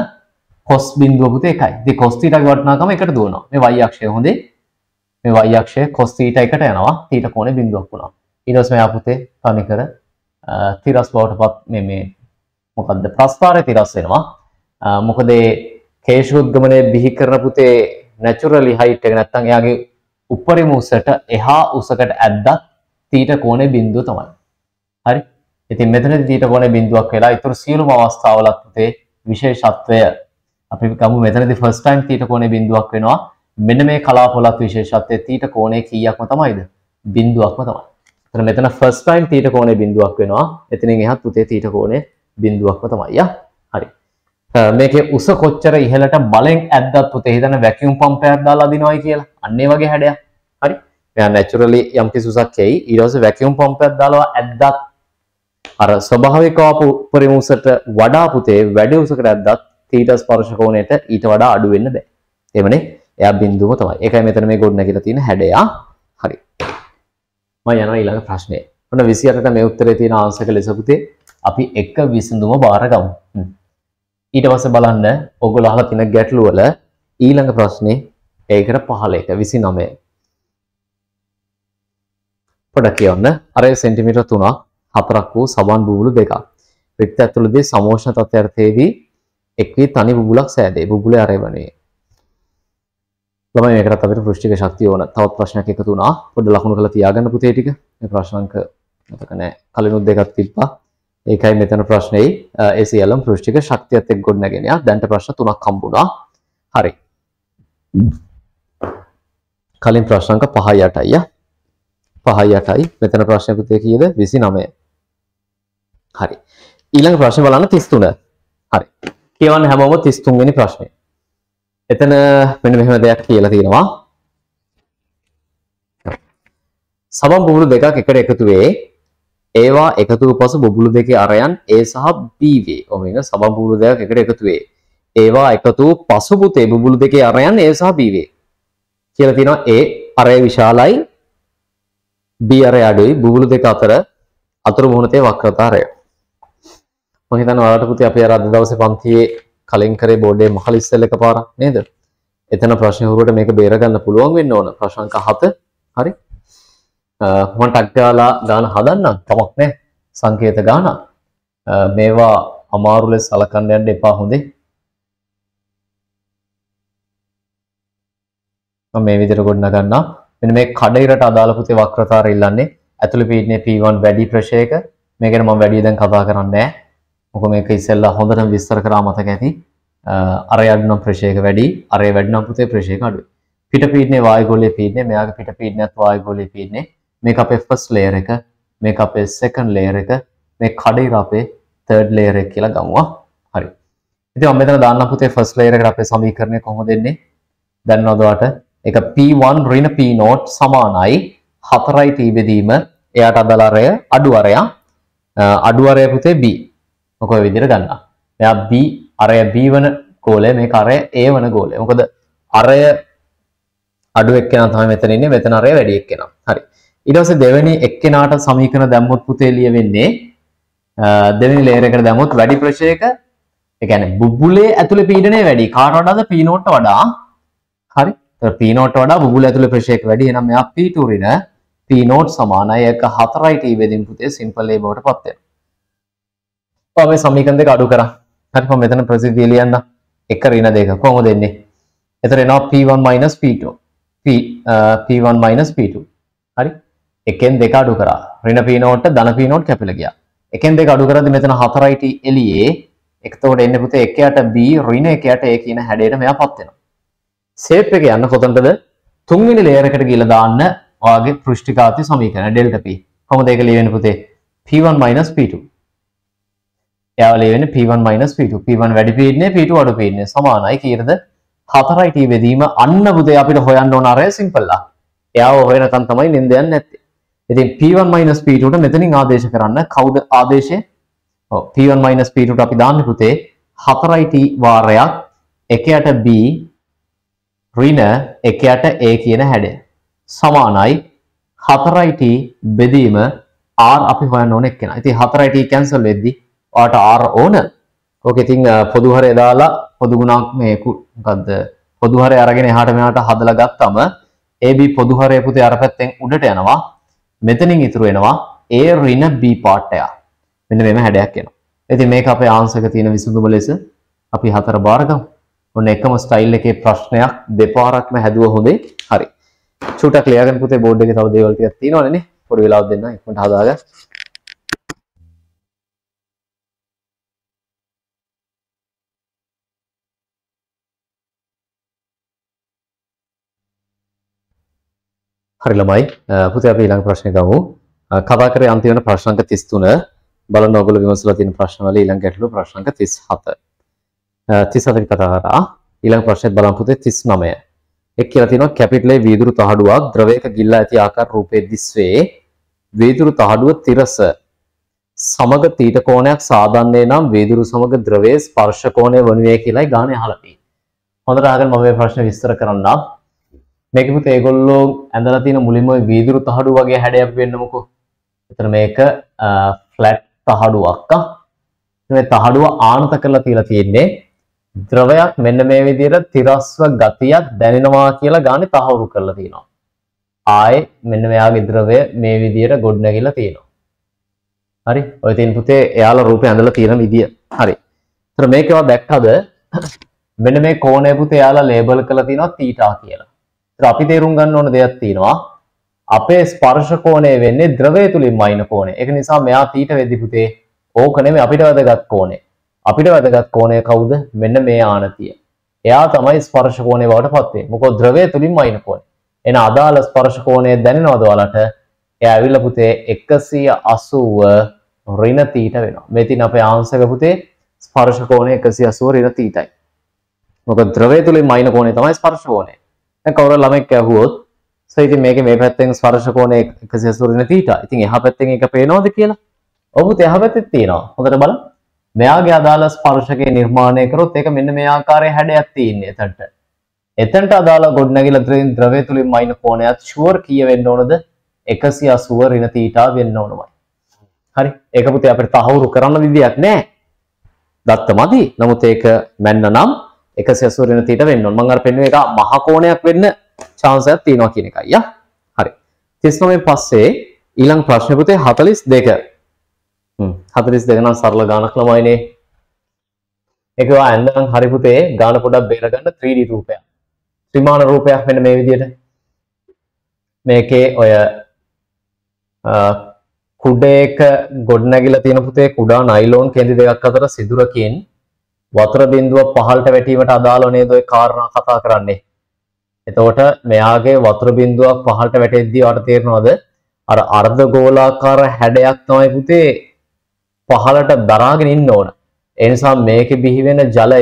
cos බිඳුව පුතේ 1යි. ඉතින් cos θ ගේ වටිනාකම 1ට දුවනවා. මේ y අක්ෂය හොඳේ. මේ y අක්ෂය cos θ 1ට යනවා. θ කෝණය බිඳුවක් වුණා. ඊට පස්සේ මෙයා පුතේ තනිකර තිරස් බවටපත් මේ මොකද්ද ප්‍රස්ථාරය තිරස් වෙනවා. මොකද ඒ කේශෝද්ගමනය බිහි කරන පුතේ නැචරලි හයිට් එක නැත්තම් එයාගේ උපරිම උසට එහා උසකට ඇද්දත් තීට කෝණේ බිඳුව තමයි. හරි. ඉතින් මෙතනදී තීට කෝණේ බිඳුවක් වෙලා ඊටු සියලුම අවස්ථාවලත් පුතේ විශේෂත්වය අපි ගමු මෙතනදී ෆස්ට් ටයිම් තීට කෝණේ බිඳුවක් වෙනවා. මෙන්න මේ කලාපවලත් විශේෂත්වය තීට කෝණේ කීයක්ම තමයිද? බිඳුවක්ම තමයි. එතන මෙතන ෆස්ට් ටයිම් තීට කෝණේ බිඳුවක් වෙනවා. එතනින් එහාත් පුතේ තීට කෝණේ බිඳුවක්ම තමයි. හරි. මේකේ උස කොච්චර ඉහළට බලෙන් ඇද්දත් පුතේ හිතන වැකියුම් පම්පයක් දාලා අදිනවයි කියලා. අන්න ඒ වගේ හැඩයක්. හරි. මෙයා නැචරලි යම් කිසි උසක් එයි. ඊට පස්සේ වැකියුම් පම්පයක් දාලා ඇද්දත් අර ස්වභාවිකව උපරිම උසට වඩා පුතේ වැඩි උසකට ඇද්දත් තීට ස්පර්ශ කෝණයට ඊට වඩා අඩු වෙන්න බෑ. එවනේ එයා බිඳුවම තමයි. ඒකයි මෙතන මේ ගොඩනැගිලා තියෙන හැඩය. හරි. මම යනවා ඊළඟ ප්‍රශ්නේ. ඔන්න 28ට මේ උත්තරේ තියෙන ආන්සර් එක ලෙස පුතේ අපි එක විසඳුම බාර ගමු. ඊට පස්සේ බලන්න ඔයගොල්ලෝ අහලා තියෙන ගැටළු වල ඊළඟ ප්‍රශ්නේ ඒකට 15ක 29. පොඩ්ඩක් කියන්න. අර සෙන්ටිමීටර් 3ක් 4ක් වූ සබන් බුබුලු දෙකක්. රික්ත ඇතුළතදී සමෝෂ්ණ තත්ත්වයටදී එක් වී තනි බුබුලක් සෑදේ. බුබුලේ ආරෙවණේ. ළමයි මේකටත් අපිට පෘෂ්ඨික ශක්තිය ඕන. තවත් ප්‍රශ්නයක් එකතු වුණා. පොඩ්ඩ ලකුණු කරලා තියාගන්න පුතේ ටික. මේ ප්‍රශ්න අංක මතක නැහැ. කලිනුත් දෙකක් තිබ්බා. ඒකයි මෙතන ප්‍රශ්නේ ඒ සියල්ලම පෘෂ්ඨික ශක්තියත් එක්ක ගොඩනගෙන යා. දැන්ට ප්‍රශ්න 3ක් හම්බුණා. හරි. කලින් ප්‍රශ්න අංක 5යි 8යි. 5යි 8යි. මෙතන ප්‍රශ්න පුතේ කීයද? 29. හරි. ඊළඟ ප්‍රශ්නේ බලන්න 33. හරි. කියවන්න හැමෝම 33 වෙනි ප්‍රශ්නේ. එතන මෙන්න මෙහෙම දෙයක් කියලා තියෙනවා. සබන් බුබුලු දෙකක් එකට එකතු වේ. ඒවා එකතු වූ පසු බුබුලු දෙකේ අරයන් A සහ B වේ. ඔහොම ඉන්න සබන් බුබුලු දෙකක් එකට එකතු වේ. ඒවා එකතු වූ පසු පුතේ බුබුලු දෙකේ අරයන් A සහ B වේ. කියලා තියෙනවා A අරය විශාලයි B අරය අඩුයි. බුබුලු දෙක අතර අතුරු මුහුණතේ වක්‍රතාවය. මම හිතනවා ඔයාලට පුතේ අපි අර අද දවසේ පන්තියේ කලින් කරේ බෝඩේ මහල ඉස්සෙල් එකපාරක් නේද? එතන ප්‍රශ්න හුරුවට මේක බේර ගන්න පුළුවන් වෙන්න ඕන. ප්‍රශ්න අංක 7. හරි. මම ටක් ගාලා ගාන හදන්නම්. කමක් නැහැ. සංකේත ගාන. මේවා අමාරු ලෙස සලකන්න යන්න එපා හොඳේ. මම මේ විදිහට ගොඩනගන්නම්. මෙන්න මේ කඩිරට අදාළ පුතේ වක්‍රතාවය ඉල්ලන්නේ. ඇතුළේ පීඩනයේ P1 වැඩි ප්‍රෙෂර් එක. මේක ගැන මම වැඩි දැන් කතා කරන්නේ නැහැ. මොකද මේක ඉස්සෙල්ලා හොඳටම විස්තර කරා මතක ඇති. අරය අඩු නම් ප්‍රෙෂර් එක වැඩි, අරය වැඩි නම් පුතේ ප්‍රෙෂර් එක අඩුයි. පිට පීඩනයේ වායුගෝලීය පීඩනය, මෙයාගේ පිට පීඩනයත් වායුගෝලීය පීඩනය. මේක අපේ ෆස්ට් ලේයර් එක, මේක අපේ සෙකන්ඩ් ලේයර් එක, මේ කඩිර අපේ තර්ඩ් ලේයර් එක කියලා ගමුවා. හරි. ඉතින් මම මෙතන දාන්න පුතේ ෆස්ට් ලේයර් එකට අපේ සමීකරණය කොහොමද එන්නේ? දන්නවද ඔයාලට? ඒක P1 ඍණ P0 සමානයි 4යි T බෙදීම එයාට අදාළ අරය අඩු අරය පුතේ B. මොකද ඔය විදිහට ගන්නවා. මෙයා B අරය B වන ගෝලය, මේක අරය A වන ගෝලය. මොකද අරය අඩු එක්කෙනා තමයි මෙතන ඉන්නේ, මෙතන අරය වැඩි එක්කෙනා. හරි. ඊට පස්සේ දෙවෙනි එක්කෙනාට සමීකරණ දැම්මොත් පුතේ ලියවෙන්නේ දෙවෙනි ලේයර් එකට දැම්මොත් වැඩි ප්‍රෙෂර් එක, ඒ කියන්නේ බුබුලේ ඇතුලේ පීඩනය වැඩි. කාට වඩාද? P0 ට වඩා. හරි. ඒතර P0 ට වඩා බුබුලේ ඇතුලේ ප්‍රෙෂර් එක වැඩි. එහෙනම් මෙයා P2 ඍණ P0 සමානයි. ඒක 4යි T බෙදීම පුතේ සිම්පල් A බවට පත් වෙනවා. ඔය මේ සමීකරණ දෙක අඩු කරා. හරි. මම මෙතන ප්‍රසිද්ධිය ලියන්න. එක ඍණ දෙක කොහොමද එන්නේ? එතන එනවා P1 P2. P1 P2. හරි. එකෙන් දෙක අඩු කරා. ඍණ P0 ට ධන P0 කැපිලා ගියා. එකෙන් දෙක අඩු කරද්දි මෙතන 4යි T එළියේ. එතකොට එන්නේ පුතේ එකයට B ඍණ එකයට A කියන හැඩයට මෙයාපත් වෙනවා. ෂේප් එක යන්න කොතනටද? තුන්වෙනි ලේයර් එකට ගිහලා දාන්න ඔයාගේ පෘෂ්ඨිකාති සමීකරණ ඩෙල්ටා P. කොහොමද ඒක ලියවෙන්නේ පුතේ? P1 P2. එයාව ලියවෙන්නේ P1 P2. P1 වැඩි පීඩනය, P2 අඩු පීඩනය සමානයි කීයද? 4යි T බෙදීම අන්න පුතේ අපිට හොයන්න ඕන අරය සිම්පල් ආ. එයාව හොයනකන් තමයි නින්ද යන්නේ නැත්තේ. ඉතින් P1 P2 ට මෙතනින් ආදේශ කරන්න කවුද ආදේශය? ඔව් P1 P2 ට අපි දාන්නේ පුතේ 4යි T වාරයක් එකයට B ඍණ එකයට A කියන හැඩය සමානයි 4යි T බෙදීම R අපි හොයන්න ඕන එක්කෙනා. ඉතින් 4යි T කැන්සල් වෙද්දි ඔයාට R ඕන. ඕක ඉතින් පොදු හරය දාලා පොදු ගුණක් මේ මොකද්ද? පොදු හරය අරගෙන එහාට මෙහාට හදලා ගත්තම AB පොදු හරය පුතේ අර පැත්තෙන් උඩට යනවා. මෙතනින් ඉතුරු වෙනවා A ඍණ B පාර්ට් එක. මෙන්න මෙහෙම හැඩයක් එනවා. ඉතින් මේක අපේ ආන්සර් එක තියෙන විසඳුම ලෙස අපි 4 බාර ගමු. ඔන්න එකම ස්ටයිල් එකේ ප්‍රශ්නයක් දෙපාරක්ම හැදුව හොඳේ. හරි. චූටක් ලියාගෙන පුතේ බෝඩ් එකේ තව දේවල් ටිකක් තියෙනවනේ නේ. පොඩි වෙලාවක් දෙන්න ඉක්මනට හදාගන්න. හරි ළමයි පුතේ අපි ඊළඟ ප්‍රශ්නේ ගමු. කතා කරේ අන්තිම වෙන ප්‍රශ්න අංක 33 බලන්න ඔයගොල්ලෝ විමසලා තියෙන ප්‍රශ්න වල ඊළඟ ගැටලුව ප්‍රශ්න අංක 37. 37 කතා කරා. ඊළඟ ප්‍රශ්නෙත් බලන්න පුතේ 39. එක් කියලා තියෙනවා කැපිටල් A වීදුරු තහඩුවක් ද්‍රවයක ගිල්ලා ඇති ආකාර රූපයේ දිස්වේ වීදුරු තහඩුව තිරස සමග තීට කෝණයක් සාදන්නේ නම් වීදුරු සමග ද්‍රවයේ ස්පර්ශ කෝණය වනුයේ කියලායි ගානේ අහලා තියෙන්නේ. හොඳට අහගෙන මම මේ ප්‍රශ්නේ විස්තර කරන්නම්. මේක පුතේ ඒගොල්ලෝ ඇඳලා තියෙන මුලින්ම වීදුරු තහඩුව වගේ හැඩයක් වෙන්නමුකෝ. එතන මේක ෆ්ලැට් තහඩුවක්. මේ තහඩුව ආනත කරලා තියලා තියෙන්නේ ද්‍රවයක් මෙන්න මේ විදිහට තිරස්ව ගතියක් දැනෙනවා කියලා ගානේ තහවුරු කරලා තියෙනවා. ආයේ මෙන්න මෙයාගේ ද්‍රවය මේ විදිහට ගොඩනැගිලා තියෙනවා. හරි. ඔය තියෙන පුතේ එයාලා රූපේ ඇඳලා තියෙන විදිය. හරි. ඒතර මේකව දැක්කද මෙන්න මේ කෝණය පුතේ එයාලා ලේබල් කරලා තියෙනවා තීටා කියලා. ඒතර අපි තේරුම් ගන්න ඕන දෙයක් තියෙනවා. අපේ ස්පර්ශ කෝණය වෙන්නේ ද්‍රවය තුලින්ම අයින කෝණය. ඒක නිසා මෙයා තීට වෙද්දි පුතේ ඕක නෙමෙයි අපිට වැදගත් කෝණය. අපිට වැදගත් කෝණය කවුද? මෙන්න මේ ආනතිය. එයා තමයි ස්පර්ශ කෝණය බවට පත් වෙන්නේ. මොකද ද්‍රවය තුලින්ම අයින කෝණය. එන අදාළ ස්පර්ශ කෝණය දැනෙනවද ඔයාලට? එයා ඇවිල්ලා පුතේ 180 ඍණ තීට වෙනවා. මේ තියෙන අපේ ආන්සර් එක පුතේ ස්පර්ශ කෝණය 180 ඍණ තීටයි. මොකද ද්‍රවය තුලින්ම අයින කෝණය තමයි ස්පර්ශ කෝණය. දැන් කවුරු ළමෙක් ඇහුවොත් ඉතින් මේකේ මේ පැත්තෙන් ස්පර්ශ කෝණය 180 ඍණ තීටා. ඉතින් එහා පැත්තෙන් එක පේනවද කියලා? ඔව් පුතේ එහා පැත්තේ තියෙනවා. හොඳට බලන්න. මෙයාගේ අදාළ ස්පර්ශකේ නිර්මාණය කරොත් ඒක මෙන්න මේ ආකාරයේ හැඩයක් තියෙන්නේ එතනට. එතනට අදාළ ගොඩනැගිලා තියෙන ද්‍රවය තුලින් මයින් කෝණයත් ෂුවර් කීය වෙන්න ඕනද? 180 ඍණ තීටා වෙන්න ඕනමයි. හරි. ඒක පුතේ අපිට තහවුරු කරන්න විදියක් නැහැ. දත්තමදි. නමුත් ඒක මැන්න නම් 180 ඍණ තීටා වෙන්න ඕන. මම අර පෙන්නුවේ එක මහ කෝණයක් වෙන්න chance එකක් තියෙනවා කියන එකයි. යා. හරි. 39 පස්සේ ඊළඟ ප්‍රශ්නේ පුතේ 42. 42 නම් සරල ගානක් ළමයිනේ. ඒක ඔය ඇඳන් හරි පුතේ ගාන පොඩක් බේර ගන්න 3D රූපයක්. ත්‍රිමාන රූපයක් මෙන්න මේ විදිහට. මේකේ ඔය කුඩේක ගොඩනැගිලා තියෙන පුතේ කුඩා නයිලෝන් කැඳි දෙකක් අතර සිදුරකින් වතුර බිඳුව පහළට වැටීමට අදාළව නේද ඔය කාරණා කතා කරන්නේ. එතකොට මෙයාගේ වතුර බිඳුවක් පහළට වැටෙද්දී ඔයාලට තේරෙනවද? අර අර්ධ ගෝලාකාර හැඩයක් තමයි පුතේ පහළට දරාගෙන ඉන්න ඕන. ඒ නිසා මේකේ බිහි වෙන ජලය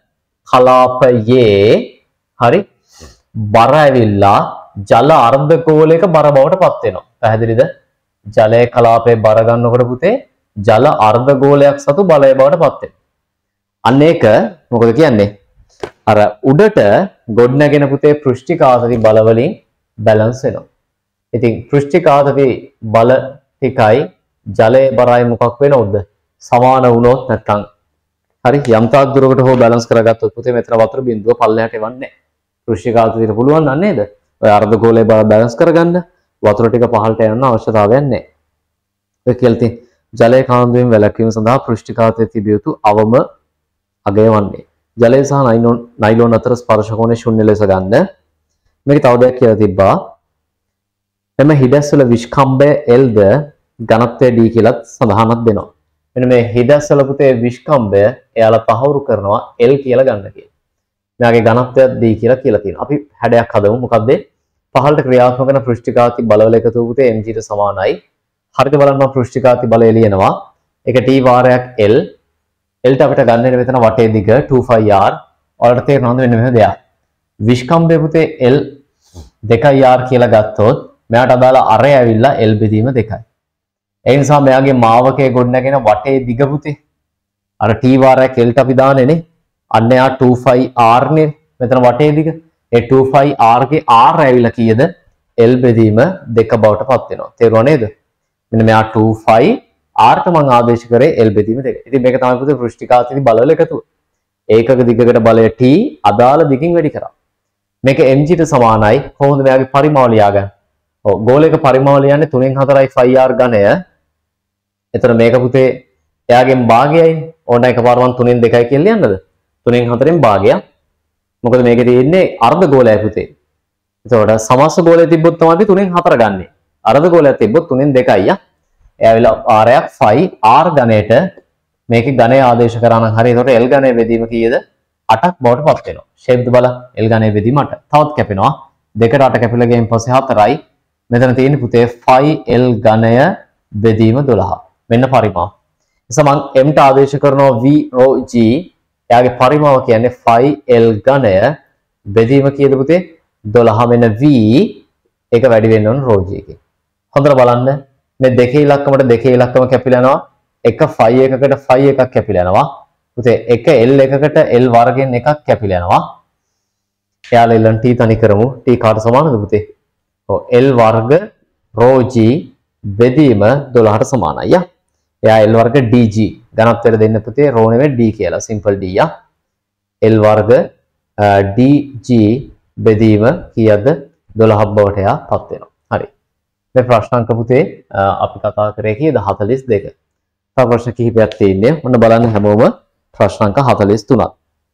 කලාපයේ හරි බර ඇවිල්ලා ජල අර්ධ ගෝලයක බර බවට පත් වෙනවා. පැහැදිලිද? ජලයේ කලාපයේ බර ගන්නකොට පුතේ ජල අර්ධ ගෝලයක් සතු බලය බවට පත් වෙනවා. අන්න ඒක මොකද කියන්නේ? අර උඩට ගොඩනැගෙන පුතේ පෘෂ්ඨිකාතති බල වලින් බැලන්ස් වෙනවා. ඉතින් පෘෂ්ඨිකාතති බල ටිකයි ජලයේ බරයි මොකක් වෙනවද? සමාන වුණොත් නැත්නම් හරි යම් තාක් දුරකට හෝ බැලන්ස් කරගත්තොත් පුතේ මෙතන වතුර බිඳුව පල්ලෙහාට එවන්නේ නැහැ. පෘෂ්ඨිකාතතියට පුළුවන් නේද? ඔය අර්ධ ගෝලයේ බර බැලන්ස් කරගන්න වතුර ටික පහළට යන්න අවශ්‍යතාවයක් නැහැ. ඔය කියලා තියෙන ජලයේ කාන්දුවෙන් වැළැක්වීම සඳහා පෘෂ්ඨිකාතයේ තිබිය යුතු අවම අගය වන්නේ. ජලය සහ නයිලෝන් අතර ස්පර්ශ කෝණය ශුන්‍ය ලෙස ගන්න. මේක තව දෙයක් කියලා තිබ්බා. එම හිඩැස්වල විස්කම්භය L ද ඝනත්වය D කියලාත් සඳහනක් දෙනවා. මෙන්න මේ හිඩැස්වල පුතේ විස්කම්භය එයාලා තහවුරු කරනවා L කියලා ගන්න කියලා. මෙයාගේ ඝනත්වයත් D කියලා තියෙනවා. අපි හැඩයක් හදමු. මොකද්ද? පහළට ක්‍රියාත්මක වෙන පෘෂ්ඨිකාති බලවල එකතු පුතේ mg ට සමානයි. හරියට බලන්න පෘෂ්ඨිකාති බලය ලියනවා. ඒක T වාරයක් L. L ට අපිට ගන්න මෙතන වටේ දිග 2πr. ඔයාලට තේරෙනවද මෙන්න මෙහෙම දෙයක්. විස්කම්භය පුතේ L 2r කියලා ගත්තොත් මෙයාට අදාළ අරය ඇවිල්ලා L බෙදීම 2යි. ඒ නිසා මෙයාගේ මාවකයේ ගොඩනැගෙන වටේ දිග පුතේ අර T වාරයක් L ට අපි දාන්නේ නේ. අන්න එයා 2πr නේ මෙතන වටේ දිග. ඒ 2πr ගේ r ඇවිල්ලා කීයද? L බෙදීම 2 බවට පත් වෙනවා. තේරුණා නේද? මෙන්න මෙයා 2πr ට මම ආදේශ කරේ L බෙදීම 2. ඉතින් මේක තමයි පුතේ පෘෂ්ඨිකාතති බලවල එකතුව. ඒකක දිගකට බලය T අදාළ දිගින් වැඩි කරා. මේක mg ට සමානයි. කොහොමද මෙයාගේ පරිමාව ලියාගන්නේ? ඔව් ගෝලයක පරිමාව ලියන්නේ 3න් 4යි 5r ඝනය. එතන මේක පුතේ එයාගෙන් භාගයයි. ඕන එකපාරම 3න් 2යි කියලා ලියන්නද? 3න් 4න් භාගයක්. මොකද මේකේ තියෙන්නේ අර්ධ ගෝලයයි පුතේ. එතකොට සමස්ත ගෝලය තිබ්බොත් තමයි 3න් 4 ගන්නෙ. අර්ධ ගෝලයක් තිබ්බොත් 3න් 2යි. එයාවිලා r යක් 5r ඝනයට මේකේ ඝනය ආදේශ කරා නම් හරි. එතකොට l ඝනය බෙදීම කීයද? 8ක් බවට පත් වෙනවා. ෂේප්ද බලන්න. l ඝනය බෙදීම 8. තවත් කැපෙනවා. 2ට 8 කැපිලා ගියන් පස්සේ 4යි. මෙතන තියෙන්නේ පුතේ 5l ඝනය බෙදීම 12. මෙන්න පරිමාව. එසම m ට ආදේශ කරනවා v rho g. එයාගේ පරිමාව කියන්නේ 5l ඝනය බෙදීම කීයද පුතේ? 12. මෙන්න v ඒක වැඩි වෙන්න ඕන rho g එකේ. හොඳට බලන්න. මේ දෙකේ ඉලක්කමට දෙකේ ඉලක්කම කැපිලා යනවා. එක 5 එකකට 5 එකක් කැපිලා යනවා. පුතේ එක l එකකට l වර්ගෙන් එකක් කැපිලා යනවා. එයාලා ඉල්ලන් t තනි කරමු. t කාට සමානද පුතේ? ඔව් l වර්ග rho g බෙදීම 12ට සමානයි. එයා l වර්ග dg ඝනත්වයට දෙන්න පුතේ rho නෙවෙයි d කියලා. සිම්පල් d l වර්ග dg බෙදීම කීයද? 12ක් බවට එයා පත් වෙනවා. හරි. මේ ප්‍රශ්න අංක පුතේ අපි කතා කරේ කීයද? 42. තව ප්‍රශ්න කිහිපයක් තියෙන්නේ. ඔන්න බලන්න හැමෝම ප්‍රශ්න අංක 43ක්.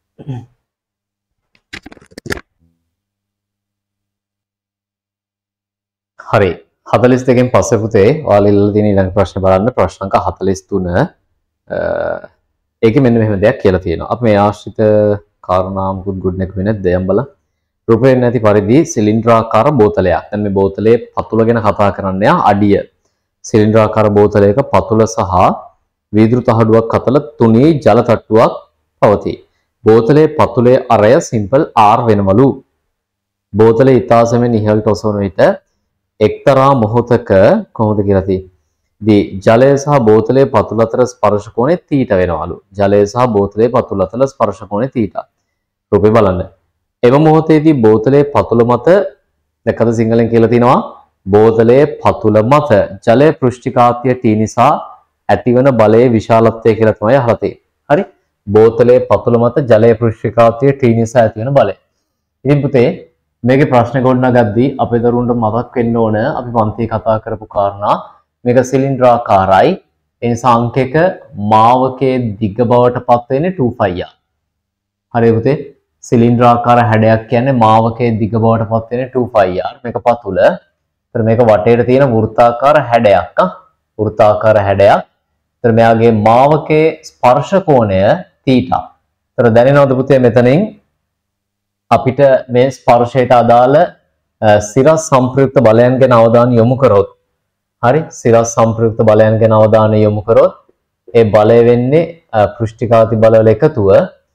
හරි. 42කින් පස්සේ පුතේ ඔයාලා ඉල්ලලා තියෙන ඊළඟ ප්‍රශ්නේ බලන්න ප්‍රශ්න අංක 43. ඒකේ මෙන්න මෙහෙම දෙයක් කියලා තියෙනවා. අපි මේ ආශ්‍රිත කාරණා මුකුත් ගුඩ් නැක වෙන්නේ නැද්ද? යම් බලන්න. රූපයෙන් නැති පරිදි සිලින්ඩ්‍රාකාර බෝතලයක්. දැන් මේ බෝතලයේ පතුල ගැන කතා කරන්නේ අඩිය. සිලින්ඩ්‍රාකාර බෝතලයක පතුල සහ වීදුරු තහඩුවක් අතර තුනී ජල තට්ටුවක් පවතී. බෝතලයේ පතුලේ අරය සිම්පල් R වෙනවලු. බෝතලේ ඉතාසෙමින් ඉහළට ඔසවන විට එක්තරා මොහොතක කොහොමද කියලා තියෙන්නේ? ජලය සහ බෝතලයේ පතුල අතර ස්පර්ශ කෝණය θ වෙනවලු. ජලය සහ බෝතලයේ පතුල අතර ස්පර්ශ කෝණය θ. රූපේ බලන්න. එම මොහොතේදී බෝතලයේ පතුල මත දැක්කද සිංහලෙන් කියලා තිනවා බෝතලයේ පතුල මත ජලයේ පෘෂ්ඨිකාත්‍ය T නිසා ඇතිවන බලයේ විශාලත්වය කියලා තමයි අහලා තියෙන්නේ. හරි? බෝතලයේ පතුල මත ජලයේ පෘෂ්ඨිකාත්‍ය T නිසා ඇතිවන බලය. ඉතින් පුතේ මේකේ ප්‍රශ්න ගොඩනගද්දී අපේ දරුවන්ට මතක් වෙන්න ඕන අපි පන්තියේ කතා කරපු කාරණා මේක සිලින්ඩ්‍රාකාරයි. ඒ නිසා අංක 1 මාවකයේ දිග බවට පත් වෙන්නේ 2πr. හරි පුතේ? සිලින්ඩ්‍රාකාර හැඩයක් කියන්නේ මාවකයේ දිග බවට පත් වෙන්නේ 2πr. මේක පතුල. ඒතර මේක වටේට තියෙන වෘත්තාකාර හැඩයක්. වෘත්තාකාර හැඩයක්. ඒතර මෙයාගේ මාවකයේ ස්පර්ශ කෝණය θ. ඒතර දැනෙනවද පුතේ මෙතනින් අපිට මේ ස්පර්ශයට අදාළ සිරස් සංප්‍රයුක්ත බලයන් ගැන අවධානය යොමු කරොත් හරි සිරස් සංප්‍රයුක්ත බලයන් ගැන අවධානය යොමු කරොත් ඒ බලය වෙන්නේ පෘෂ්ඨිකාති බලවල එකතුව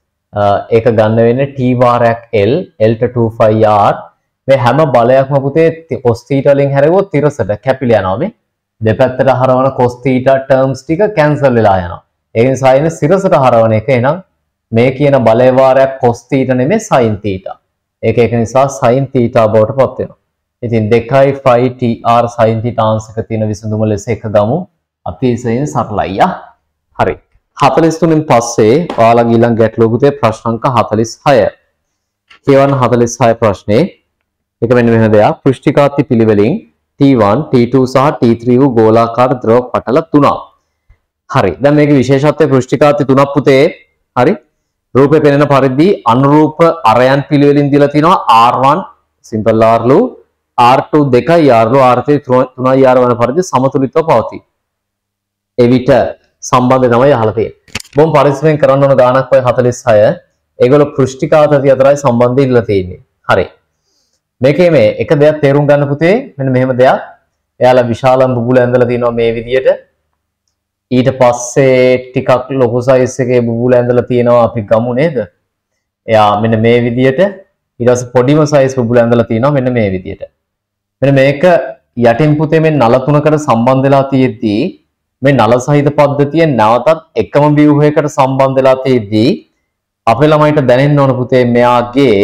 ඒක ගන්න වෙන්නේ t වාරයක් l l ට 2πr මේ හැම බලයක්ම පුතේ cos θ වලින් හැරෙවොත් තිරසට කැපිලා යනවා මේ දෙපැත්තට හරවන cos θ ටර්ම්ස් ටික කැන්සල් වෙලා යනවා ඒ නිසා ඉන්නේ සිරසට හරවන එක එහෙනම් මේ කියන බලය වාරයක් cos θ නෙමෙයි sin θ. ඒක නිසා sin θ බවට පත් වෙනවා. ඉතින් 2යි phi tr sin θ ආංශක තියෙන විසඳුම ලෙස එක ගමු. අතිශයින් සරලයි යා. හරි. 43න් පස්සේ ඔයාලා ඊළඟ ගැටලුව පුතේ ප්‍රශ්න අංක 46. කියවන්න 46 ප්‍රශ්නේ. ඒක මෙන්න මෙහෙම දෙයක්. පෘෂ්ඨිකාත්ති පිළිවෙලින් T1, T2 සහ T3 වූ ගෝලාකාර ද්‍රව පටල තුනක්. හරි. දැන් මේකේ විශේෂත්වය පෘෂ්ඨිකාත්ති තුනක් පුතේ. හරි. රූපේ පෙනෙන පරිදි අනුරූප අරයන් පිළිවෙලින් දීලා තිනවා R1 සිම්පල් R ලු R2 2යි R ලු R3 3යි R වන පරිදි සමතුලිතව පවතී. එවිට සම්බන්ධය තමයි අහලා තියෙන්නේ. බොම් පරිස්සමෙන් කරන්න ඕන ගානක් ඔය 46. ඒගොල්ලෝ පෘෂ්ඨිකාතති අතරයි සම්බන්ධය ඉල්ලලා තියෙන්නේ. හරි. මේකේ මේ එක දෙයක් තේරුම් ගන්න පුතේ මෙන්න මෙහෙම දෙයක්. එයාලා විශාලම බුබුල ඇඳලා තිනවා මේ විදියට. ඊට පස්සේ ටිකක් ලොකු සයිස් එකේ බුබුල ඇඳලා තියෙනවා අපි ගමු නේද? එයා මෙන්න මේ විදියට ඊට පස්සේ පොඩිම සයිස් බුබුල ඇඳලා තියෙනවා මෙන්න මේ විදියට. මෙන්න මේක යටින් පුතේ මේ නල තුනකට සම්බන්ධ වෙලා තියෙද්දී මේ නල සහිත පද්ධතිය නැවතත් එකම ව්‍යුහයකට සම්බන්ධ වෙලා තියෙද්දී අපේ ළමයිට දැනෙන්න ඕන පුතේ මෙයාගේ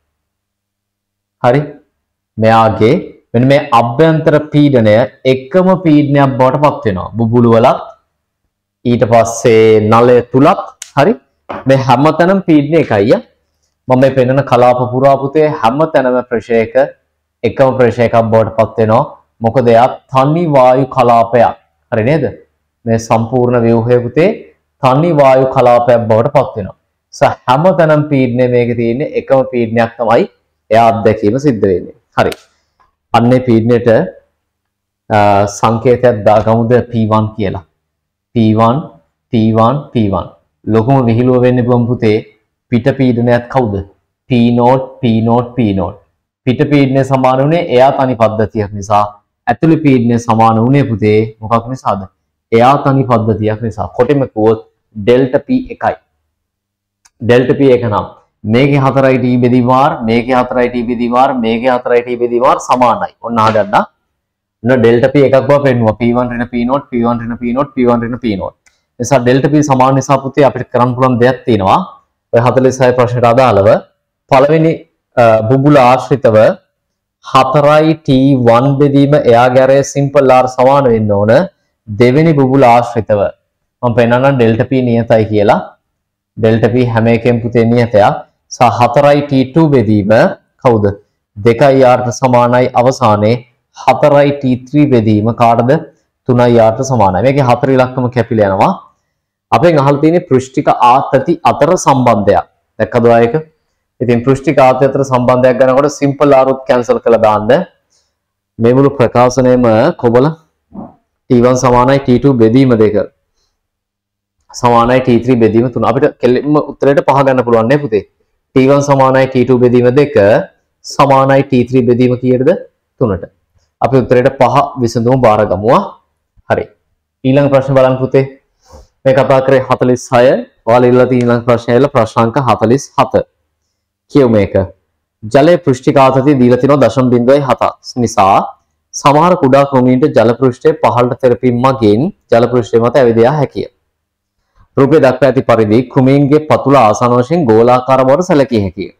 හරි මෙයාගේ මෙන්න මේ අභ්‍යන්තර පීඩනය එකම පීඩනයක් බවට පත් වෙනවා බුබුලු වලත් ඊට පස්සේ නලය තුලත් හරි මේ හැමතැනම පීඩනය එකයි මම මේ පෙන්වන කලාප පුරා පුතේ හැමතැනම ප්‍රෙෂර් එක එකම ප්‍රෙෂර් එකක් බවට පත් වෙනවා මොකද එයා තනි වායු කලාපයක්. හරි නේද? මේ සම්පූර්ණ ව්‍යුහය පුතේ තනි වායු කලාපයක් බවට පත් වෙනවා. හැමතැනම පීඩනය මේකේ තියෙන්නේ එකම පීඩනයක් තමයි එයා අත්දැකීම සිද්ධ වෙන්නේ. හරි. අන්නේ පීඩනයට සංකේතයක් දාගමුද P1 කියලා. P1 P1 P1 ලොකුම විහිළුව වෙන්නේ බම් පුතේ පිට පීඩනයත් කවුද? P0 P0 P0 පිට පීඩනය සමාන වුණේ එයා තනි පද්ධතියක් නිසා. ඇතුළේ පීඩනය සමාන වුණේ පුතේ මොකක් නිසාද? එයා තනි පද්ධතියක් නිසා. කොටිම කිව්වොත් ඩෙල්ටා P1යි. ඩෙල්ටා P1 නම් මේකේ 4යි T බෙදීම R මේකේ 4යි T බෙදීම R මේකේ 4යි T බෙදීම R සමානයි. ඔන්න අහගන්න. ඔන්න ඩෙල්ටා P එකක් බව පෙන්නුවා. P1 ඍණ P0 P1 ඍණ P0 P1 ඍණ P0. නිසා ඩෙල්ටා P සමාන නිසා පුතේ අපිට කරන්න පුළුවන් දෙයක් තියෙනවා. ඔය 46 ප්‍රශ්නට අදාළව පළවෙනි බුබුල ආශ්‍රිතව 4යි T1 බෙදීම එයාගේ අරය සිම්පල් R සමාන වෙන්න ඕන. දෙවෙනි බුබුල ආශ්‍රිතව මම පෙන්නන්නම් ඩෙල්ටා P නියතයි කියලා. ඩෙල්ටා P හැම එකෙම පුතේ නියතයක්. සහ 4යි T2 බෙදීම කවුද? 2යි R ට සමානයි අවසානයේ 4යි T3 බෙදීම කාටද? 3යි R ට සමානයි. මේකේ 4 ඉලක්කම කැපිලා යනවා. අපෙන් අහලා තියෙන්නේ පෘෂ්ඨික ආතති අතර සම්බන්ධයක්. දැක්කද ඔයක? ඉතින් පෘෂ්ඨික ආතති අතර සම්බන්ධයක් ගන්නකොට සිම්පල් R උත් කැන්සල් කරලා දාන්න. මේ මුළු ප්‍රකාශනයේම කොබල T1 සමානයි T2 බෙදීම 2 සමානයි T3 බෙදීම 3. අපිට කෙලින්ම උත්තරයට 5 ගන්න පුළුවන් නේ පුතේ. T1 සමානයි T2 බෙදීම 2 සමානයි T3 බෙදීම කීයටද? 3ට. අපි උත්තරයට 5 විසඳුම බාර ගමුවා. හරි. ඊළඟ ප්‍රශ්න බලන්න පුතේ. මේ කතා කරේ 46. ඔයාලා ඉල්ලලා තියෙන ඊළඟ ප්‍රශ්නය ඇවිල්ලා ප්‍රශ්නාංක 47. කියමු මේක. ජලයේ පෘෂ්ඨික ආතතිය දීලා තිනවා 0.7 නිසා සමහර කුඩා කෘමීන්ට ජල පෘෂ්ඨයේ පහළට තෙරපීම මගින් ජල පෘෂ්ඨය මත ඇවිද යා හැකිය. රූපයේ දක්වා ඇති පරිදි කෘමීන්ගේ පතුල ආසන වශයෙන් ගෝලාකාර බවට සැලකිය හැකිය.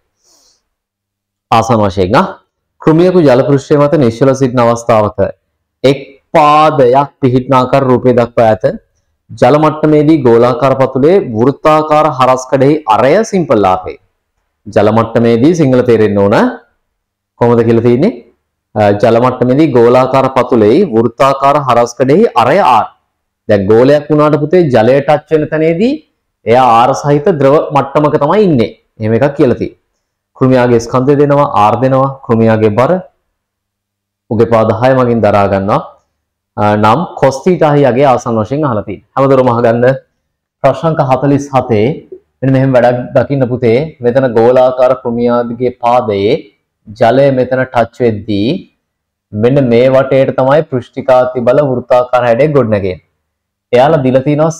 ආසන වශයෙන් කෘමියෙකු ජල පෘෂ්ඨය මත නිශ්චල සිටින අවස්ථාවක එක් පාදයක් පිහිටන ආකාර රූපයේ දක්වා ඇත. ජල මට්ටමේදී ගෝලාකාර පතුලේ වෘත්තාකාර හරස්කඩෙහි අරය සිම්පල් ආපේ. ජල මට්ටමේදී සිංහල තේරෙන්න ඕන කොහොමද කියලා තියෙන්නේ? ජල මට්ටමේදී ගෝලාකාර පතුලේ වෘත්තාකාර හරස්කඩෙහි අරය R. දැන් ගෝලයක් වුණාට පුතේ ජලය ටච් වෙන තැනේදී එයා R සහිත ද්‍රව මට්ටමක තමයි ඉන්නේ. එහෙම එකක් කියලා තියෙනවා. කෘමියාගේ ස්කන්ධය දෙනවා R දෙනවා. කෘමියාගේ බර උගේ පාද 6 මගින් දරා ගන්නවා. නම් cos θ යගේ ආසන්න වශයෙන් අහලා තියෙනවා. හැමදෙරම අහගන්න ප්‍රශ්නාංක 47 මෙන්න මෙහෙම වැඩක් දකින්න පුතේ. මෙතන ගෝලාකාර කෘමියාගේ පාදයේ ජලය මෙතන ටච් වෙද්දී මෙන්න මේ වටේට තමයි පෘෂ්ඨිකාති බල වෘත්තාකාර හැඩයක් ගොඩනගන්නේ. එයාලා දීලා තිනවා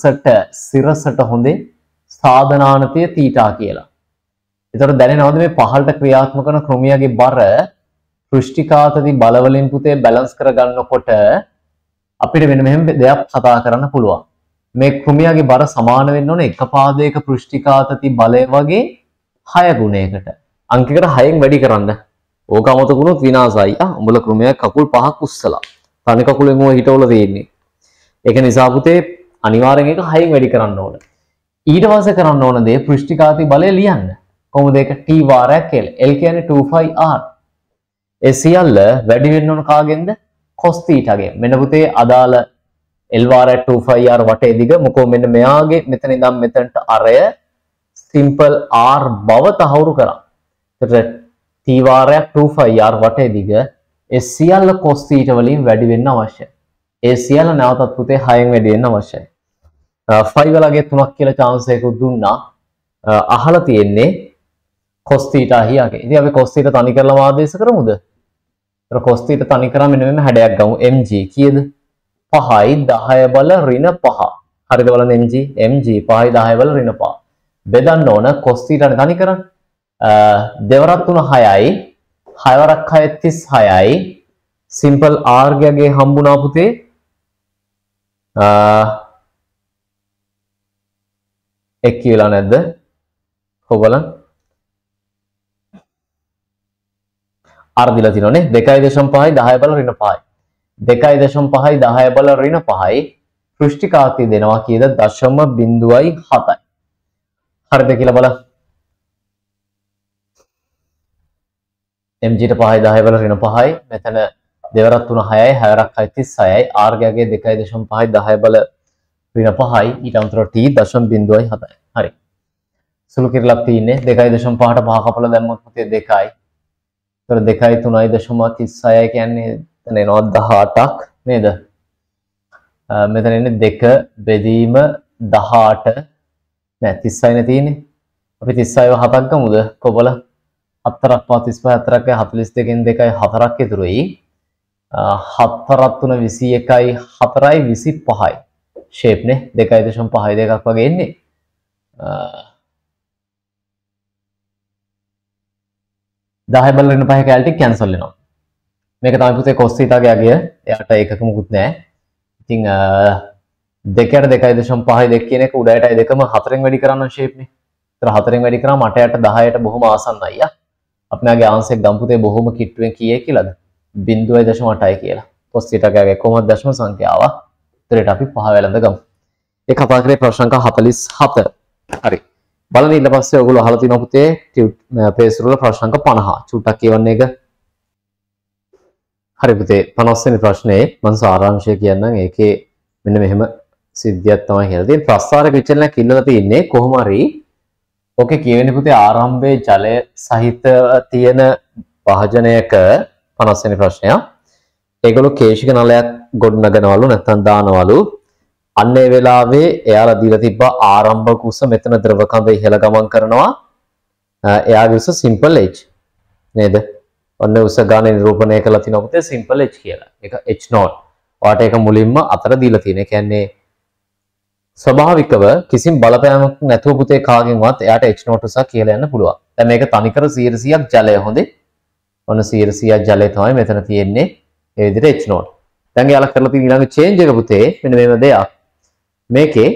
සිරසට හොඳේ සාධනානතිය θ කියලා. ඒතකොට දැනෙනවද මේ පහළට ක්‍රියාත්මක කරන කෘමියාගේ බර පෘෂ්ඨිකාතති බල වලින් පුතේ බැලන්ස් කරගන්නකොට අපිට වෙන මෙහෙම දෙයක් කතා කරන්න පුළුවන්. මේ කෘමියාගේ බර සමාන වෙන්න ඕනේ එක පාදයක පෘෂ්ඨිකාතති බලය වගේ 6 ගුණයකට. අංකයකට 6න් වැඩි කරන්න. ඕක අමතකුණොත් විනාසයි. උඹල කෘමියා කකුල් 5ක් උස්සලා. තනි කකුලෙන් ඕක හිටවල තියෙන්නේ. ඒක නිසා පුතේ අනිවාර්යෙන් ඒක 6න් වැඩි කරන්න ඕන. ඊට පස්සේ කරන්න ඕන දේ පෘෂ්ඨිකාති බලය ලියන්න. කොහොමද ඒක t වාරයක් කියලා. L කියන්නේ 2πr. ඒ සියල්ල වැඩි වෙන්න ඕන කාගෙන්ද? cos θ ගෙන්. මෙන්න පුතේ අදාළ L වාරයක් 2πr වටේ දිග මොකෝ මෙන්න මෙයාගේ මෙතන ඉඳන් මෙතනට අරය simple r බව තහවුරු කරා. එතකොට t වාරයක් 2πr වටේ දිග ඒ සියල්ල cos θ වලින් වැඩි වෙන්න අවශ්‍යයි. ඒ සියල්ල නැවතත් පුතේ 6න් වැඩි වෙන්න අවශ්‍යයි. 5 වලගේ 3ක් කියලා chance එකකුත් දුන්නා. අහලා තියෙන්නේ cos θ හියාගේ. ඉතින් අපි cos θ තනි කරලා ආදේශ කරමුද? ඒතර cos θ තනි කරා මෙන්න මෙන්න හැඩයක් ගමු. mg කීයද? 5යි 10 බල ඍණ 5. හරිද බලන්න mg 5යි 10 බල ඍණ 5. බෙදන්න ඕන cos θ තනි කරන්න. දෙවරක් 3 6යි 6 වරක් 6 36යි simple r ගගේ හම්බුණා පුතේ එක් කියලා නැද්ද? කොබලන් r දීලා තියෙනවනේ 2.5යි 10 බල ඍණ 5යි 2.5යි 10 බල ඍණ 5යි පෘෂ්ඨිකාතිය දෙනවා කීයද? 0.7යි. හරිද කියලා බලන්න. mg ට 5යි 10 බල ඍණ 5යි මෙතන දෙවරක් 3 6යි 6වරක් 36යි r ගාගේ 2.5යි 10 බල ඍණ 5යි ඊට අමතරව t 0.7යි. හරි. සුළු කිරලක් තියෙන්නේ 2.5ට 5 කපලා දැම්මොත් පුතේ 2යි. ඒතර 2යි 3යි 0.36යි කියන්නේ එතන එනවා 18ක් නේද? මෙතන එන්නේ 2 බෙදීම 18 නෑ 36නේ තියෙන්නේ. අපි 36ව 7ක් ගමුද? කොබල 4ක් 35 4ක් 42කින් 2යි 4ක් ඉතුරුයි. 4 3 21යි 4යි 25යි. ෂේප් නේ 2.5 දෙකක් වගේ එන්නේ. දහය බල ඍණ 5 කැලටි කැන්සල් වෙනවා. මේක තමයි පුතේ cos θ ගේ අගය. එයාට ඒකක මුකුත් නැහැ. ඉතින් 2ට 2.5 දෙක කියන එක උඩයටයි දෙකම 4ෙන් වැඩි කරන්න ෂේප් නේ. ඒතර 4ෙන් වැඩි කරාම 8ට 10ට බොහොම ආසන්නයි යා. අපි මගේ ආන්සර් ගමු පුතේ බොහොම කිට්ටුවෙන් කීයේ කියලාද? 0.8යි කියලා. cos θ ගේ කොහොමද දශම සංඛ්‍යාව? ඒතරට අපි 5 වැළඳ ගමු. ඒ කතා කරේ ප්‍රශ්න අංක 47. හරි. බලන්න ඊට පස්සේ ඔයගොල්ලෝ අහලා තියෙනවා පුතේ පේස් වල ප්‍රශ්න අංක 50. චුට්ටක් කියවන්න එක. හරි පුතේ 50 වෙනි ප්‍රශ්නේ මම සාරාංශය කියන්නම්. ඒකේ මෙන්න මෙහෙම සිද්ධියක් තමයි කියලා තියෙන්නේ. ප්‍රස්තාරක විචලනයක් ඉල්ලලා තියෙන්නේ කොහොම හරි. ඕකේ කියවෙන්නේ පුතේ ආරම්භයේ ජලය සහිත තියෙන භාජනයක 50 වෙනි ප්‍රශ්නය. ඒගොල්ලෝ කේශික නලයක් ගොඩනගනවලු නැත්නම් දානවලු. අන්න ඒ වෙලාවේ එයාලා දීලා තිබ්බ ආරම්භක උස මෙතන ද්‍රව කඳ ඉහළ ගමන් කරනවා. එයාගේ උස සිම්පල් h නේද? ඔන්න උස ගානේ නිරූපණය කරලා තිනවා පුතේ සිම්පල් h කියලා. ඒක h0. ඔයාට ඒක මුලින්ම අතර දීලා තියෙන. ඒ කියන්නේ ස්වභාවිකව කිසිම බලපෑමක් නැතුව පුතේ කාගෙන්වත් එයාට h0 උසක් කියලා යන්න පුළුවන්. දැන් මේක තනිකර 100%ක් ජලය හොඳේ. ඔන්න 100%ක් ජලය තමයි මෙතන තියෙන්නේ. ඒ විදිහට h0. දැන් යාලා කරලා තියෙන ඊළඟ චේන්ජ් එක පුතේ මෙන්න මේව දෙයක්. මේකේ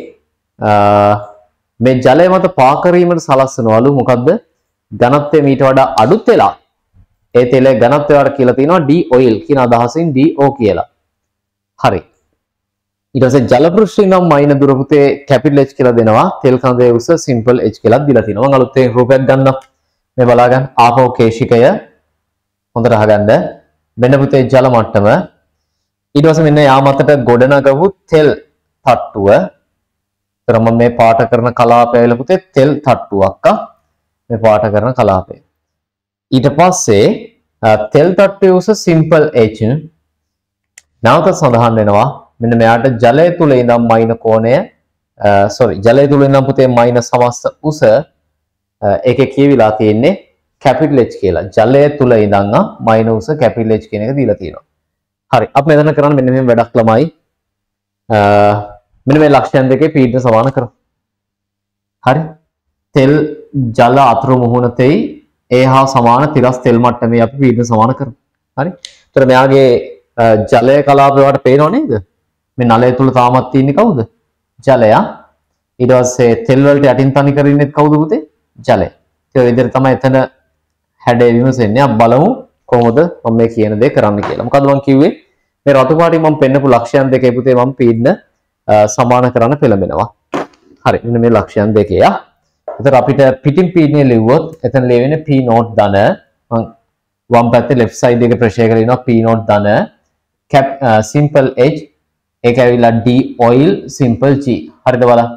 මේ ජලය මත පා කිරීමට සලස්වනවලු මොකද්ද? ඝනත්වය මීට වඩා අඩු තෙලක්. ඒ තෙලේ ඝනත්වය වල කියලා තියෙනවා D oil කියන අදහසින් DO කියලා. හරි. ඊට පස්සේ ජල පෘෂ්ඨයෙන් නම් මයින දුර පුතේ කැපිටල් H කියලා දෙනවා. තෙල් කඳේ උස සිම්පල් H කියලා දීලා තිනවා. මම අලුතෙන් රූපයක් ගන්නම්. මේ බලා ගන්න. ආපෝ කේශිකය හොඳට අහගන්න. මෙන්න පුතේ ජල මට්ටම. ඊට පස්සේ මෙන්න යා මතට ගොඩනගපු තෙල් තට්ටුව. ඒතර මම මේ පාට කරන කලාපය ඇවිල්ලා පුතේ තෙල් තට්ටුවක් මේ පාට කරන කලාපය. ඊට පස්සේ තෙල් තට්ටුවේ උස සිම්පල් H. නැවත සඳහන් වෙනවා මෙන්න මෙයාට ජලය තුල ඉඳන් මයින කෝණය ජලය තුල ඉඳන් පුතේ මයින සමස්ත උස ඒකේ කියවිලා තියෙන්නේ කැපිටල් H කියලා. ජලය තුල ඉඳන් මයින උස කැපිටල් H කියන එක දීලා තියෙනවා. හරි. අපි මෙතන කරන්නේ මෙන්න මෙහෙම වැඩක් ළමයි. මෙන්න මේ ලක්ෂණ දෙකේ පීඩන සමාන කරමු. හරි. තෙල් ජල අතුරු මුහුණතේ ඒ හා සමාන තිරස් තෙල් මට්ටමේ අපි පීඩන සමාන කරමු. හරි. ඒතර මෙයාගේ ජලය කලාපය වලට පේනව නේද? මේ නලය තුල තාමත් තියෙන්නේ කවුද? ජලය. ඊට පස්සේ තෙල් වලට යටින් තනි කරින්නෙත් කවුද පුතේ? ජලය. ඒ විදිහට තමයි එතන හැඩය විමසෙන්නේ. අපි බලමු කොහොමද මම මේ කියන දේ කරන්න කියලා. මොකද මම කිව්වේ මේ රතු පාටින් මම පෙන්නපු ලක්ෂණ දෙකේ පුතේ මම පීඩන සමාන කරන්න පෙළඹෙනවා. හරි. මෙන්න මේ ලක්ෂණ දෙකේ යා. ඒතර අපිට පිටින් පීඩනය ලිව්වොත් එතන ලියවෙන්නේ P නෝට් ධන මම වම් පැත්තේ left side එකේ ප්‍රශ්නය කරලා ඉනවා P නෝට් ධන simple H ඒක ඇවිල්ලා D oil simple G. හරිද බලන්න.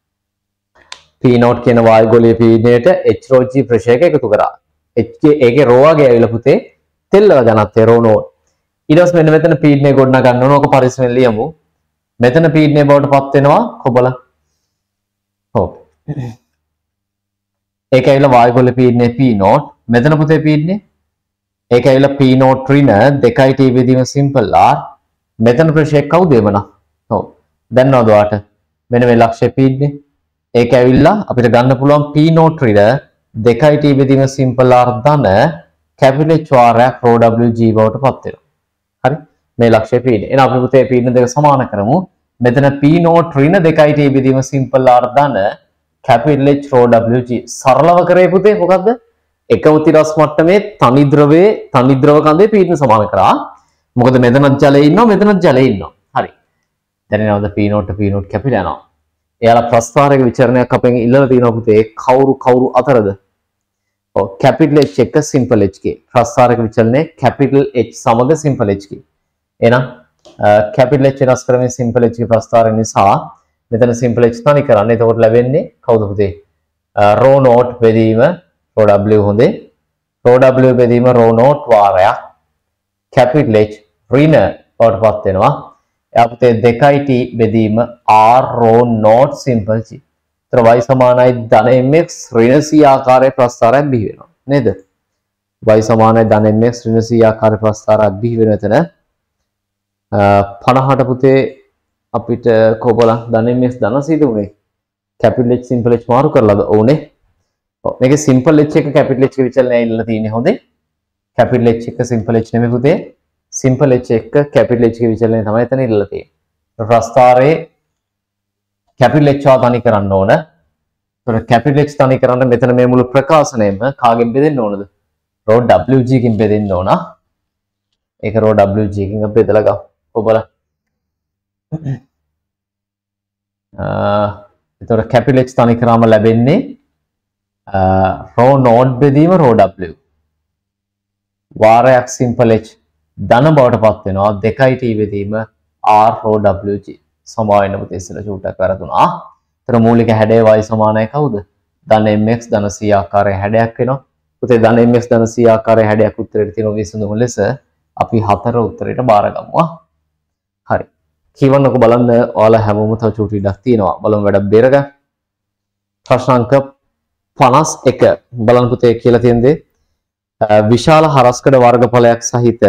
P නෝට් කියන වායු ගෝලීය පීඩනයට H rho G ප්‍රශ්නයක එකතු කරා. ඒකේ රෝ වගේ ඇවිල්ලා පුතේ තෙල් වල ඝනත්වය රෝ නෝට්. ඊට පස්සේ මෙන්න මෙතන පීඩනය ගොඩනගා ගන්න ඕන. ඔක පරිස්සමෙන් ලියමු. මෙතන පීඩනය බවට පත් වෙනවා කොබල. ඔව්. ඒක ඇවිල්ලා වායු ගෝලීය පීඩනය P නෝට්. මෙතන පුතේ පීඩනය ඒක ඇවිල්ලා P නෝට් ඍණ 2යි T බෙදීම සිම්පල් R. මෙතන ප්‍රශ්නයක් කවුද එවනම්? ඔව්. දන්නවද ඔයාට? මෙන්න මේ ලක්ෂ්‍ය පීඩනය. ඒක ඇවිල්ලා අපිට ගන්න පුළුවන් P නෝට් ඍණ 2යි T බෙදීම සිම්පල් R ධන කැපිටල් H වාරයක් rho WG බවට පත් වෙනවා. හරි. මේ ලක්ෂ්‍ය පීඩනය. එහෙනම් අපි පුතේ පීඩන දෙක සමාන කරමු. මෙතන P නෝට් ඍණ 2යි T බෙදීම සිම්පල් R ධන කැපිටල් H rho WG සරලව කරේ පුතේ මොකද්ද? එකම තිරස් මට්ටමේ තනි ද්‍රව කඳේ පීඩන සමාන කරා. මොකද මෙතනත් ජලය ඉන්නවා මෙතනත් ජලය ඉන්නවා. හරි. දැනෙනවද P නෝට් කැපිලා යනවා. එයාලා ප්‍රස්ථාරක විචරණයක් අපෙන් ඉල්ලලා තියෙනවා පුතේ කවුරු අතරද? ඔව් capital H එක simple H කේ ප්‍රස්ථාරක විචලනයේ capital H සමග simple H කේ. එහෙනම් capital H වෙනස් කරමින් simple H කේ ප්‍රස්ථාරය නිසා මෙතන simple H තනි කරන්න. එතකොට ලැබෙන්නේ කවුද පුතේ? rho naught බෙදීම rho w හොඳේ. rho w බෙදීම rho naught වාරයක් capital H ඍණ වලටපත් වෙනවා. එයා පුතේ 2t බෙදීම r rho naught simple G. ඒතර y සමානයි ධන mx ඍණ c ආකාරයේ ප්‍රස්ථාරයක් බිහි වෙනවා. නේද? y සමානයි ධන mx ඍණ c ආකාරයේ ප්‍රස්ථාරයක් බිහි වෙන එතන 50ට පුතේ අපිට කොබල ධන mx ධන c දුන්නේ. capital H simple H මාරු කරලාද? ඕනේ. ඔව් මේකේ simple H එක capital H එක විචලනය ඉල්ලලා තියෙන්නේ හොඳේ. capital H එක simple H නෙමෙයි පුතේ. simple H එක capital H එක විචලනය තමයි එතන ඉල්ලලා තියෙන්නේ. ප්‍රස්ථාරයේ capital H තනි කරන්න ඕන. ඒතර capital H තනි කරන්න මෙතන මේ මුළු ප්‍රකාශනයම කාගෙන් බෙදෙන්න ඕනද? rho wg කින් බෙදෙන්න ඕන. ඒක rho wg කින් අපි බෙදලා ගමු. ඔබලා එතකොට capital H තනි කරාම ලැබෙන්නේ rho naught බෙදීම rho w වාරයක් simple H ධන බවට පත් වෙනවා 2t බෙදීම r rho wg සමාන වෙන ඉස්සෙල්ලා චූටක් කරතුනා. ඒතර මූලික හැඩය y සමානයි කවුද? ධන mx ධන c ආකාරයේ හැඩයක් වෙනවා. පුතේ ධන mx ධන c ආකාරයේ හැඩයක් උත්තරේට තියෙන විසඳුම ලෙස අපි 4 උත්තරේට බාර ගමු. හරි. කියවන්නකො බලන්න ඔයාලා හැමෝම තව චූටි ඉඩක් තියෙනවා. බලමු වැඩක් බේරගන්න. ප්‍රශ්න අංක 51 බලන්න පුතේ කියලා තියෙන දේ විශාල හරස්කඩ වර්ගඵලයක් සහිත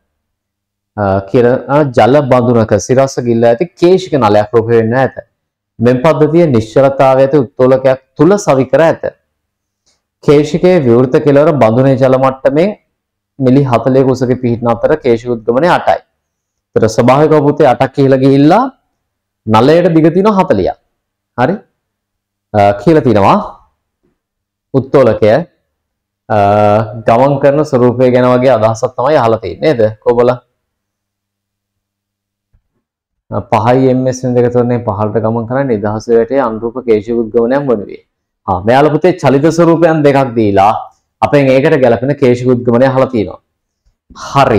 ජල බඳුනක සිරස්ස ගිල්ලා ඇති කේශික නලයක් රූප වෙන්න ඇත. මෙම පද්ධතිය නිශ්චලතාවය ඇති උත්තෝලකයක් තුල සවි කර ඇත. කේශිකයේ විවෘත කෙළවර බඳුනේ ජල මට්ටමේ මිලි 40 කුසක පිහිටන අතර කේශික උද්ගමනය 8යි. ඒතර ස්වභාවිකව පුතේ 8ක් කියලා ගිහිල්ලා නලයට දිග තියෙනවා 40ක්. හරි? කියලා තිනවා උත්තෝලකය ගමන් කරන ස්වරූපය ගැන වගේ අදහසක් තමයි අහලා තියෙන්නේ නේද? කොබලා 5යි ms වෙන දෙක තොරනේ 15ට ගමන් කරන්නේ නිදහස වැටේ අනුරූප කේශික උද්ගමනයන් වනුවේ. මෙයාලා පුතේ චලිත ස්වරූපයන් දෙකක් දීලා අපෙන් ඒකට ගැලපෙන කේශික උද්ගමනය අහලා තියෙනවා. හරි.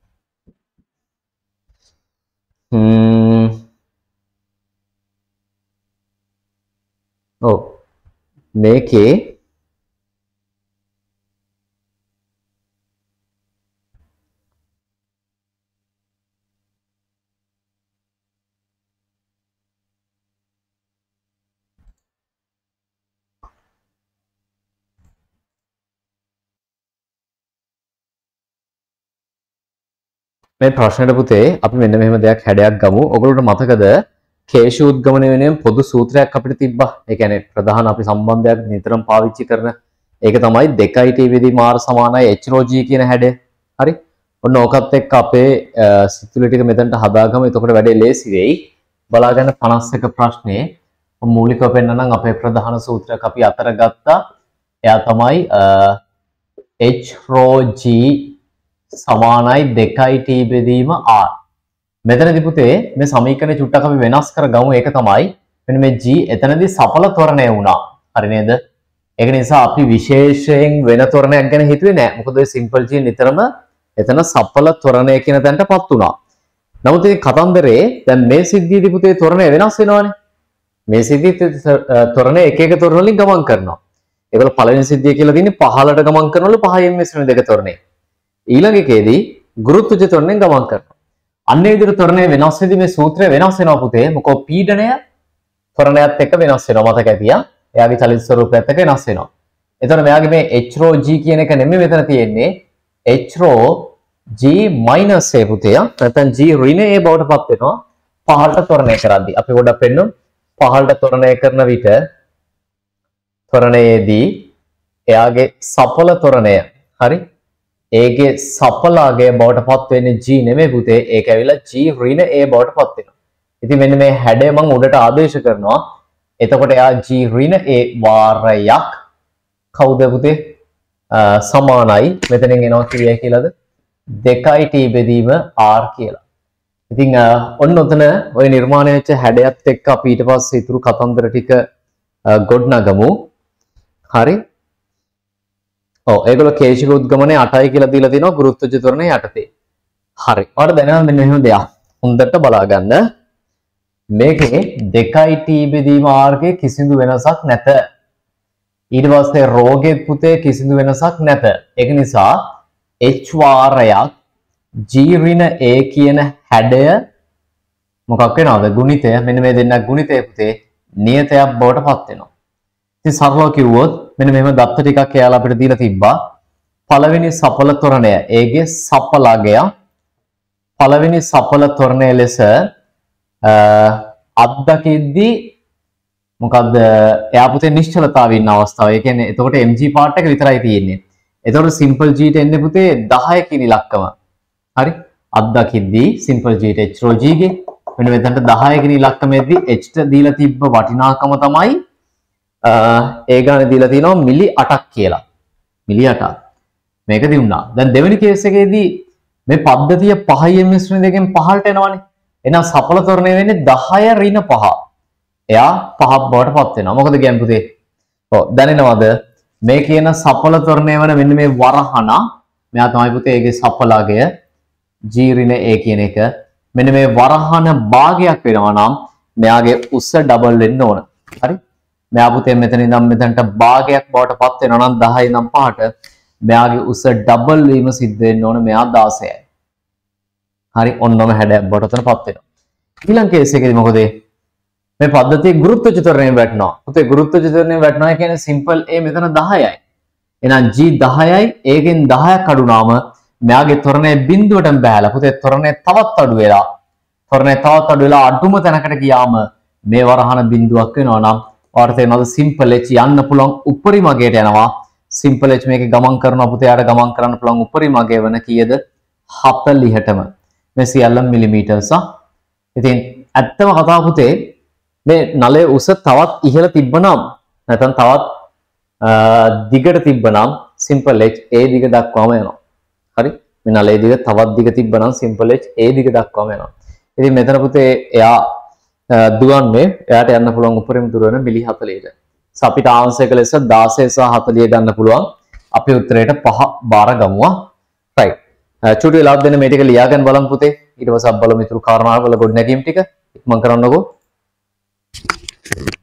ඔව් මේකේ මේ ප්‍රශ්නෙට පුතේ අපි මෙන්න මෙහෙම දෙයක් හැඩයක් ගමු. ඔයගොල්ලන්ට මතකද කේශ උද්ගමනය වෙනුවෙන් පොදු සූත්‍රයක් අපිට තිබ්බා. ඒ කියන්නේ ප්‍රධාන අපි සම්බන්ධයක් නිතරම පාවිච්චි කරන ඒක තමයි 2t වෙදී මාර සමානයි h rho g කියන හැඩය. හරි? ඔන්න ඕකත් එක්ක අපේ සිතුවිලි ටික මෙතනට හදාගමු. එතකොට වැඩේ ලේසි වෙයි. බලාගන්න 51 ප්‍රශ්නේ මූලිකව පෙන්නනම් අපේ ප්‍රධාන සූත්‍රයක් අපි අතර ගත්තා. එයා තමයි h rho g සමානයි 2t බෙදීම r. මෙතනදී පුතේ මේ සමීකරණය චුට්ටක් අපි වෙනස් කරගමු. ඒක තමයි මෙන්න මේ g එතනදී සඵල ත්වරණය වුණා. හරි නේද? ඒක නිසා අපි විශේෂයෙන් වෙන ත්වරණයක් ගැන හිතුවේ නෑ. මොකද ඔය සිම්පල් g නිතරම එතන සඵල ත්වරණය කියන තැනටපත් වුණා. නමුත් මේ කතන්දරේ දැන් මේ සිද්ධියේදී පුතේ ත්වරණය වෙනස් වෙනවානේ. මේ සිද්ධියේ ත්වරණය එක එක ත්වරණ වලින් ගමන් කරනවා. ඒකවල පළවෙනි සිද්ධිය කියලා තියෙන්නේ 15ට ගමන් කරනවලු 5 ms වෙන දෙක ත්වරණය. ඊළඟ එකේදී ගුරුත්වජ ත්වරණයෙන් ගමන් කරනවා. අන්න ඒ විදිහට ත්වරණය වෙනස් වෙද්දී මේ සූත්‍රය වෙනස් වෙනවා පුතේ. මොකෝ පීඩනය ත්වරණයත් එක්ක වෙනස් වෙනවා. මතක ඇතියා. එයාගේ චලිත ස්වරූපයත් එක්ක වෙනස් වෙනවා. එතකොට මෙයාගේ මේ h rho g කියන එක නෙමෙයි මෙතන තියෙන්නේ. h rho g minus a පුතේ. නැත්නම් g ඍණ a බවට පත් වෙනවා. පහළට ත්වරණය කරද්දී. අපි පොඩ්ඩක් පෙන්නමු. පහළට ත්වරණය කරන විට ත්වරණයේදී එයාගේ සඵල ත්වරණය හරි ඒගේ සඵලාගය බවට පත් වෙන්නේ g නෙමෙයි පුතේ. ඒක ඇවිල්ලා g ඍණ a බවට පත් වෙනවා. ඉතින් මෙන්න මේ හැඩය මම උඩට ආදේශ කරනවා. එතකොට එයා g ඍණ a වාරයක් කවුද පුතේ? සමානයි මෙතනින් එනවා කිව්වයි කියලාද? 2t බෙදීම r කියලා. ඉතින් ඔන්න ඔතන ওই නිර්මාණය වෙච්ච හැඩයත් එක්ක අපි ඊට පස්සේ ඊතුරු කතන්දර ටික ගොඩනගමු. හරි. ඔව් ඒගොල්ලෝ කේශික උද්ගමනය 8යි කියලා දීලා තිනවා ගුරුත්වජ ත්වරණය යටතේ. හරි. ඔයාලට දැනෙනවා මෙන්න මෙහෙම දෙයක්. හොඳට බලා ගන්න. මේකේ 2t බෙදීම r කිසිදු වෙනසක් නැත. ඊට පස්සේ රෝගේ පුතේ කිසිදු වෙනසක් නැත. ඒක නිසා h වාරයක් g ඍණ a කියන හැඩය මොකක් වෙනවද? ගුණිතය. මෙන්න මේ දෙන්න ගුණිතය පුතේ නියතයක් බවට පත් වෙනවා. ඉතින් සරලව කිව්වොත් මෙන්න මෙහෙම දත්ත ටිකක් එයාලා අපිට දීලා තිබ්බා. පළවෙනි සපල ත්වරණය ඒගේ සපලගය පළවෙනි සපල ත්වරණය ලෙස අත්දකිද්දී මොකද්ද එයා පුතේ නිශ්චලතාවයේ ඉන්න අවස්ථාව. ඒ කියන්නේ එතකොට mg part එක විතරයි තියෙන්නේ. එතකොට simple g ට එන්නේ පුතේ 10 කියන ඉලක්කම. හරි? අත්දකිද්දී simple g ට h rho g ගේ මෙන්න මෙතනට 10 කියන ඉලක්කමේදී h ට දීලා තිබ්බ වටිනාකම තමයි ඒ ගානේ දීලා තිනවා මිලි 8ක් කියලා. මිලි 8ක්. මේක දිනුනා. දැන් දෙවෙනි කේස් එකේදී මේ පද්ධතිය 5 ms ශ්‍රේණි දෙකෙන් 5ට එනවනේ. එහෙනම් සඵල ත්වරණය වෙන්නේ 10 ඍණ 5. එයා 5ක් බවට පත් වෙනවා. මොකද කියන්නේ පුතේ? ඔව් දැනෙනවද? මේ කියන සඵල ත්වරණය වෙන මෙන්න මේ වරහන මෙයා තමයි පුතේ ඒකේ සඵලගය g ඍණ a කියන එක. මෙන්න මේ වරහන භාගයක් වෙනවා නම් මෙයාගේ උස ඩබල් වෙන්න ඕන. හරි? මෙයා පුතේ මෙතන ඉඳන් මෙතනට භාගයක් බවට පත් වෙනවා නම් 10 ඉඳන් 5ට මෙයාගේ උස ඩබල් වීම සිද්ධ වෙන්න ඕන. මෙයා 16යි. හරි ඔන්නම හැඩයක් බවට උතන පත් වෙනවා. ඊළඟ කේස් එකේදී මොකද මේ පද්ධතියේ ගුරුත්වජ ත්වරණය වැටෙනවා. පුතේ ගුරුත්වජ ත්වරණය වැටෙනවා කියන්නේ සිම්පල් a මෙතන 10යි. එහෙනම් g 10යි ඒකෙන් 10ක් අඩු වුණාම මෙයාගේ ත්වරණය බිඳුවටම බහැලා පුතේ ත්වරණය තවත් අඩු වෙලා අඩුම තැනකට ගියාම මේ වරහන බිඳුවක් වෙනවා නම් ඔයාලට තේරෙනවද සිම්පල් h යන්න පුළුවන් උපරිම අගයට යනවා. සිම්පල් h මේකේ ගමන් කරනවා පුතේ යාට ගමන් කරන්න පුළුවන් උපරිම අගය වෙන කීයද 40ටම. මේ සියල්ලම මිලිමීටර්ස්. ඉතින් ඇත්තම කතාව පුතේ මේ නලයේ උස තවත් ඉහළ තිබ්බනම් නැත්නම් තවත් දිගට තිබ්බනම් සිම්පල් h ඒ දිග දක්වාම යනවා. හරි? මේ නලයේ දිග තවත් දිග තිබ්බනම් සිම්පල් h ඒ දිග දක්වාම යනවා. ඉතින් මෙතන පුතේ එයා දුවන්නේ එයාට යන්න පුළුවන් උපරිම දුර වෙන මිලි 40ට. අපිට ආංශයක ලෙස 16 සහ 40 ගන්න පුළුවන්. අපි උත්තරයට 5 බාර ගමුවා. right. චුටි වෙලාවක් දෙන්න මේ ටික ලියාගෙන බලමු පුතේ. ඊට පස්සේ අපි බලමු ඊටු කාරණාවල ගොඩනැගීම් ටික ඉක්මන් කරන්නකෝ.